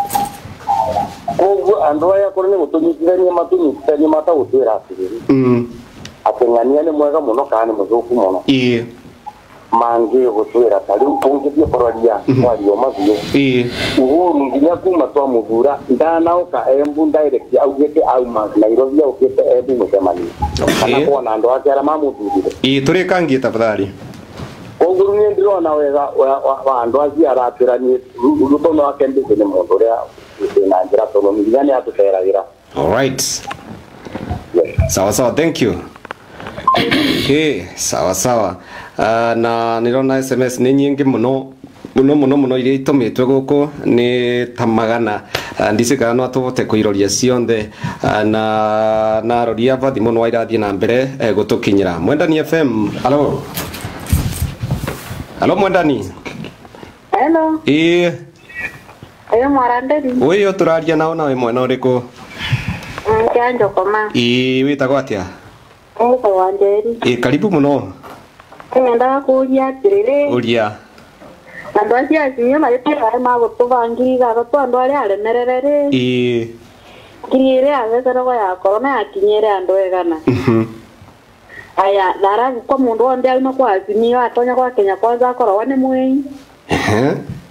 koguo andu aya kuri ni gutunyitithania matunyitithania matagutwira atiriri mm ateng'ania ni mwega muno kana ni muthuku muno ii mangi gutwira tariu tungithie kororia mwario mathiu ii uhuru nginya kuma twa muthura ndanauka Embu direct augite auma Nairobi augite Embu mucemani kana kuona andu ake ara mamuthurire ii turikangie tafadhali koguo ni ndirona wega wa andu acio aratiranie ruto no akende ni mundu ria na njira tono nginya ni atuteragira. All right. Sawa sawa, thank you. Okay, sawa sawa. Uh, na nirona S M S ni nyingi muno muno muno muno iria itumitwe guku ni tamagana uh, ndicikana no tuvote kuiroria cionthe uh, na na roria vathi muno wairathie na mbere eh, gutukinyira Mwendani F M. Hello. Hello Mwendani. Hello. Eh. Ayo Mwaranderi. Uyo turaria nao nawe mwena uriku? Njanjo koma. Ii witagwo atia? Niko Wanjeri. Ii karibu muno. Nenda kuja tirire. Uria. Andu acio acio maritira magutuvangiriga gatu andu aria aremererere. Ii. Kiriire agethero ya corona akinyere andu egana. Mhm. Aya dara kwa mundu onde alima kwa azimio atonya kwa Kenya kwanza akoro wane mwei. Eh.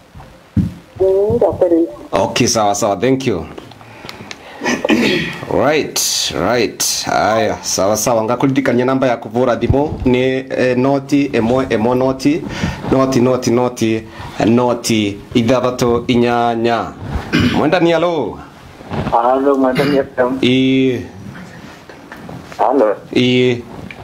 Okay, sawa sawa, thank you. Right, right. Aya, sawa sawa, ngakuririkania namba ya kuvura thimu ni eh, noti emwe emwe noti noti noti noti noti ithathatu inyanya. Mwendani alo. Halo Mwendani F M. Ii. Halo. Ii.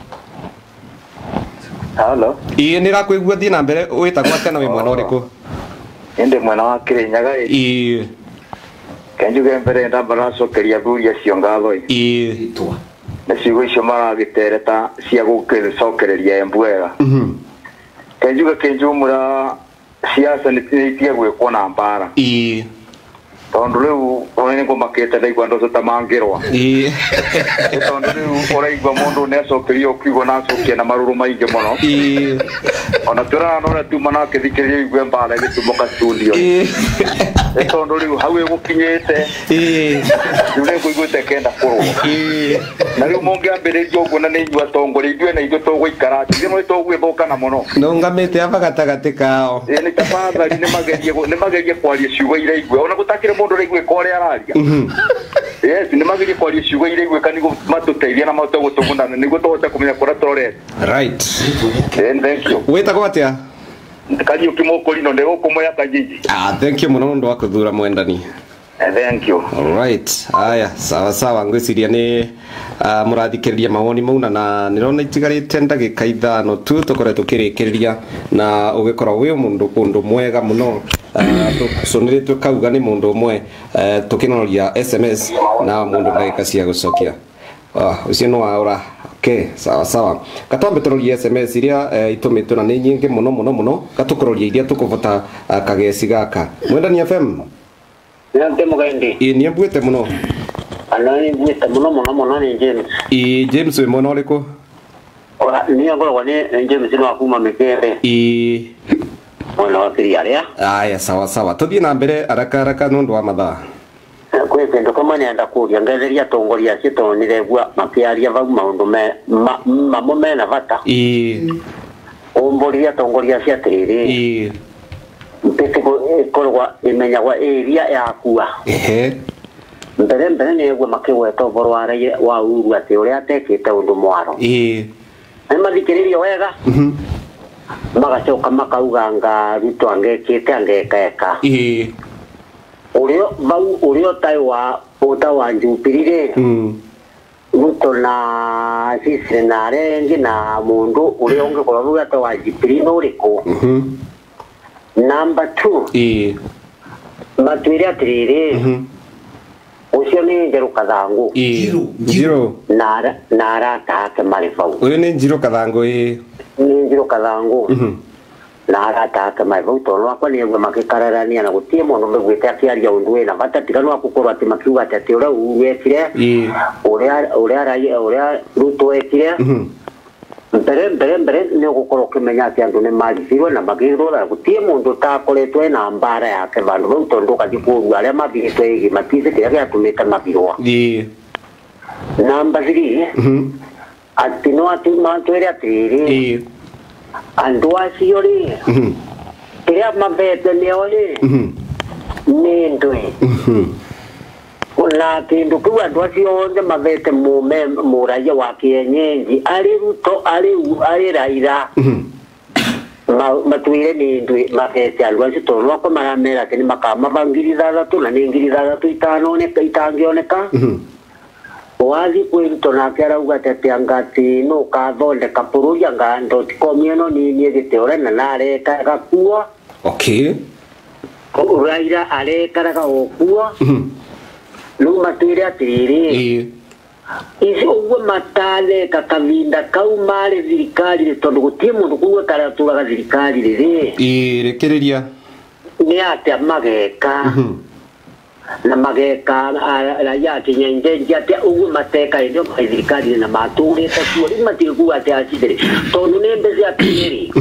Halo. Ii nirakwigua thie na mbere witagwo atena wi mwena uriku? Ende mwana wa Kirinyaga ii. Ii. Kenjuge mbere ndambara cokeria thuria cio ngatho ii. Ii. Na ciugo icio maragitereta cia gukicokereria Embu wega. Mhm. Kenjuge kenjumura siasa nitiitie gwikwo na mbara. Ii. Tondu riu one ngo makete ndaigua ndo tutamangirwa. Ii. Tondu riu uraigua mundu ne acokerio kiugo na acokia na maruru maingi muno. Ii. Ona turana ora tuma na kithikiriria igwe mbara gitumoka studio. Ii. Tondu riu hau egukinyite. Ii. Riu kuiguite kenda kurwo. Ii. Na riu mongiambiriria uguo na ni inyua tongori ithuĩ na ithuĩ tũgũikara ithuĩ no tũgwĩthũkana mũno nũngamĩte aba gatagatĩ kao nĩ tafadhali nĩ magerie nĩ magerie kwaria ciugo iria igwe ona gũtakĩrĩ mũndũ ũraigwĩka ũrĩa araria yes nĩ magerie kwaria ciugo iria igwĩka nĩguo matũteithie na mahote gũtũguna nĩguo tũhote kũmenya kũrĩa tũrorete. Right. Thank you. Wĩtagwo atĩa? Kariuki Mũkũrinũ ndĩ gũkũ Mwea Kanjiji. Ah, thank you mũno nĩ wa kũthura Mwendani. Thank you. All right. Aya, sawa sawa ngwiciria ni uh, murathikiriria mawoni mauna na nirona itigarite ndagika ithano tu tukore tukirikiria na ugikora wi mundu kundu mwega muno tucuniritwe kauga ni mundu umwe tukinoria S M S na mundu ndagika cia gucokia ah ucio no aura. Okay, sawa sawa. Katombe turoria S M S iria itumitwe na ni nyingi muno muno muno gatukuroria iria tukuvota kageci gaka. Mwendani F M. Nante mugaindi. Ii ni mbuite muno. Ana ni mbuite muno muno muno ni James. Ii James we mwana uriko? Ora ni agora ni James no akuma mekere. Ii mwana wa Kiriaria. Aya sawa sawa. Tuthie na mbere araka araka nundu wa mathaa. Kwe kendo kama ni anda kuria ngetheria tongoria cito ni regwa makiaria vau maundu me mamo me na vata. Ii Omboria tongoria cia tiriri. Ii Mpetiko korwa imenyagwa area yakua. Ehe. Mbere mbere ni egwe makigweta uboro wa wa uru ati uria atekite undu mwaro. Ii Ni mathikiririo wega. Mhm. Magacoka makauga nga ruto angekite angekeka. Ii Urio bau urio tai wa uta wa njupirire. Mm. Ruto na sisi na rengi na mundu urio ungekora ruga ta wa njupirire uriko. Mhm. Number two. Ii Matwire atiriri. Mhm. Ucio ni Njeru Kathangu. Ii Njiro. Na na arata ake marifau. Uyu ni Njiro Kathangu ii. Ni Njeru Kathangu. Mhm. Na arata ake marifau tono akwa ni egwe makikararania na gutie mundu megwite akiaria undu ina bata tigano akukorwa ati makiuga ati uria uwekire. Ii Uria uria uria Ruto wekire. Mhm. mbere mbere mbere ni gukorwo kimenya ati andu ni marithirwe na magirwo gutie mundu takoretwe na mbara yake bandu bau tondu kathikuru aria mabitwe igi matise kiria giatumite mabirwa ii namba three ati no ati mantwere atiri ii andu acio ri kiria mabete nio ri ni ndwi na kindu kiu andu acio othe mabete mume muraia wa kienyenji ari ruto ari ari Raila matwire ni ndwi mabete andu acio tondu ako maramera ati ni makama bangiri thatu na ni ngiri thatu itano ne itangioneka wathi kwirito nake arauga ati angati no kathondeka bururi anga ndotikomieno ni ni giteore na nareka gakuo okay Raila arekaraga okuo no matwire atiri ii icio uguo matale kakavinda kau mari thirikari tondu gutie mundu kuga karaturaga thirikari riri ii rekereria ni ati mageka na mageka raia kinyenje ati uguo mateka ndio thirikari na mature takuo ri matire kuga ati acindire tondu ni mbezi atiri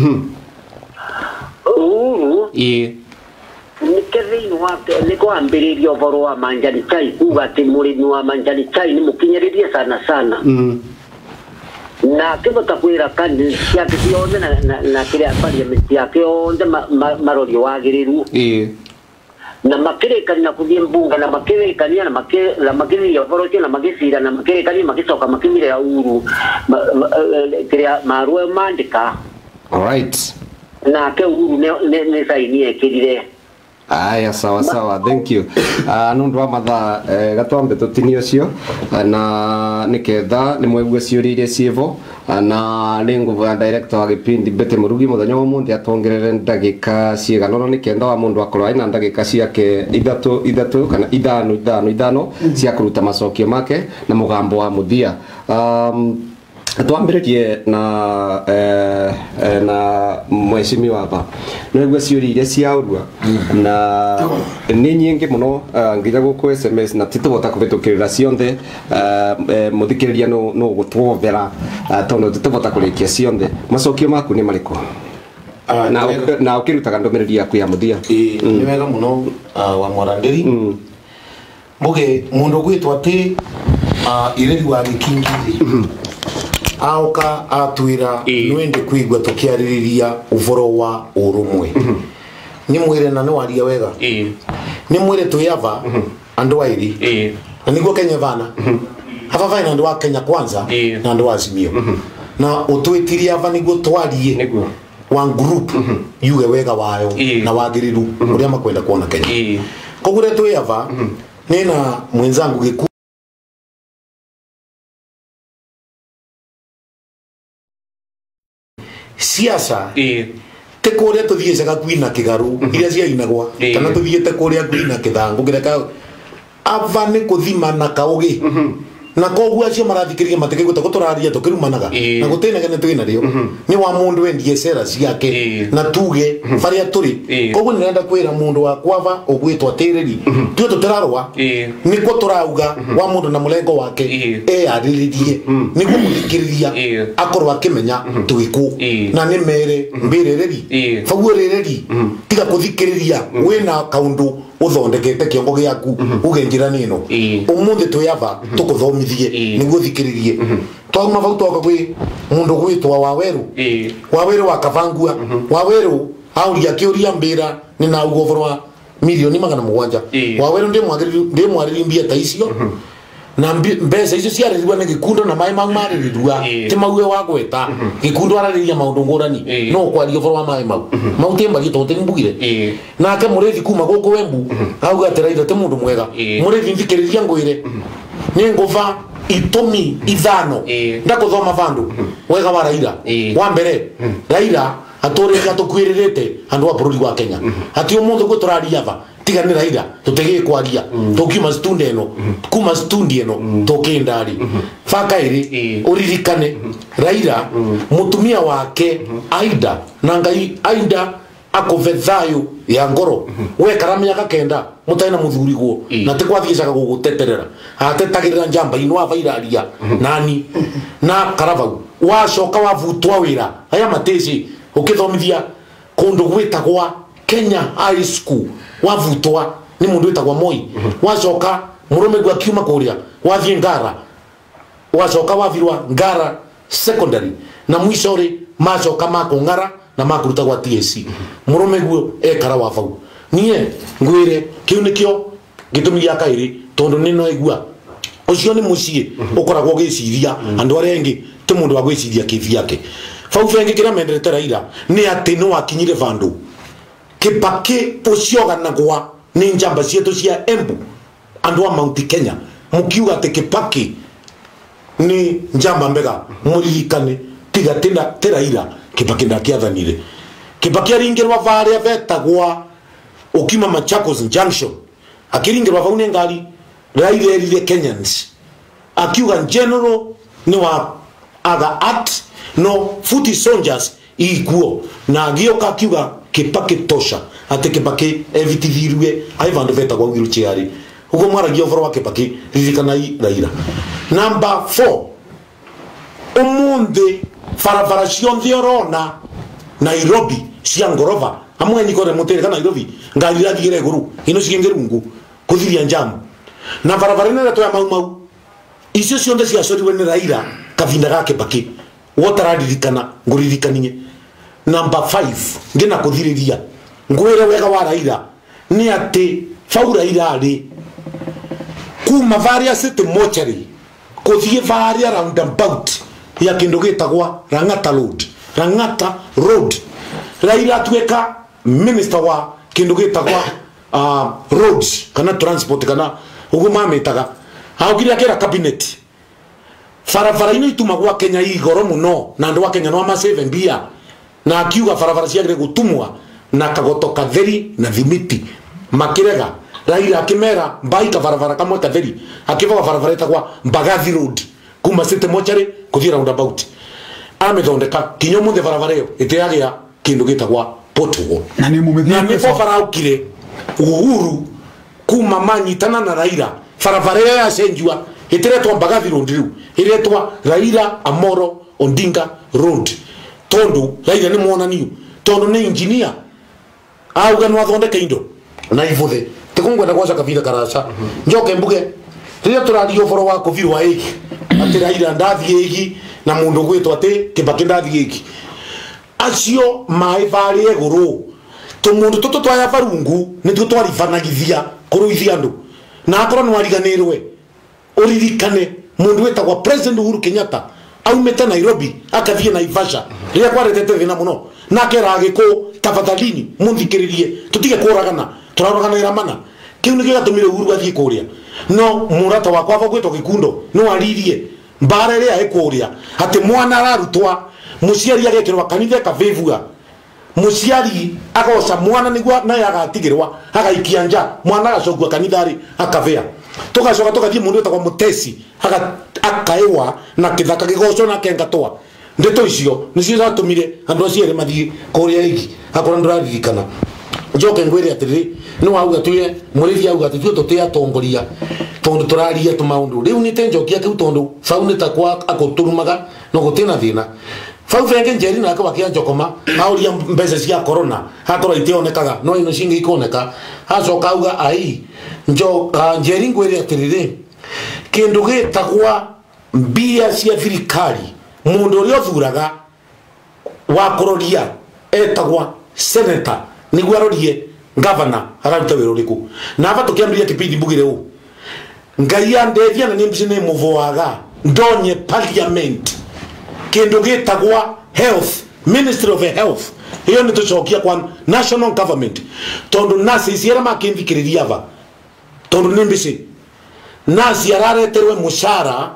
uu ii nikethini wake niko ambiririo boro wa manjani chai kuga ati murimi wa manjani chai ni mukinyiririe sana sana mm na kibota kwira kandi cia kione na na, na kile parliament yake onde marori wagiriru ii na makirikani na kuthie mbunga na makirikani na makire na makire ya boro na magisira na makirikani magicoka makimire ya uru kile marwe mandika all right na ke uru ne ne saini ekirire. Aya sawa sawa, thank you. Uh, nundu wa mathaa eh, gatwambe tutinio cio uh, na niketha ni mwegue ciuri iria cievo uh, na ni nguvu ya director wa gipindi Bete Murugi muthenya wa mundi atongerere ndagika cigana no nikenda wa mundu akorwo aina ndagika ciake ithatu ithatu kana ithano ithano ithano cia kuruta macokio make na mugambo wa muthia. um, Tuambiririe na eh, eh, na mheshimiwa hapa nigwe ciuri iria ciaurua na ni nyingi muno uh, nginya guku S M S na titubota kubitukirira cionthe uh, eh, muthikiriria no no gutwovera uh, tondu titubota kurikia cionthe macokio maku ni mariku uh, na na ukirutaga ndomereri yaku ya muthia eh ni wega muno uh, wa Mwaranderi mm. Muge mundu gwitwa ati uh, ireri wa gikingiri auka atwira nwende kwigwa tukiaririria uvoro wa urumwe ni mwire na ni waria wega ni mwire tuyava andu airi na niguo Kenya vana hava vaina andu wa Kenya kwanza na andu wa Azimio na utwitiria ava niguo twarie wa group yuge wega wayo na wagiriru uria makwenda kuona Kenya kogure tuyava nina mwenzangu giku siasa eh te kuria tuthiicaga kwina kigaru iria cia inagwa kana tuthiite kuria kwina kithangu kireka ava ni kuthima na kaugi na koguo acio marathikiria matike guta guturaria tukirumanaga na gutenaga ne twina rio ni wa mundu endie cera ciake na tuge faria turi koguo nenda kwira mundu wa kwava ogwitwa tiriri tu tutirarwa ni ko turauga wa mundu na mulengo wake e ariririe ni ko muthikiriria akorwa kimenya tuiku na ni mere mbirereri faguo rereri tiga kuthikiriria wina kaundu uthondekete kiongo giaku ugenjira nino umuthi tuyava tukuthomithie niguo thikiririe twauma vau twoka gwi mundu gwitwa Waweru Waweru wa Kavangua Waweru auria kiuria mbira ni na ugovorwa milioni magana mugwanja Waweru ndi mwagiriru ndi mwariri mbia ta icio na mbeca icio ciarirwa ni gikundo na mai mau maririrwa ti mauwe wa gweta gikundo arariria maundu ngurani no kwaria uvoro wa mai mau mau ti mbagi tote mbugire nake murithi kuma guku Wembu auga atiraitha ti mundu mwega murithi thikiriria ngwire ni nguva itumi ithano ndakuthoma vandu wega wa Raila wa mbere Raila atorega tukwiririte andu wa bururi wa Kenya ati umundu gwe turaria va tiga ni Raila tutege kwaria tukima stunde eno kuma stundi eno tokendari faka iri uririkane Raila mutumia wake Aida na ngai Aida akovethayo ya ngoro we karamya kakenda mutaina muthuri guo na tikwathiecaga guguteterera atetagirira njamba inwa vairaria nani na karavau wacoka wavutwa wira aya mateci ukithomithia kundu gwitagwa Kenya High School wavutwa ni mundu witagwa Moi wacoka murume gwa kiuma kuria wathie Ngara wacoka wavirwa Ngara Secondary na mwisho ri macoka makung'ara na makuruta gwa T S C murume guo ekara wafau nie ngwire kiu nikio gitumi gya kairi tondu nino igua ucio ni mucie ukoragwo giciria andu aria engi ti mundu wa gwiciria kivi yake fau fengi kira menderete Raila ni ati no akinyire vandu Kibaki ucioganagwa ni njamba cietu cia Embu andu a Mount Kenya mukiuga ati Kibaki ni njamba mbega muririkane tiga tena Raila Kibaki ndakiathanire Kibaki aringirwa varia vetagwa ukima Machakos Junction akiringirwa vau ni ngari Raila erire Kenyans akiuga general ni wa other act no footy soldiers iguo na agioka akiuga Kibaki tosha ati Kibaki evitithirwe ai vandu vetagwa wheelchair ugo mwaragia uvoro wa Kibaki ririkana Raila. Number four umundi farabara cionthe urona Nairobi cia ngorova amwe nikore mutere kana Nairobi ngari rathigire guru ino cingirungu kuthiria njamu na barabara nene to ya mau mau icio cionthe cia coriwe ni Raila kavinda ga Kibaki wotararirikana nguririkanie. Number five ngina kuthiriria ngwire wega wa Raila ni ati fau Raila ari kuma varia city mortuary kuthie varia roundabout ya kindu gitagwa Rangata Road Rangata Road Raila tueka minister wa kindu gitagwa uh, roads kana transport kana uguma metaga haugire akira cabinet farafara ino itumagwa Kenya igoro muno na andu wa Kenya no ama save mbia na akiuga farafara ciagire gutumwa na kagoto katheri na thimiti makirega Raila akimera mbaika farafara kamwe katheri akiva farafara etagwa Mbagathi Road kuma city mortuary kuthira roundabout amethondeka kinyo muthe farafara iyo itiagia kindu gitagwa pothole na ni mumethia na ni faraukire uhuru kuma manyitana na Raila farafara ya senjua itiretwa Mbagathi Road riu iretwa Raila Amoro Odinga Road tondu Raila ni mwonaniu tondu ni engineer auga no athondeka indo na ivuthe tikungwenda gwaca kabira karasa njoke mbuge riria turario foro wa kuvirwa iki ati Raila ndathie iki na mundu gwitwa ati Kibaki ndathie iki acio mai vari eguru to mundu toto twaya varungu ni tu twarivanagithia kuruithia andu na akoro no ariganirwe uririkane mundu wetagwa President Uhuru Kenyatta aumete Nairobi akathie Naivasha riria kwaretete thina muno na kerage ko tafadhalini munthikiririe tutige kuragana turaragana mana kiu ni gigatumire Uhuru athie kuria no murata wakwa gwetwa Gikundo no aririe mbara ria ekuria ati mwana ararutwa muciari agekirwa kanitha kavevua muciari agoca mwana nigwa na yagatigirwa agaikia nja mwana agacogua kanithari akavea tugacoka tugathie mundu etagwa Mutesi akaewa na kithaka gigoco na kengatwa ndeto icio nicio zatumire andu acio ere mathie kuria iki akora nduraririkana njoke ngwire atiri no auga tuye murithi auga ati tu tutia tongoria tondu turaria tu maundu riu ni tenjokia kiu tondu faune takwa akoturumaga no gutina thina fau venge njeri na akabakia njokoma auria mbeca cia corona hakoro itionekaga no ino cingi ikoneka acoka auga ai njo njeri ngwire atiri kindu gitagwa mbia cia thirikari mundu uri othuraga wa kuroria etagwa senator niguo arorie governor araruta wira uriku na ava tukiambiria kipindi mbugire u ngai andethia na nimbici ni muvoaga ndonye parliament kindu gitagwa health ministry of health hiyo ni tucokia kwa national government tondu nasi ciera makindikiriria ava tondu nimbici nasi arareterwe mushara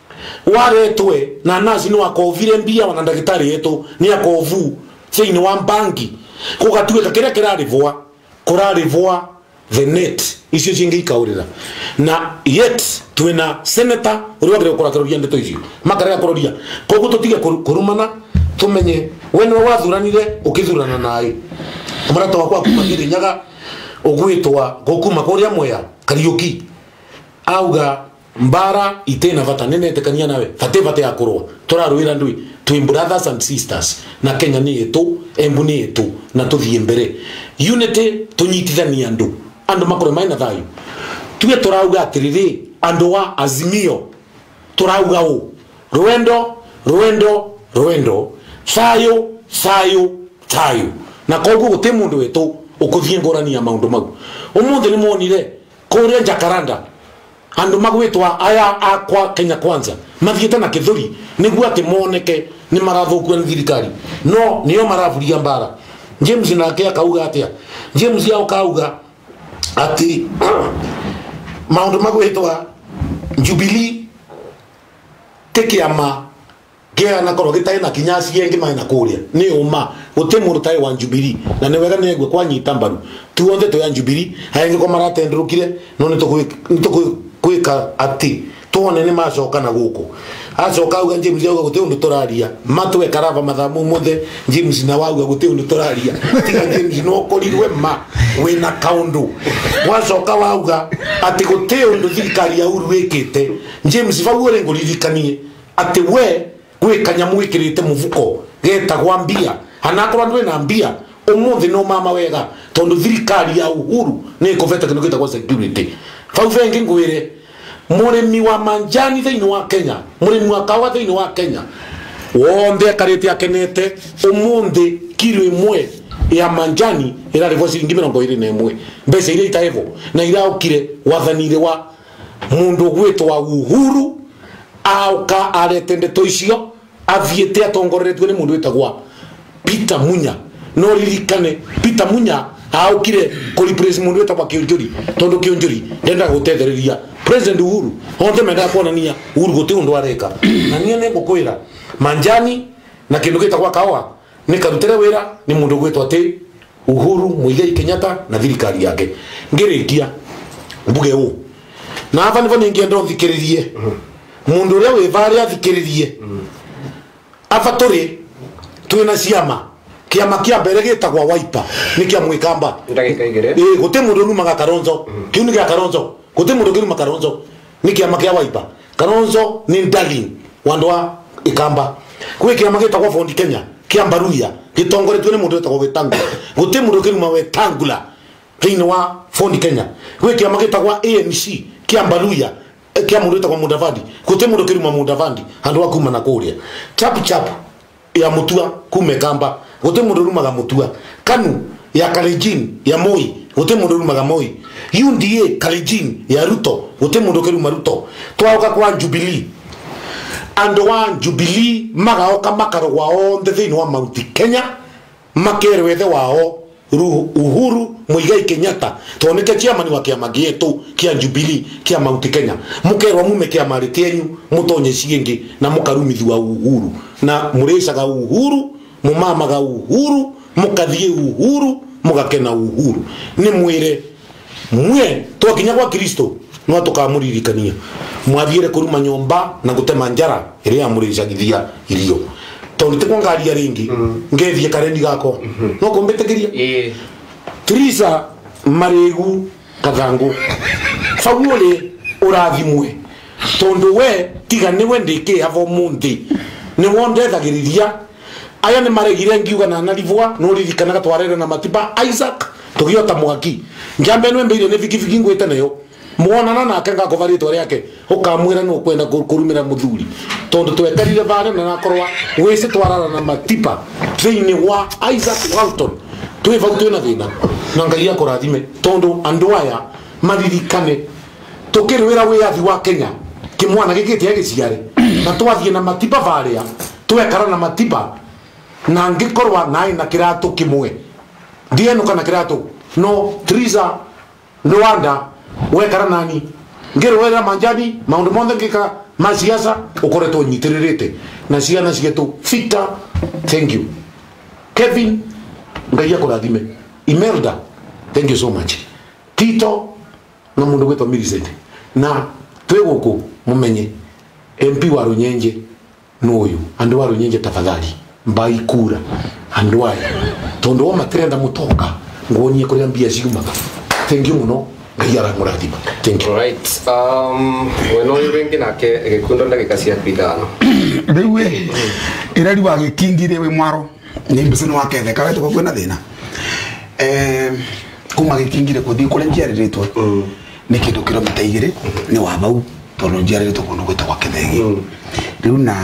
waretwe na nasi ni wakovire mbia wana ndagitari yetu ni akovu thiini wa banki kugatuika kiria kirarivwa kurarivwa the net icio cingi ikaurira na yet twina senator uri wagire kurakiroria ndeto icio makarega kuroria koguo tutige kurumana tumenye wene wathuranire ukithurana nai murata wakwa kumagire nyaga ugwitwa gukuma kuria Mwea Kariuki auga mbara itena vata nene tekania nawe fate vate akurwa turarwira ndui twin brothers and sisters na Kenya ni yetu Embu ni yetu na tuthie mbere unity tunyitithania andu andu makore maina thayu tuwe turauga atiriri andu wa Azimio turauga u Rwendo Rwendo Rwendo thayu thayu thayu na koguo guti mundu wetu ukuthie ngorani ya maundu mau umuthi ni monire kuria Jacaranda andu magwitwa aya akwa Kenya Kwanza mathiete na kithuri niguo ati moneke ni marathukua ni thirikari no niyo maravuria mbara James nake akauga atia James yao kauga ati maundu magwitwa Jubilee tekiama kia na koro gitai na kinyasi yengi mai na kuria ni uma guti mundu tai wa Jubilee na ni wega negwe kwa nyita mbaru tuothe to ya Jubilee haenge ko maratendrukire no ni to ni to kwika ati tuone ni macoka na guku acoka uga James yauga guti undu turaria matwe karava mathamu muthe James na wauga guti undu turaria tiga James no korirwe ma wina kaundu wacoka wauga ati guti undu thirikari ya uru wikite James fawore nguririkanie ati we gwe kanyamu ikirite mufuko geta gwambia anakorwa ndwe na mbia umuthi no mama wega tondu thirikari ya Uhuru ni koveta kino kita kwa security fawenge ngwire murimi wa manjani thiini wa Kenya murimi wa kawa thiini wa Kenya wonde karite akenete umuthi kilo imwe ya manjani ira rivo ciringi mirongo iri na imwe mbeca iria itaevo na iraukire wathanire wa mundu gwitwa Uhuru auka aretende toicio athiete atongoretwe ni mundu witagwa Peter Munya no ririkane Peter Munya aukire kuri president mundu witagwa Kionjuri tondu Kionjuri ndenda gutethereria President Uhuru onde menda kuonania Uhuru guti undu areka na niye ne gukwira manjani na kindu gitagwa kawa ni karutere wira ni mundu gwitwa ati Uhuru Muigai Kenyatta na thirikari yake ngirikia mbuge u na ava nivo ningi ndo thikiririe mundu ria wivare athikiririe afaturi twina ciama kiama kia mbere gitagwa Wiper ni kia mwikamba ndagika igire eh guti mundu numaga Kalonzo kiu ni kia Kalonzo guti mundu kiu numaga Kalonzo ni kiama kia Wiper Kalonzo ni darling wandwa ikamba kwi kiama gitagwa Ford Kenya kia Mbaruya gitongoretwe ni mundu wetagwa Wetangula guti mundu kiu numaga Wetangula thiini wa Ford Kenya kwi kiama gitagwa A N C kia Mbaruya kia mundu wetagwa Mudavadi guti mundu kiu numaga Mudavadi handu wa kuma na kuria chap chap ya mutua kumekamba guti mundu rumaga mutua Kanu ya Kalenjin ya Moi guti mundu rumaga Moi U D A Kalenjin ya Ruto guti mundu kiruma Ruto twauka kwa Jubilee ando wa Jubilee magaoka makaro wao thiini wa Mount Kenya makerwethe wao Uhuru Muigai Kenyatta toneke chairman wa kiama gietu kia Jubilee kia Mount Kenya mukerwa mume kia maritienyu mutonye ciengi na mukarumithwa Uhuru na murecaga Uhuru mumamaga Uhuru mukathie Uhuru mugakena Uhuru ni mwire mwe twakinya kwa Kristo no tukamuririkania mwathiire kuruma nyomba na gutema njara iria murecagithia irio tondu te kwangaria ringi ngethie karendi gako no kombetegeria eh Teresa Maregu Kathangu fawole urathimwe tondu we tiga ni we ndike avo munthi ni wonde thagiriria aya ni maregire ngiuga na narivwa no ririkanaga twarere na matiba Isaac tugiota mwaki ngambe no mbire ne vikiviki ngwete nayo muonana nake ngakovaritwa riake ukamwira no kwenda kurumira muthuri tondu twekarire vare na nakorwa wese twarara na matipa thiini wa Isaac Walton twiva twina thina na ngai akurathime tondu andu aya maririkane tukirwira wiathi wa Kenya kimwana gikite giciare na twathie na matipa varia twekara na matipa na ngikorwa nai na kiratu kimwe ndienu kana kiratu no Teresa Rwanda wekara nani ngirwera manjani maundu monthe ngika masiasa ukoretwo nyitiririte na ciana cietu Victor thank you Kevin ngai akurathime Imelda thank you so much Tito na mundu gwetwa Millicent na tweguku mumenye M P wa Runyenje nuyu andu wa Runyenje tafadhali mbai kura andu aya tondu wa matrenda mutoka ngonye kuria mbia ciumaga thank you muno ngai aramurathima thank you right um weno wengi nake gikundo ndagika cia kwithano riu we irari wa gikingire we mwaro ni mbese no aketheka wetu kwa kwena thina eh kuma gikingire kuthi kule njiariritwo ni kindu kilomita igiri ni wa bau tono njiariritwo kundu gwita kwa kithegi riu na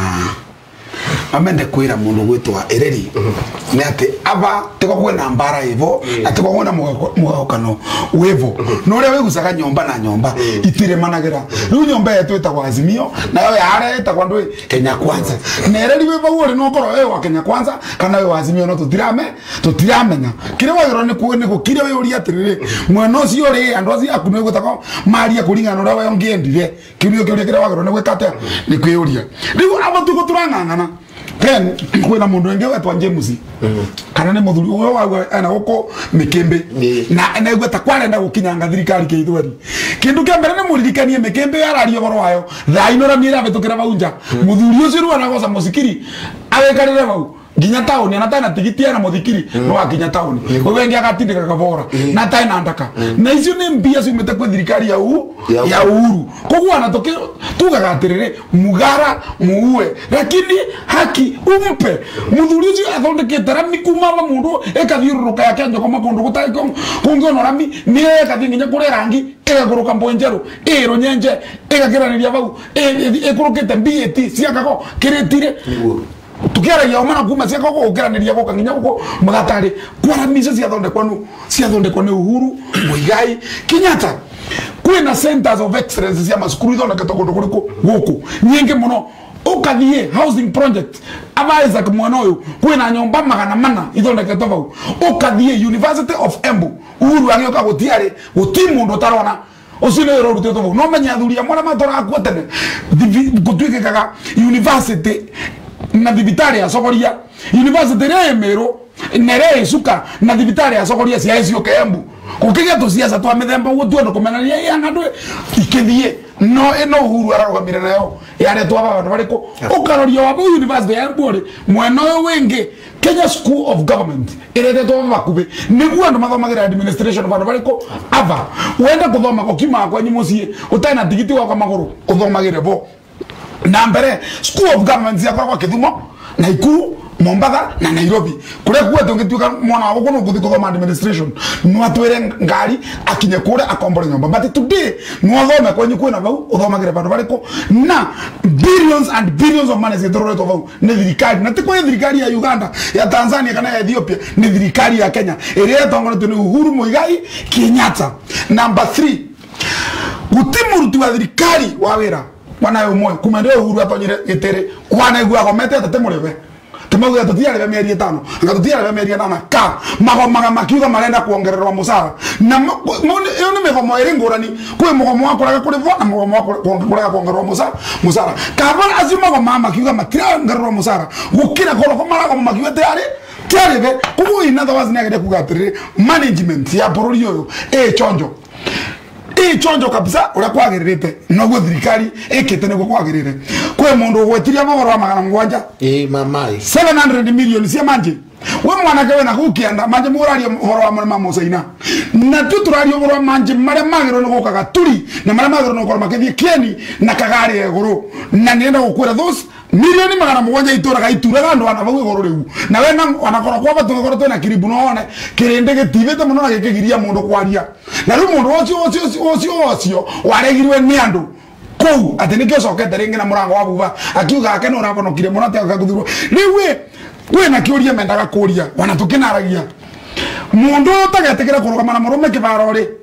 amende kwira mundu gwitwa ereri ni ati aba tiko kwena mbara hivo ati kwa kwena mugakano wevo no ria wigusaga nyomba na nyomba itire managira riu nyomba yetu etagwa Azimio na yo yare etagwa ndwe Kenya Kwanza na ereri we bagore no koro we wa Kenya Kwanza kana we wa Azimio no tutirame tutiramenya kire wagiro ni ku ni ku kire we uri atirire mweno cio ri andu aci akunu gwitagwa maria kuringana ura we ongiendire kirio kirio kire wagiro ni gwikate ni kwiuria riu aba tuko turangangana Ken kwena mundu wenge wetwa James kana ne muthuri uwe wa ana goko mikembe na na igweta kwarenda gukinyanga thirikari ke ithweri kindu kia mbere ne muririkanie mikembe yarario goro wayo thainora mira betukira baunja muthuri ucio ruana goca musikiri awekarire bau ginya tauni na tana tigiti na muthikiri no akinya tauni wenge agatindika kabora na taina ndaka na icio ni mbia cimete kwa thirikari ya u ya uhuru koguo ana toke tugagatirire mugara muue lakini haki umpe muthuri ucio athondekete rami kuma ba mundu ekathiururuka yake njoko makundu gutaiko kungona rami ni ekathi nginya kure rangi egaguruka mponjeru ero nyenje egakiraniria bau ekurukite B A T ciakako kiretire tukiara ya omana kuma cia koko ukiraniria goka nginya goko magatari kwaramisha cia thonde kwanu cia thonde kwanu Uhuru Muigai Kenyatta kwina centers of excellence cia masukuru thonde katokondo kuriku guku nyingi muno ukathie housing project aba Isaac mwana uyu kwina nyomba magana mana ithonde katobau ukathie University of Embu Uhuru agioka gutiare gutimu ndo tarona osine ro rutete to no menya thuria mwana matora kwatene gutwikaga university na thibitari ya Sogoria University ya Mero nere suka na thibitari ya Sogoria cia ecio Kembu kukigia to siasa twa mithemba gutu ndo kumenania ya ngandwe ikithie no eno Uhuru ararugamire nayo yare twa baba bariko ukaroria wa University ya Embu mweno wenge Kenya School of Government irete to bakube niguo ndo mathomagira administration baba bariko ava wenda kuthoma kokima kwa nyimucie utaina tigiti wa kwa maguru uthomagire bo na mbere School of Government ya kwa Kithumo Naikuru Mombasa na Nairobi kure kuwa tungituka mwana wako no kuthiko kwa administration no atwere ngari akinye kure akombora nyomba but today no athome kwa nyiku na bau uthomagire bandu bariko na billions and billions of money zithorore to bau ni thirikari na tiko thirikari ya Uganda ya Tanzania kana ya Ethiopia ni thirikari ya Kenya ere tongora ni Uhuru Muigai Kenyatta. Number three gutimuruti wa thirikari wa wira wana umwe kumende Uhuru atonyire gitere wana igwa komete tatemurewe temagu ya tutia le mieri tano ngatutia le mieri tano ka mago maga makiuga marenda kuongererwa musara na yo ni megomo erengorani kwe mugomo wakora kuri vona mugomo wakora kuongererwa musara musara kabana azima go mama kiuga matira ngererwa musara gukira kolo ko mara go makiuga tayari tayari be kubu inatha wazi nagede kugatirire management ya borori yo e chonjo e chonjo kabisa ura kwagirite no go thirikari ekete ne go kwagirire kwe mundu gwetiria magoro wa magana ngwanja eh mamai seven hundred million cia manje we mwana kewe na gukianda manje murario horo wa mwana musaina na tuturario horo wa manje mare magiro no gokaga turi na mare magiro no korma kethie kieni na kagari eguru na nenda gukwira those milioni magana mugwanja ituraga ituraga andu ana bau goro riu na we na anakora kwa batu goro tena kiribu no one kirinde getivete muno na gekigiria mundu kwaria na riu mundu ocio ocio ocio ocio waregirwe ni andu kou atenike sokete ringi na murango wa buba akiuga ake no rabonokire muno te akaguthurwo riwe we na kiuria mendaga kuria wana tukinaragia mundu tagetekera kurugama na murume kibaro ri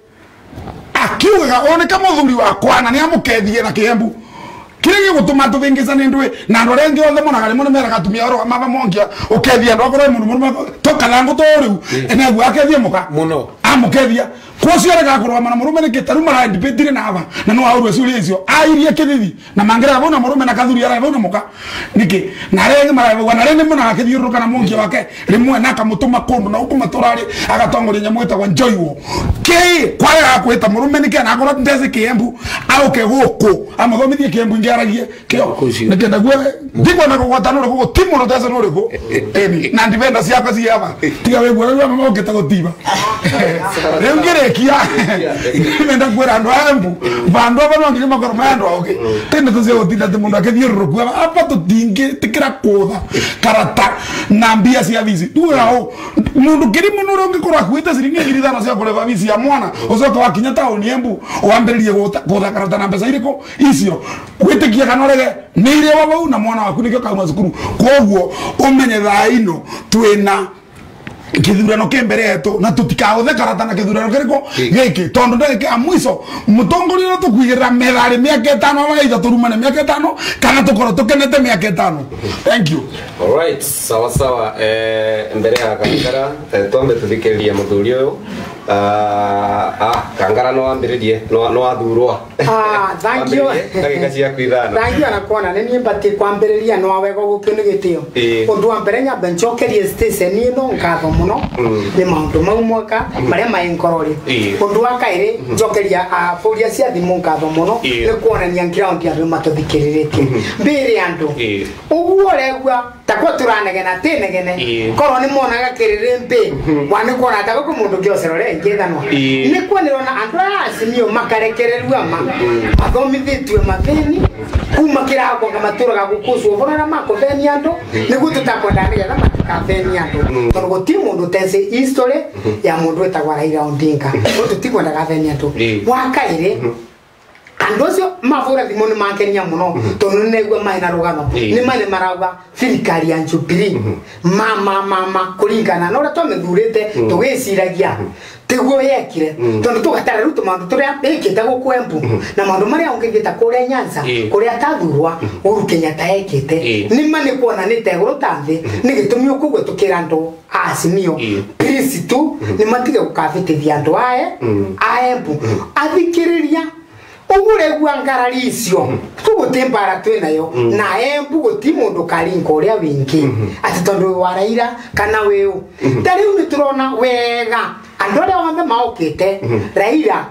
akiuga one kama muthuri wakwa na ni amukethie na Kiembu kirege gutuma tubingizane ndwe na ndo rengi othe mona gari muno mera gatumia oro mama mongia ukethia ndo akoro mundu muno toka lango to riu ene gwa akethia muka muno amukethia kwocio rega kurugama na murume ni kitaru mara ndipetire na ava na no auru ecio icio airie kithithi na mangira bona murume na kathuri ara bona muka niki na rengi mara wana rengi mona akithiuruka na mongia wake rimwe na kamutuma kundu na ukuma torari agatongoria nyamwita kwa njoiwo ke kwaya kwita murume niki na akora ndeze Kiembu au ke guku amathomithie Kiembu ngaragie kio nikenda gwe ndiko na gwatano ko timu no tesa no rego eni na ndivenda siaka siaba tiga we gwe mama oketa gotiba rengere ekia nenda kwera ndo ambu vandu ava no ngirima kwa mando okay tende tuze otinda te mundu akethie roku apa tutinge tikira kotha karata na mbia cia visi tu yao mundu kiri mundu rongi kora kuita siringi ngiri thano cia kureva visi ya mwana ucoka wakinya tauni embu wambiririe kotha karata na mbeca iriko icio gwitikia kanorege ni ire wabau na mwana waku nikio kauma cukuru koguo umenye thaino twina kithurano kembere yetu na tutikahuthe karata na kithurano kiriko giki tondu ndege amwiso mutongoria tukwigirira methari miaka itano wa itha turumane miaka itano kana tukoro tukenete miaka itano. Thank you. All right, sawa sawa. eh mbere ya Kangara twambe tuthikiririe muthuri uyu ah ah Kangara no ambiririe no no athurwa. Ah, thank you. Ndagika cia kwithana. Thank you anakuona nini mbati kwambiriria no awego gukini gitio undu wa mbere nyambe njokerie station ino ngatho muno ni maundu mau mwaka maria mai nkorori undu wa kairi njokeria afuria cia thimu ngatho muno ni kuonania ground ya matuthikiririe mbiri andu uguo regwa takwa turanegena tinegene koro ni monaga kirire mbi wani kora takwa mundu kioserore ngithanwa ni kuonirona andu asimio makarekererwa ma athomithitwe mathini kuma kirago kamatura gagukuswo bona mako theni andu nigu tutakwenda nigetha matikatheni andu tondu guti mundu tese history ya mundu etagwa Raila Odinga tutikwenda gatheni andu wakaire andu cio mavura thimu ni makenia muno tondu negwa mai na rugano ni mane marauga thirikari ya Jubilee mama mama kuringana na ura twamethurite tugiciragia tiguo yekire tondu tugatara ruto mandu turia ekite gukwembu na mandu maria ungigita kuria Nyanza kuria tathurwa Uhuru Kenyatta ekite ni mane kuona ni teguru tanthi ni gitumi ukugwe tukira ndu asimio please tu ni matige gukavitithia ndu ae aembu athikiriria ugure gwangarari icio tugutimbara twinayo na embu guti mundu karinga uria wingi ati tondu wa Raila kana weu tari ni turona wega andu aria othe maukite Raila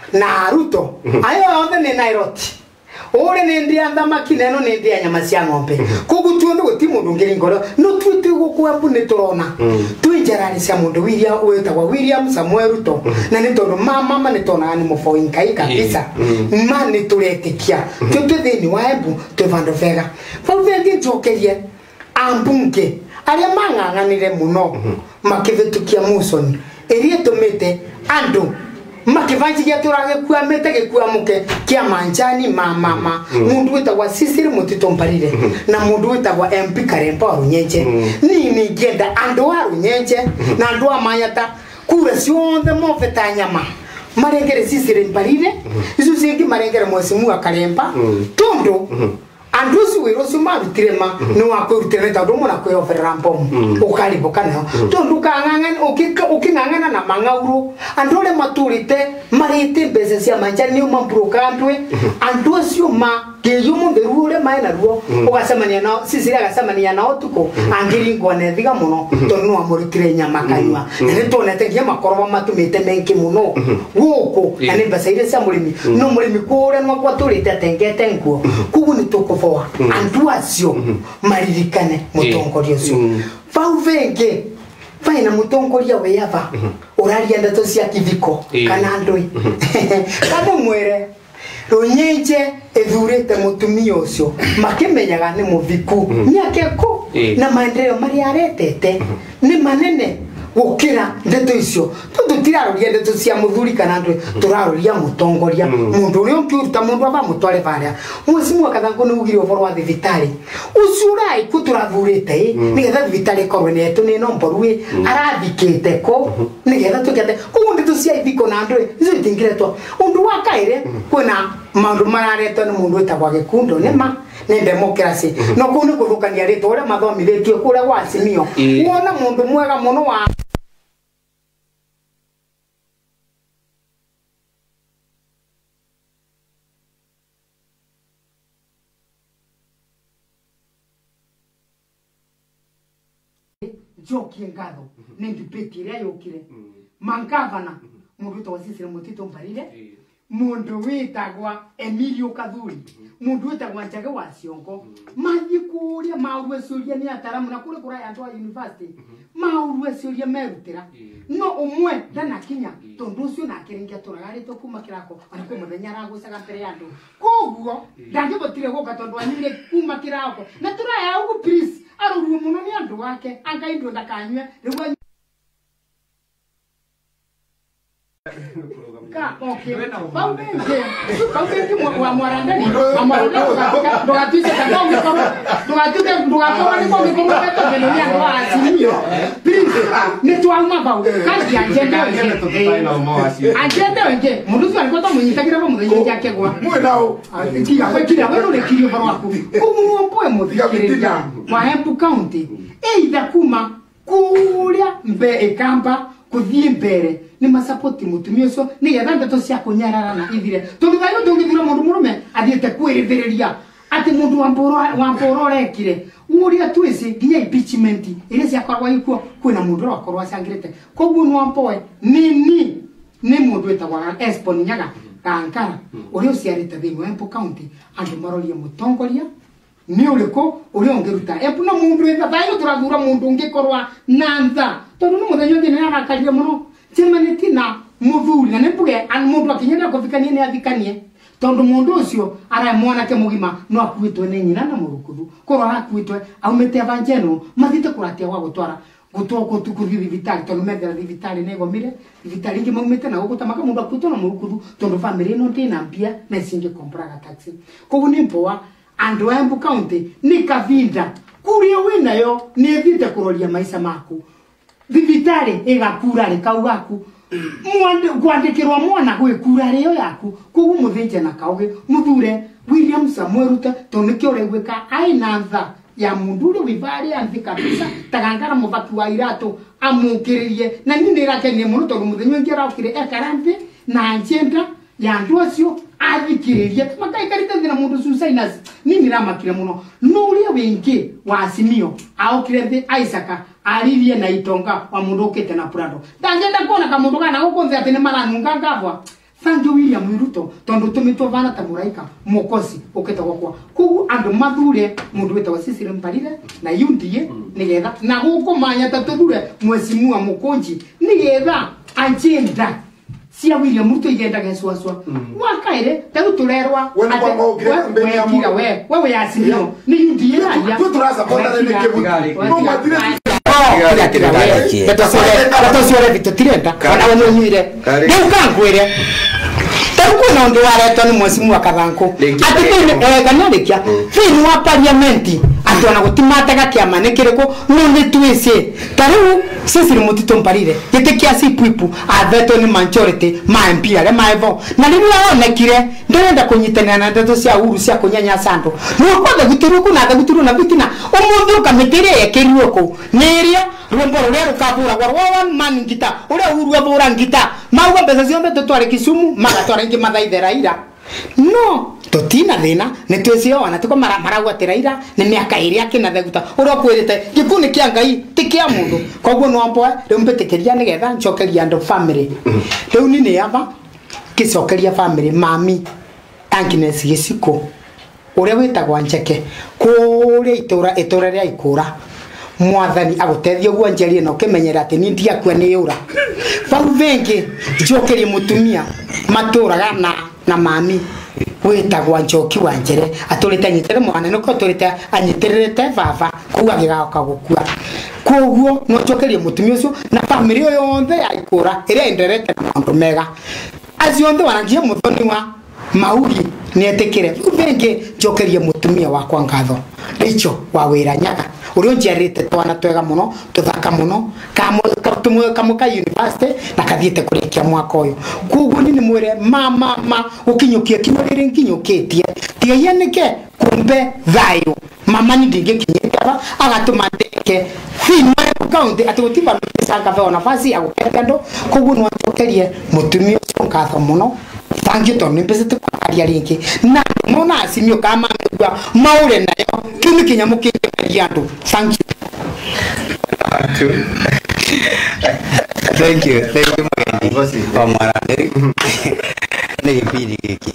na Ruto ayo othe ni Nairobi ore ni ndia thamaki neno ni ndia nyama cia ng'ombe kugutu ndu guti mundu ngiringoro no twiti gukwambu ni turona twinjarani cia mundu wiria wetagwa William Samuel Ruto na ni tondu mama mama ni tona ni mufoi nkai kabisa mani turetikia tuti thini wa embu twivando vega fau vengi njokerie ambunge aria mang'ang'anire muno makivitukia musoni erie tumite andu makivanjigia turage kuamete gikuamuke kia manjani mama mama mundu wetagwa Sisiri Mutito Mparire na mundu wetagwa M P Karemba Runyenje ni ni ngenda andu wa Runyenje na andu amanyata kura cionthe mofeta nyama marengere Sisiri Mparire isu cingi marengere Mheshimiwa Karemba tondu andu ci wiro ci marutirema no akwirutire tondu mona kwioferera mbomu ukariboka nayo tondu kang'ang'ana ukika uking'ang'ana na mangauru andu ole maturite marite mbese cia manjani ni mambroka andwe andu acio ma kiyumu nderu ule maena ruo ugasemania nao Sisiri agasemania nao tuko angiringwa ne thiga muno tondu no amurutire nyama kanywa ni tonete ngia makoroba matumite menki muno guku na ni mbese ile cia murimi no murimi kure no kwaturite tengete nguo kugu ni tukuvoa andu acio maririkane mutongoria ucio vau vengi faina mutongoria weyava uraria ndeto cia kiviko kana ndui kana mwere Runyenje ethurite mutumia ucio makimenyaga ni muviku nyakeko na maendeleo mari aretete ni manene gukira ndeto icio tutiraruria ndeto cia muthuri kana ndwe turaruria mutongoria mundu uri unkiuruta mundu ava mutware varia Mheshimiwa Kathangu ni ugire uvoro wa thibitari ucio urai kuturathurite nigetha thibitari korwe netu ni nomborui arathikite ko nigetha tukete kugu ndeto cia ithiko na ndwe icio itingiretwo undu wa kaire kwina maundu mararetwo ni mundu wetagwa Gikundo nema ni democracy no kuni kuthukania ritwa uria mathomithitio kuria wa Azimio wona mundu mwega muno wa joki ngado ni ndipeti ria yokire mangavana mundu to Sisiri Mutito Mparire mundu witagwa Emilio Kathuri mundu witagwa Njage wa Ciongo mathi kuria maurwe curia ni ataramu na kule kura andu a university maurwe curia merutira no umwe ndana kinya tondu ucio na kiringia turagarite kuma kirako ana ko muthenya aragucaga mbere ya andu koguo ndangibotire guka tondu anyire kuma kirako na turaya ugu please aruru muno ni andu wake anga indo ndakanywe riwa ka okay baubenge baubenge mwa mwarandani mwarandani ndogatuze kakao ngikoro ndogatuze ndogakoro ni kwa ngikoro beto vile ni ando asimio please ni tualma bau kaji agenda nje agenda nje mundu alikuwa to munyitagira ba mudhenye yake gwa mwe nao kia kwa kile wewe ule kilio baro wako kumu mpoe mudhikiria kwa Embu County either kuma kuria mbe ekamba kuthie mbere ni masapoti mutumia ucio ni getha ndeto cia kunyararana ithire tondu thayo ndungithira mundu murume athiete kwirithiriria ati mundu wa mboro wa mboro rekire uria twisi nginya impeachment ile cia korwa ikuo kwina mundu wa korwa cangirite koguo no ampoe nini ni mundu etagwa Espon Nyaga kankara uria uciarite thiini wa Embu County andu maroria mutongoria ni uriko uri ongeruta Embu na mundu etha thayo turathura mundu ungikorwa nantha tondu no muthenyo thini arakaria muno Timaniti na muthuri na nembuge an mundu akinyenda kufikania ni athikanie tondu mundu ucio ara mwana ke mugima no akuitwe ni nyina na murukuthu koro akuitwe aumete evangelio mathite kuratia wa gutwara gutoko tukuthi vitali tondu methera vitali nego mire vitali ngi maumete na gutamaka mundu akuitwe na murukuthu tondu family no ndina mpia na singe kompraga taxi kogu ni mpoa andu a Embu County ni kavinda kuria winayo ni thite kuroria maisha maku Vitale egakura le kaugaku mwande kwandikirwa mwana gwikura reo yaku kugu muthinje na kauge muthure William Samuel Ruto tonike uregweka aina ntha ya mundu uri wivali anthi kabisa tagangara muvaki wa irato amukiririe na nini rakenie muno tondu muthenyo ngira ukire ekaranthi na agenda ya ndu acio athikiririe makaikarite thina mundu suicide nini ramakire muno no uria wingi wa Asimio aukire thi Isaac aririe na itonga wa mundu ukite na Prado ndangenda kuona ka mundu kana gukunze ati ni maranunga ngavwa thank you William Ruto tondu tumitwo vana ta muraika mukosi ukite gwakwa kugu andu mathure mundu wetwa Cecily Mparire na yundie nigetha na gukumanya ta tuthure mwesimua mukonji nigetha agenda cia William Ruto igenda geswaswa wakaire taru turerwa ati we wewe Asimio ni yundie ya tu turasa bota de kebu no matire Beto sore, beto sore vito tirenda. Kana wanyire. Ndio kangwire. Taruko na ndo wale ni mwesimu wa Kathanku. Ati eh kanyarekia. Fini wa parliament. Ati ona gutimataga kiama nekireko none twese. Taru Cecily Mutito Mparire. Yete kiasi puipu aveto ni majority ma M P ale ma evo. Na limu yaonekire ndenda kunyitana na ndeto cia uru cia kunyanya sando. No kwa gutiruku na guturu na bitina. Omundu kamitire yekeriwoko. Nirio rumbo rero kabura kwa one man ngita ure uru abura ngita mauga pesa cionde tutware Kisumu magatwara ingi mathaithera ira no totina thina ne twesio wana tuko mara maragwa teraira ne miaka iri akina theguta ure kwirite gikuni kia ngai tikia mundu koguo no ambo riu mbetekeria nigetha ncokeria ndo family riu nini yaba kicokeria family mami Agnes Giciko ure witagwa Njeke kuria itura itura ria ikura mwathani agutethio gwa njeri no kimenyera ati ni ndia kwa ni yura bau vengi njokerie mutumia maturaga na na mami witagwa Njoki wa Njere aturite nyitere mwana no ko turite anyiterete baba kuga gigaka gukua koguo no njokerie mutumia ucio na family yo yothe ya ikura ire enderete na maundu mega azionde wanangie muthoni wa maugi ni etekire vengi njokerie mutumia wakwa ngatho richo wa wira Nyaga urio njerite twana twega muno tuthaka muno kamwe kamuka university na kathiete kurikia mwaka uyu kugu nini mwire mama ma ukinyukie kino riri nkinyukitie tiye nike kumbe thayo mama ni ndinge kinyeka agatuma ndeke fino county atugutiba sanga ve ona fasi ya gukendo kugu no njokerie mutumia ngatho muno thank you toni pese tukaria ringi na mona Asimio kama ngwa maure nayo kini kinyamuke yandu thank you thank you thank you Mwangi Omara ni pili hiki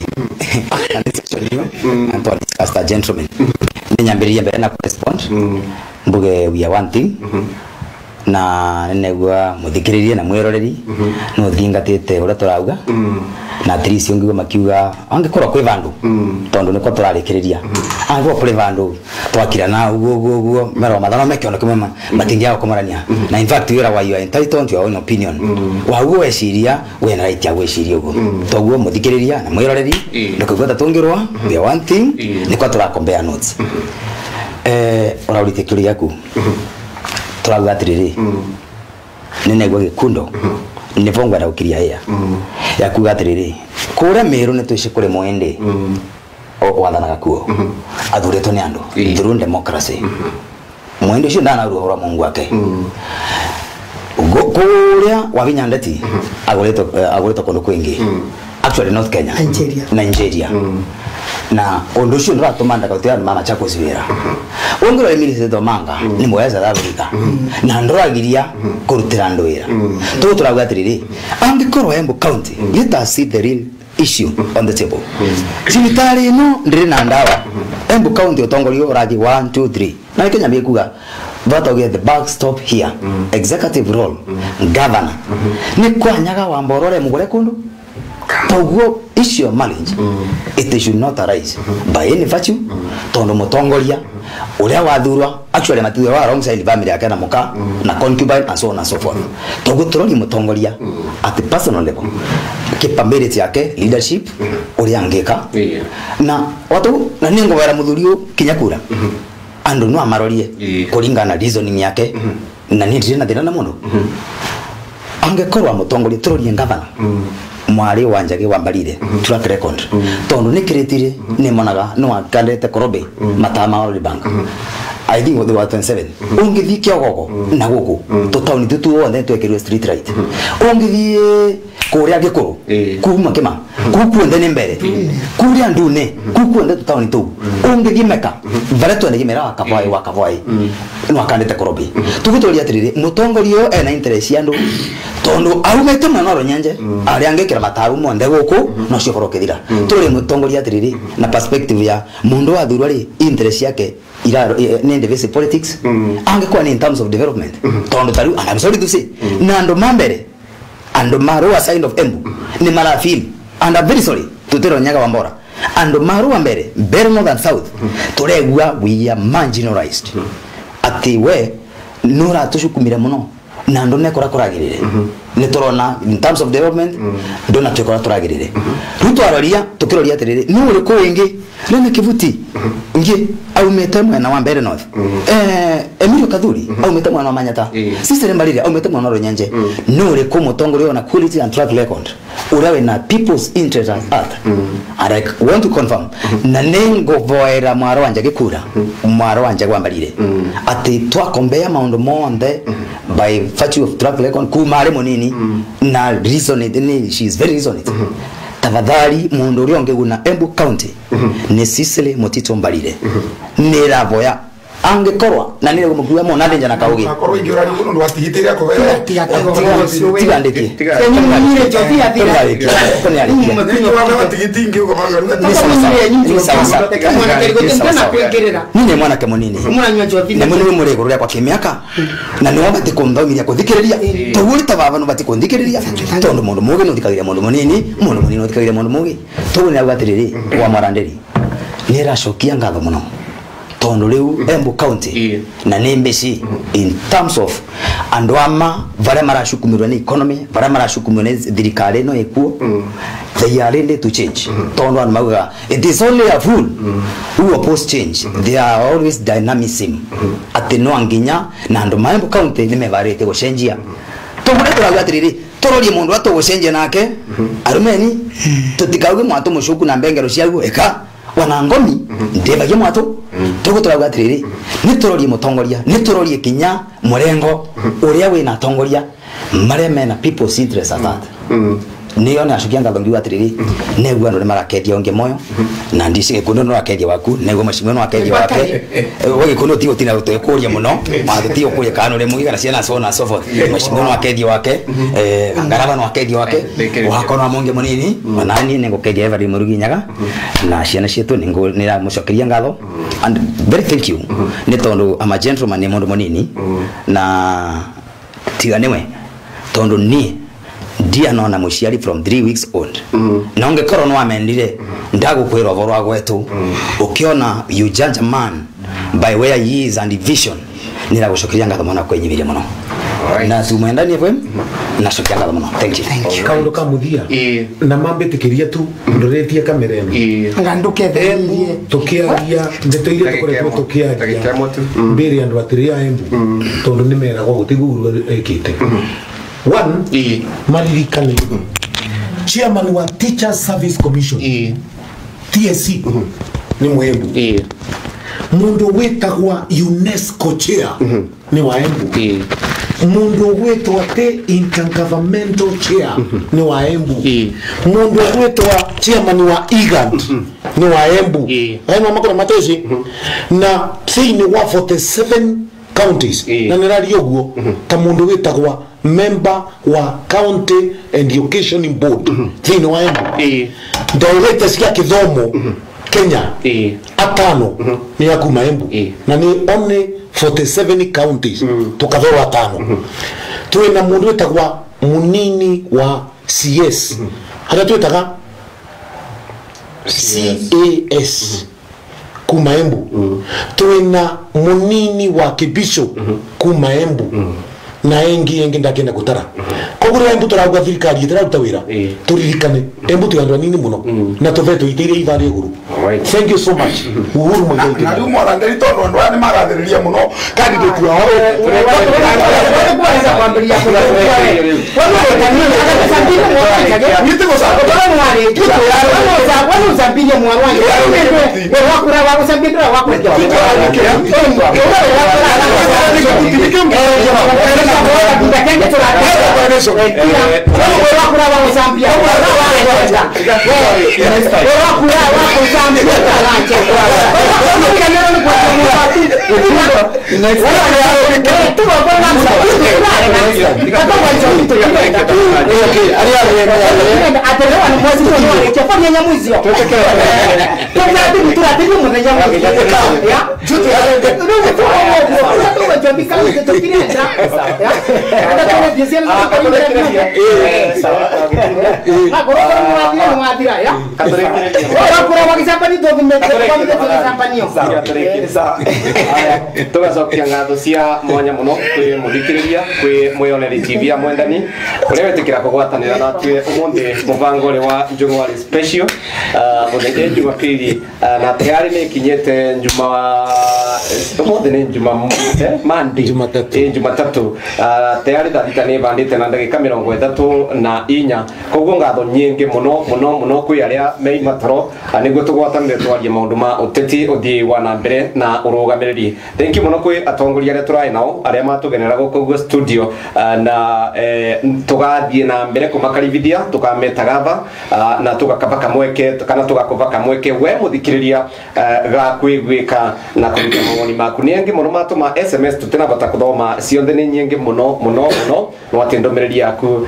and as a gentleman ninyambiriye mbere na respond mbuge we are one thing na negwa muthikiririe na mwiroreri no thingatite ura turauga na trisi ungiwa makiuga angikorwa kwi vandu tondu niko turarikiriria angikorwa kuri vandu twakira na uguo uguo uguo mero mathano mekiona kumema matingia kumarania na in fact you are entitled to your own opinion wa uguo weciria we na right ya gweciria uguo toguo muthikiriria na mwiroreri ndikugweta tungirwa the one thing niko turakombea notes eh ora uritikiria yaku turauga atiriri nene gwa gikundo ni vongwa na ukiria ya ya kuga atiriri kura meru ne tuishi kure mwende o wathanaga kuo athuretwo ni andu through democracy mwende cio ndana ruhora mungu wake kuria wavinya ndeti agoreto agoreto kondo kwingi actually North Kenya Nigeria Nigeria na ondo cio ndatumanda kautia mama chako ziwera ongero emili se domanga ni mweza Afrika na ndoragiria kurutira ndwira to turaga atiriri angikoro Embu County let us see the real issue on the table sibitari no ndiri na ndawa Embu County utongorio ragi one two three na Kenya mekuga but okay the back stop here executive role governor ni kwanyaga wa mborore mugore kundu togo issue of marriage mm. it should not arise mm-hmm. by any virtue mm. tondo mutongoria uria wathurwa actually matiwe wa wrong side family yake na muka mm. na concubine and so on and so forth mm. togo turori mutongoria mm. at the personal level mm. capability yake leadership mm. uria ngeka yeah. na watu na ningo wera muthurio kinyakura mm. ando no amarorie yeah. kuringana reasoning yake mm. na nindire na thina na muno mm. angekorwa mutongoria turori ngavana mm. mwari wanjage wambalire mm -hmm. track record mm -hmm. tondu nikiritire mm -hmm. ni monaga no akandete korobe mm -hmm. matama oli bank mm -hmm. I think they were twenty-seven mm -hmm. ungithi kiogogo mm -hmm. na guku mm -hmm. tutauni tutu wothe twekirwe street right mm -hmm. ungithi kuria gikuru yeah. kuma kima mm -hmm. kuku ndene mbere mm -hmm. kuria ndune mm -hmm. kuku ndete tutauni tu mm -hmm. ungithi meka mm -hmm. varetu ne gimera wakavai wakavai mm -hmm. no akandete korobe mm -hmm. tugutoria atirire mutongorio ena interest yandu tondu aumete manoro nyanje mm. ari angekira mataru monde guku mm. no cio korokethira mm. turi mutongoria atiriri mm. na perspective ya mundu wa thurwa ri interest yake ira ni divisive politics mm. angekwa ni in terms of development mm. tondu taru I'm sorry to say mm. na ndo mambere ando maru side of Embu mm. ni mara feel and I'm very sorry tutero nyaga wambora ando maru mbere better more than south mm. turegwa we are marginalized mm. ati we nura tushukumira muno na ndo nekora kuragirire mm -hmm. ne torona in terms of development mm -hmm. ndo na tukora turagirire mm -hmm. ruto aroria tukiroria atirire no uri ko wingi nene kivuti mm -hmm. ngi au metemwe na wambere north mm -hmm. eh Emilio Kadhuri mm -hmm. au metemwe na manyata yeah. sisi rembalire au metemwe na ronyanje mm -hmm. no uri ko mutongori na quality and track record urawe na people's interest at heart mm -hmm. and I want to confirm mm -hmm. na nengo voera mwaro wanje gikura mm -hmm. mwaro wanje gwambalire mm -hmm. ati twakombea maundu monde mm -hmm. by virtue of track record kumare monini mm -hmm. na reason ni she is very reasonable mm -hmm. tafadhali mundu uri ongeguna Embu County mm -hmm. ni Sisile Motito Mbalire mm -hmm. ni ravoya angekorwa na nile kumkuwa mo nade njana kauge akorwa ingira ni kuno watigitiria ko vera tigandike senyi mwire jovia vile kone ali ni wale watigitingi uko banga ni sawa sawa mwana kerigo tena kuingerera nini mwana kemo nini mwana nywa jovia na mwene mwere kururia kwa kemiaka na ni waba tikondomiria kuthikiriria tugurita baba no bati kuthikiriria tondu mundu muge no thikagiria mundu munini mundu munini no thikagiria mundu muge tugune abatiriri wa maranderi nira shokia ngatho muno tondo leu Embu County yeah. na nembesi mm -hmm. in terms of andwama vale mara shukumirwa ni economy vale mara shukumirwa ni thirikari no ekuo mm -hmm. they are ready to change mm -hmm. tondo anmaga it is only a fool mm -hmm. who oppose change mm -hmm. they are always dynamism mm -hmm. ateno anginya na ndo Embu County ni mevarete go cenjia mm -hmm. tondo turaga atiriri torori mundu ato go cenjia nake mm -hmm. arumeni mm -hmm. tutikauge mwato mushuku na mbengero ciagu eka wanangomi mm -hmm. ndebage mwato mm -hmm. tugo turaga atiriri mm -hmm. ni turori mutongoria ni turori kinya murengo mm -hmm. uria we na tongoria mare mena people's interest at that mm -hmm. niyo na shukia ngatho ngiwa atiriri negwa ndo marakedia onge moyo na ndisi gikuno no akedia waku negwa mashimo no akedia wake we gikuno ti utina ruto ekuria muno ma ti okuria kanu le muiga na ciana so na so forth mashimo no akedia wake eh ngaraba no akedia wake wakono amonge munini manani nengo kedia every muruginyaga na ciana cietu ningo nira mucokeria ngatho and very thank you ni tondu ama gentleman ni mundu munini na tiga newe tondu ni dia nona muciari from three weeks old mm. na ungekoro no amendire ndagukwira ovoro agwetu ukiona you judge a man by where he is and vision nira gucokeria ngatho mona kwenyibiria muno na tumwendani fwe na cokia ngatho muno thank you thank you kaundu kamuthia na mambitikiria tu ndoretie kamera ino nganduke thembu tukiaria ndeteire tukoretwo tukiaria mbere andu atiria embu tondu nimeragwo gutiguru ekite one e maririkane chairman wa Teachers Service Commission e T S C ni mwembu e mundu wetagwa UNESCO chair ni waembu e mundu wetwa te intergovernmental chair ni waembu e mundu wetwa chairman wa I G A D ni waembu e ayo makora matezi na thini wa forty-seven counties na nirari oguo ta mundu wetagwa member wa county education board thini wa embu eh ndorete cia kithomo Kenya eh atano ni akuma embu na ni only forty-seven counties tukathora atano twina mundu wetagwa munini wa C S hata twetaga C A S kuma embu twina munini wa Kibisho kuma embu na engi engi ndakenda gutara kogura embu turagwa thirikari itararuta wira turirikane embu tuyandwa nini muno na tuveto itire ivare guru thank you so much uhuru mwengi na ndu mora ngari tondo ndo ani magathiriria muno candidate wao tugacokia ngatho cia mwanya muno kwi muthikiriria kwi mwioneri T V ya mwendani uria wetikira kugwatanira na twi umuthi mubango ri wa Njung'wari special muthenya Jumapili na tayari ni kinyete njuma wa umuthi ni njuma mandi Jumatatu Jumatatu tayari ndathika ni bandite na ndagika mirongo ithatu na inya koguo ngatho nyingi muno muno muno kwi aria meimatoro niguo tugwatanire twarie maundu ma uteti uthii wa na mbere na urugamiriri thank you muno kwi atongoria aria turai nao aria matugenera guko studio na tugathie na mbere kumakaribithia tukametagava na tugakaba kamweke kana tugakuva kamweke we muthikiriria ga kwigwika na kuruta mawoni maku ni engi muno matuma S M S tutena bata kuthoma cionthe ni nyingi muno muno muno no atindomereri yaku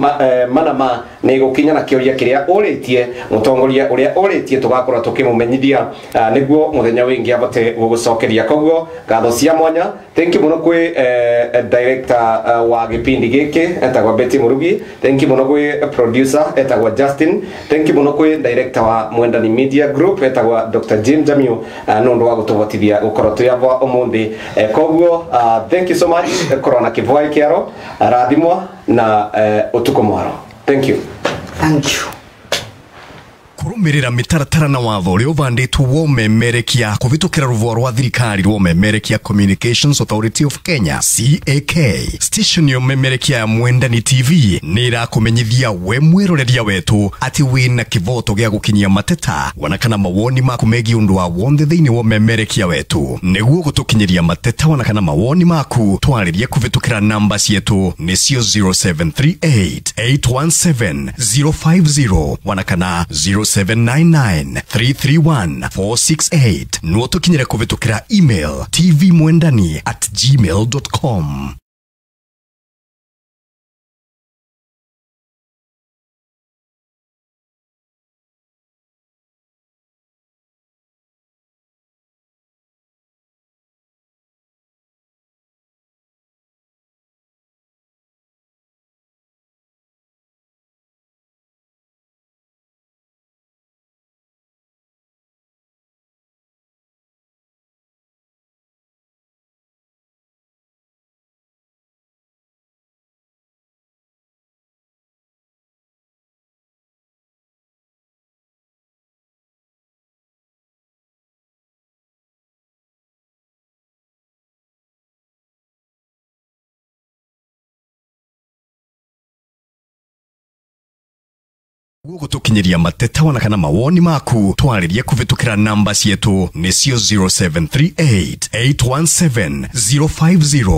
manama ni gukinya na kioria kiria uritie mutongoria uria uritie tugakora tukimumenyithia niguo muthenya wingi abote gugucokeria koguo ngatho cia mwanya thank you muno kwi director wa gipindi giki etagwa Betty Murugi thank you muno kwi producer etagwa Justin thank you muno kwi director wa Mwendani Media Group etagwa Doctor Jim Jamio nundu wa gutubotithia gukoro tuyabwa umuthi koguo thank you so much korona kivoi kiaro rathimwa na utuko mwaro thank you thank you kurumirira mitaratara na watho uri uvanditwo wo memerekia kuvitukira ruvo rwa thirikari rwo memerekia Communications Authority of Kenya C A K. Station yo memerekia ya Mwendani T V nira kumenyithia we mwiroreria wetu ati wina kivoto gya gukinyia mateta wanakana mawoni maku megi undu wa wonde thiini wo memerekia wetu niguo gutukinyiria mateta wanakana mawoni maku twaririe kuvitukira namba cietu nicio zero seven three eight eight one seven zero five zero wanakana zero seven nine nine three three one four six eight nuo tukinyire kuvitukira email tvmwendani at gmail dot com. Gutukinyiria mateta wanakana mawoni maku twaririe kuvitukira namba cietu nicio zero seven three eight eight one seven zero five zero.